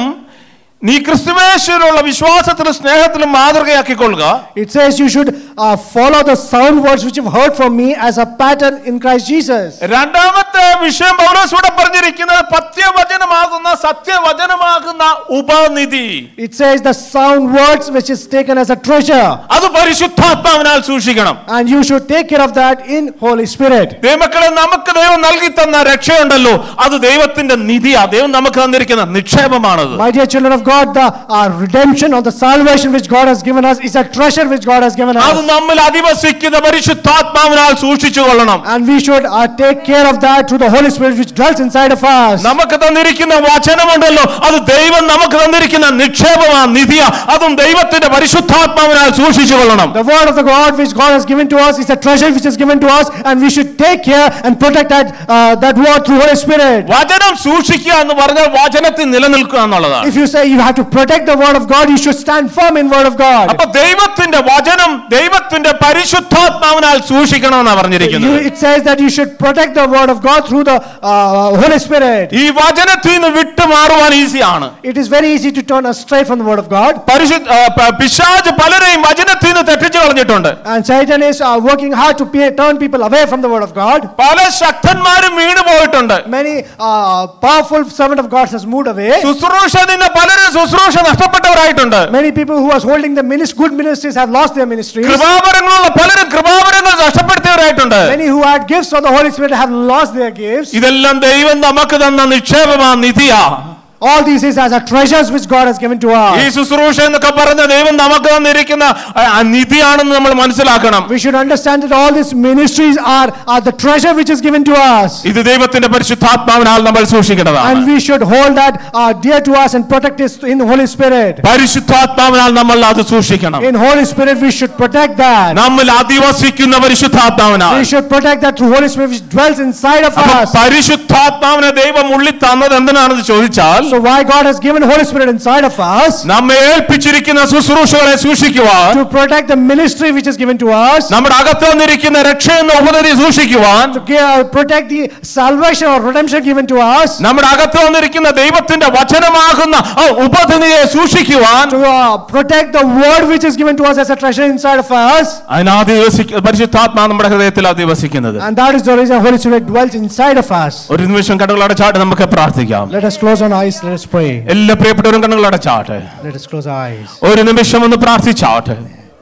നീ ക്രിസ്തുയേശുവിലുള്ള വിശ്വാസത്തിലും സ്നേഹത്തിലും മാതൃകയാക്കിക്കൊള്ളുക. It says you should uh, follow the sound words which you've heard from me as a pattern in Christ Jesus. രണ്ടാമത്തെ വിഷയം പൗലോസ് ഇവിടെ പറഞ്ഞിരിക്കുന്നത് പഥ്യവചനമാകുന്ന സത്യവചനമാകുന്ന ഉപനിധി. It says the sound words which is taken as a treasure. അത് പരിശുദ്ധാത്മാവിനാൽ സൂക്ഷിക്കണം. And you should take care of that in Holy Spirit. ദൈവമക്കളെ, നമുക്ക് ദൈവം നൽകി തന്ന രക്ഷയുണ്ടല്ലോ, അത് ദൈവത്തിന്റെ നിധിയാ. ദൈവം നമുക്ക് തന്നിരിക്കുന്ന നിക്ഷേപമാണത്. My dear children of God, the uh, redemption or the salvation which God has given us is a treasure which God has given us. അത് നമ്മിൽ അധിവസിക്കുന്ന പരിശുദ്ധാത്മാവിനാൽ സൂക്ഷിച്ചുകൊള്ളണം. And we should uh, take care of that through the Holy Spirit which dwells inside of us. നമുക്ക് തന്നിരിക്കുന്ന വചനമുണ്ടല്ലോ, അത് ദൈവം നമുക്ക് തന്നിരിക്കുന്ന നിക്ഷേപമാ, നിധിയാ. അതും ദൈവത്തിന്റെ പരിശുദ്ധാത്മാവിനാൽ സൂക്ഷിച്ചുകൊള്ളണം. The word of the God which God has given to us is a treasure which is given to us, and we should take care and protect that uh, that word through Holy Spirit. വചനം സൂക്ഷിക്കുക എന്ന് പറഞ്ഞാൽ വചനത്തിൽ നിലനിൽക്കുക എന്നുള്ളതാണ്. If you say you have to protect the word of God, you should stand firm in word of God. അപ്പോൾ ദൈവത്തിന്റെ വചനം ദൈവത്തിന്റെ പരിശുദ്ധാത്മാവിനാൽ സൂക്ഷിക്കണമെന്നാണ് പറഞ്ഞിരിക്കുന്നത്. It says that you should protect the word of God through the uh, Holy Spirit. ഈ വചനത്തിൽ നിന്ന് വിട്ടുമാറുവാൻ ഈസിയാണ്. It is very easy to turn astray from the word of God. പരിശുദ്ധ പിശാച് പലരെയും വചനത്തിൽ നിന്ന് തെറ്റിച്ചു കളഞ്ഞിട്ടുണ്ട്. And Satan is uh, working hard to pay, turn people away from the word of God. പല ശക്തന്മാരും വീണു പോയിട്ടുണ്ട്. Many uh, powerful servant of God has moved away. ശുശ്രൂഷ നിന്ന് പലരും ശുശ്രൂഷ നഷ്ടപ്പെട്ടവരായിട്ടുണ്ട്. Many people who was holding the ministry, good ministries have lost their ministries. കൃപാവരങ്ങളുള്ള പലരും കൃപാവരങ്ങൾ നഷ്ടപ്പെടുത്തിയവരായിട്ടുണ്ട്. Many who had gifts of the Holy Spirit have lost their gifts. ഇതെല്ലാം ദൈവം നമുക്ക് തന്ന നിക്ഷേപമാ, നിധിയാ. All these is as a treasures which God has given to us. ഈ ശുശ്രൂഷ എന്നൊക്കെ പറഞ്ഞ ദൈവം നമുക്ക് തന്നിരിക്കുന്ന നിധിയാണെന്ന് നമ്മൾ മനസ്സിലാക്കണം. We should understand that all these ministries are, are the treasure which is given to us. ഇത് ദൈവത്തിന്റെ പരിശുദ്ധാത്മാവിനാൽ നമ്മൾ സൂക്ഷിക്കേണ്ടതാണ്. And we should hold that uh, dear to us and protect it in the Holy Spirit. പരിശുദ്ധാത്മാവിനാൽ നമ്മൾ അത് സൂക്ഷിക്കണം. In Holy Spirit we should protect that. നമ്മൾ അധിവസിക്കുന്ന പരിശുദ്ധാത്മാവിനാൽ we should protect that through Holy Spirit which dwells inside of us. പരിശുദ്ധാത്മാവിനെ ദൈവം ഉള്ളിൽ തന്നത് എന്തിനാണെന്ന് ചോദിച്ചാൽ, so why God has given Holy Spirit inside of us? നമ്മെ ഏൽപ്പിച്ചിരിക്കുന്ന ശുശ്രൂഷകളെ സൂക്ഷിക്കുവാൻ, to protect the ministry which is given to us. നമ്മുടെ അകത്ത് വന്നിരിക്കുന്ന രക്ഷയെന്ന ഉപനിധി സൂക്ഷിക്കുവാൻ, to protect the salvation or redemption given to us. നമ്മുടെ അകത്ത് വന്നിരിക്കുന്ന ദൈവത്തിന്റെ വചനമാകുന്ന ആ ഉപനിധിയെ സൂക്ഷിക്കുവാൻ, to uh, protect the word which is given to us as a treasure inside of us. അതിനാദിവസിക്കുന്ന പരിശുദ്ധാത്മാ നമ്മുടെ ഹൃദയത്തിൽ അധിവസിക്കുന്നത്. And that is the reason Holy Spirit dwells inside of us. ഒരു നിമിഷം കണ്ണുകൾ അടച്ചാട്ട് നമുക്ക് പ്രാർത്ഥിക്കാം. Let us close our eyes. Let us pray. എല്ലാ പ്രിയപ്പെട്ടവരും കണ്ണുകൾ അടച്ചാട്ട് Let us close our eyes. ഒരു നിമിഷം ഒന്ന് പ്രാർത്ഥിച്ചാട്ട്,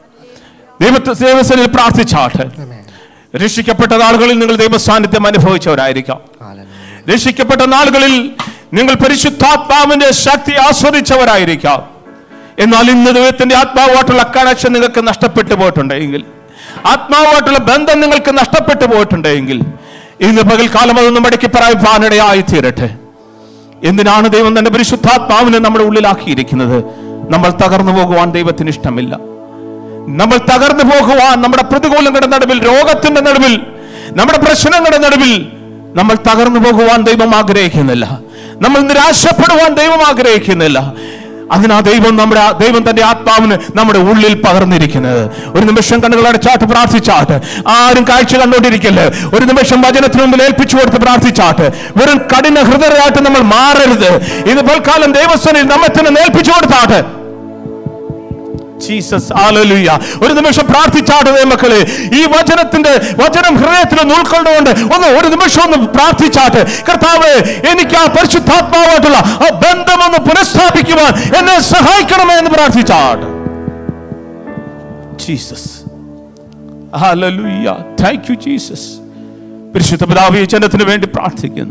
ദൈവത്തിൽ പ്രാർത്ഥിച്ചാട്ട്. രക്ഷിക്കപ്പെട്ട നാളുകളിൽ നിങ്ങൾ ദൈവസാന്നിധ്യം അനുഭവിച്ചവരായിരിക്കാം. രക്ഷിക്കപ്പെട്ട നാളുകളിൽ നിങ്ങൾ പരിശുദ്ധാത്മാവിന്റെ ശക്തി ആസ്വദിച്ചവരായിരിക്കാം. എന്നാൽ ഇന്ന് ദൈവത്തിന്റെ ആത്മാവായിട്ടുള്ള കണക്ഷൻ നിങ്ങൾക്ക് നഷ്ടപ്പെട്ടു പോയിട്ടുണ്ടെങ്കിൽ, ആത്മാവായിട്ടുള്ള ബന്ധം നിങ്ങൾക്ക് നഷ്ടപ്പെട്ടു പോയിട്ടുണ്ടെങ്കിൽ, ഇന്ന് പകൽക്കാലം അതൊന്നും മടക്കി പറയാൻ തീരട്ടെ. എന്തിനാണ് ദൈവം തന്റെ പരിശുദ്ധാത്മാവിനെ നമ്മുടെ ഉള്ളിലാക്കിയിരിക്കുന്നത്? നമ്മൾ തകർന്നു പോകുവാൻ ദൈവത്തിന് ഇഷ്ടമില്ല. നമ്മൾ തകർന്നു പോകുവാൻ, നമ്മുടെ പ്രതികൂലങ്ങളുടെ നടുവിൽ, രോഗത്തിന്റെ നടുവിൽ, നമ്മുടെ പ്രശ്നങ്ങളുടെ നടുവിൽ നമ്മൾ തകർന്നു പോകുവാൻ ദൈവം ആഗ്രഹിക്കുന്നില്ല. നമ്മൾ നിരാശപ്പെടുവാൻ ദൈവം ആഗ്രഹിക്കുന്നില്ല. അതിനാ ദൈവം നമ്മുടെ ദൈവം തന്റെ ആത്മാവിന് നമ്മുടെ ഉള്ളിൽ പകർന്നിരിക്കുന്നത്. ഒരു നിമിഷം കണ്ണുകൾ അടച്ചാട്ട് പ്രാർത്ഥിച്ചാട്ട്, ആരും കാഴ്ച കണ്ടോണ്ടിരിക്കല്ലേ, ഒരു നിമിഷം വചനത്തിന് മുമ്പിൽ ഏൽപ്പിച്ചു കൊടുത്ത് പ്രാർത്ഥിച്ചാട്ട്. വെറും കഠിന ഹൃദയരായിട്ട് നമ്മൾ മാറരുത്. ഇത് പോൽക്കാലം ദൈവസ്ഥനിൽ നമ്മെ തന്നെ ഏൽപ്പിച്ചു കൊടുത്താട്ട്. Jesus, hallelujah. ഒരു നിമിഷം പ്രാർത്ഥിച്ചാട്ട് മക്കളെ. ഈ വചനത്തിന്റെ വചനം ഹൃദയത്തിൽ ഒന്ന് ഉൾക്കൊണ്ടുകൊണ്ട് ഒന്ന് ഒരു നിമിഷം ഒന്ന് പ്രാർത്ഥിച്ചാട്ട്, കർത്താവേ, എനിക്ക് ആ പരിശുദ്ധാത്മാവായിട്ടുള്ള ആ ബന്ധം ഒന്ന് പുനഃസ്ഥാപിക്കുവാൻ എന്നെ സഹായിക്കണമേ എന്ന് പ്രാർത്ഥിച്ചാട്ട്. Jesus, hallelujah. Thank you Jesus. പരിശുദ്ധ പിതാവേ, ഈ ജനത്തിന് വേണ്ടി പ്രാർത്ഥിക്കുന്നു.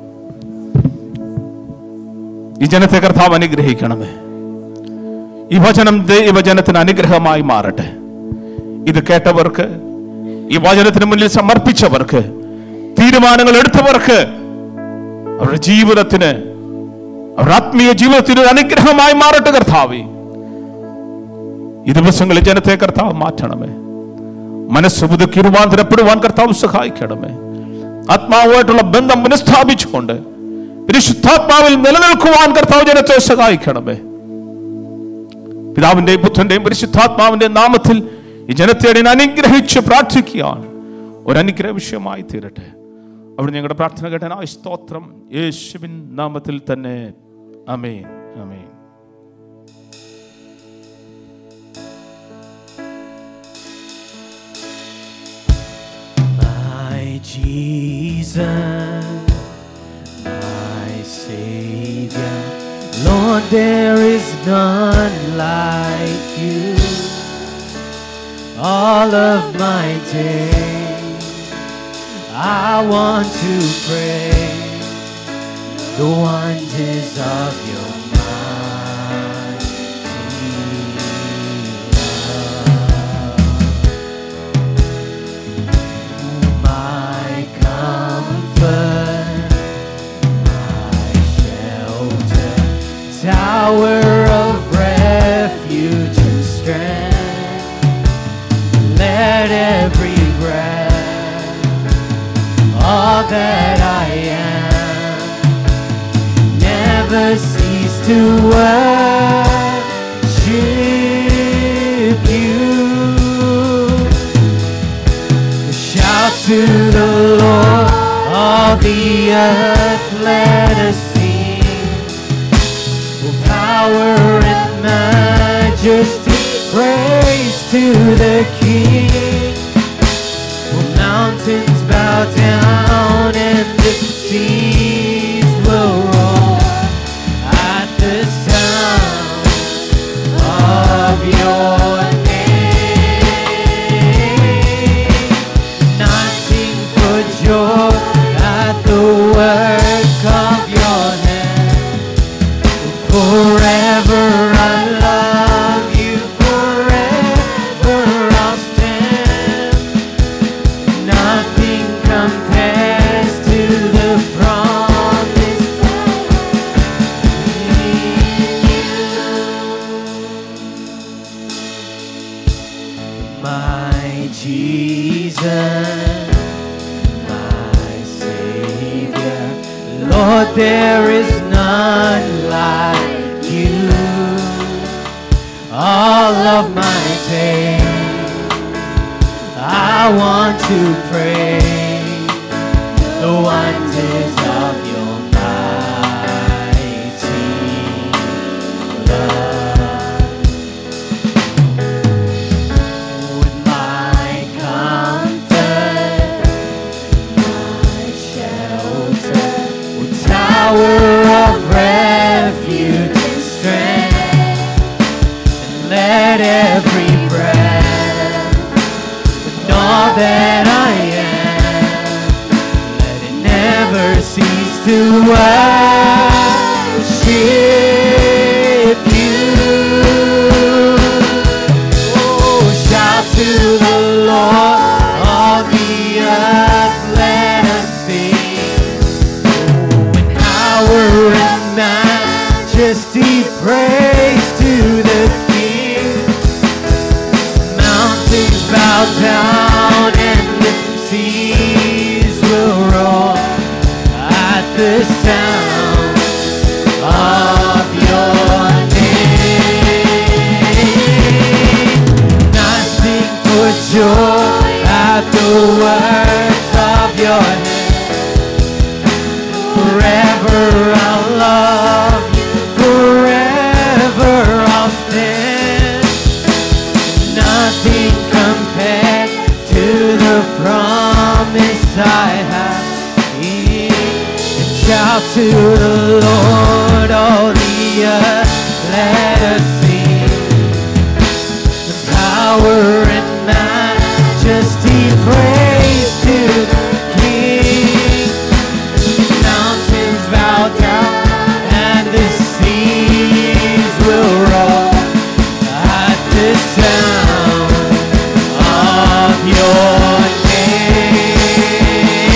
ഈ ജനത്തെ കർത്താവ് അനുഗ്രഹിക്കണമേ. ഈ വചനം ദൈവജനത്തിന് അനുഗ്രഹമായി മാറട്ടെ. ഇത് കേട്ടവർക്ക്, ഈ വചനത്തിന് മുന്നിൽ സമർപ്പിച്ചവർക്ക്, തീരുമാനങ്ങൾ എടുത്തവർക്ക്, അവരുടെ ജീവിതത്തിന്, അവരുടെ ആത്മീയ ജീവിതത്തിന് അനുഗ്രഹമായി മാറട്ടെ കർത്താവേ. ഈ ദിവസങ്ങളിൽ ജനത്തെ കർത്താവ് മാറ്റണമേ. മനസ്സ് പുതുക്കി രൂപാന്തരപ്പെടുവാൻ കർത്താവ് സഹായിക്കണമേ. ആത്മാവുമായിട്ടുള്ള ബന്ധം പുനഃസ്ഥാപിച്ചുകൊണ്ട് പരിശുദ്ധാത്മാവിൽ നിലനിൽക്കുവാൻ കർത്താവ് ജനത്തെ സഹായിക്കണമേ. പിതാവിന്റെയും പുത്രന്റെയും പരിശുദ്ധാത്മാവിന്റെയും നാമത്തിൽ ഈ ജനത്തെ അനുഗ്രഹിച്ച് പ്രാർത്ഥിക്കുകയാണ്. ഒരു അനുഗ്രഹ വിഷയമായി തീരട്ടെ. അവിടെ ഞങ്ങളുടെ പ്രാർത്ഥന കേട്ടനായ സ്തോത്രം, യേശുവിൻ നാമത്തിൽ തന്നെ. ആമേൻ, ആമേൻ. My Jesus, my Savior, Lord, there is none like you. All of my days I want to praise the wonders of your mighty love. My comfort, tower of refuge and strength, let every breath, all that I am, never cease to worship you. Shout to the Lord, all the earth, let us power and majesty, praise to the King. Will mountains bow down and the seas will roar at the sound of your name. Not sing for joy at the work of your hand. Forever I love you, forever I'll stand. Nothing compares to the promise in you. My Jesus, my Savior, Lord, there is none like you. All of my days I want to praise the wonders of your mighty love. With my comfort, my shelter, with tower of refuge and strength, and let every breath and all that I am, let it never cease to worship you. Oh, shout to the Lord, all the earth, let us sing. Oh, in power and the works of your hands. Forever I'll love you, forever I'll stand. Nothing compared to the promise I have. And shout to the Lord, all the earth, let us sing. The power and majesty, praise to the King. Mountains bow down and the seas will roar at the sound of your name.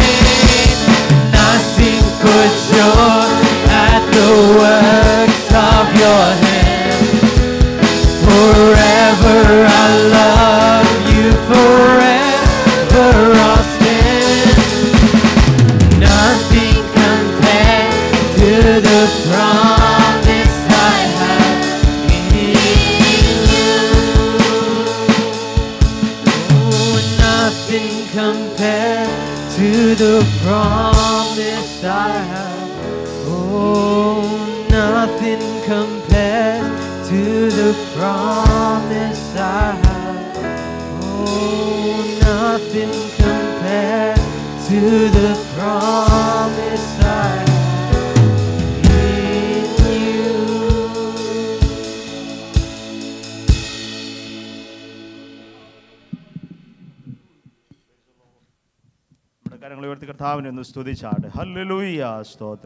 Nothing could show at the works of your hand. Forever I love you, forever I'll stand. Nothing compared to the promise I have in you. Oh, nothing compared to the promise I have. Oh, nothing compared to the promise I have. Oh, nothing compared to the promise I have in you. നമ്മുടെ കരങ്ങൾ ഉയർത്തി കർത്താവിനെ ഒന്ന് സ്തുതിച്ചാട്ടെ. Hallelujah, സ്തോത്രം.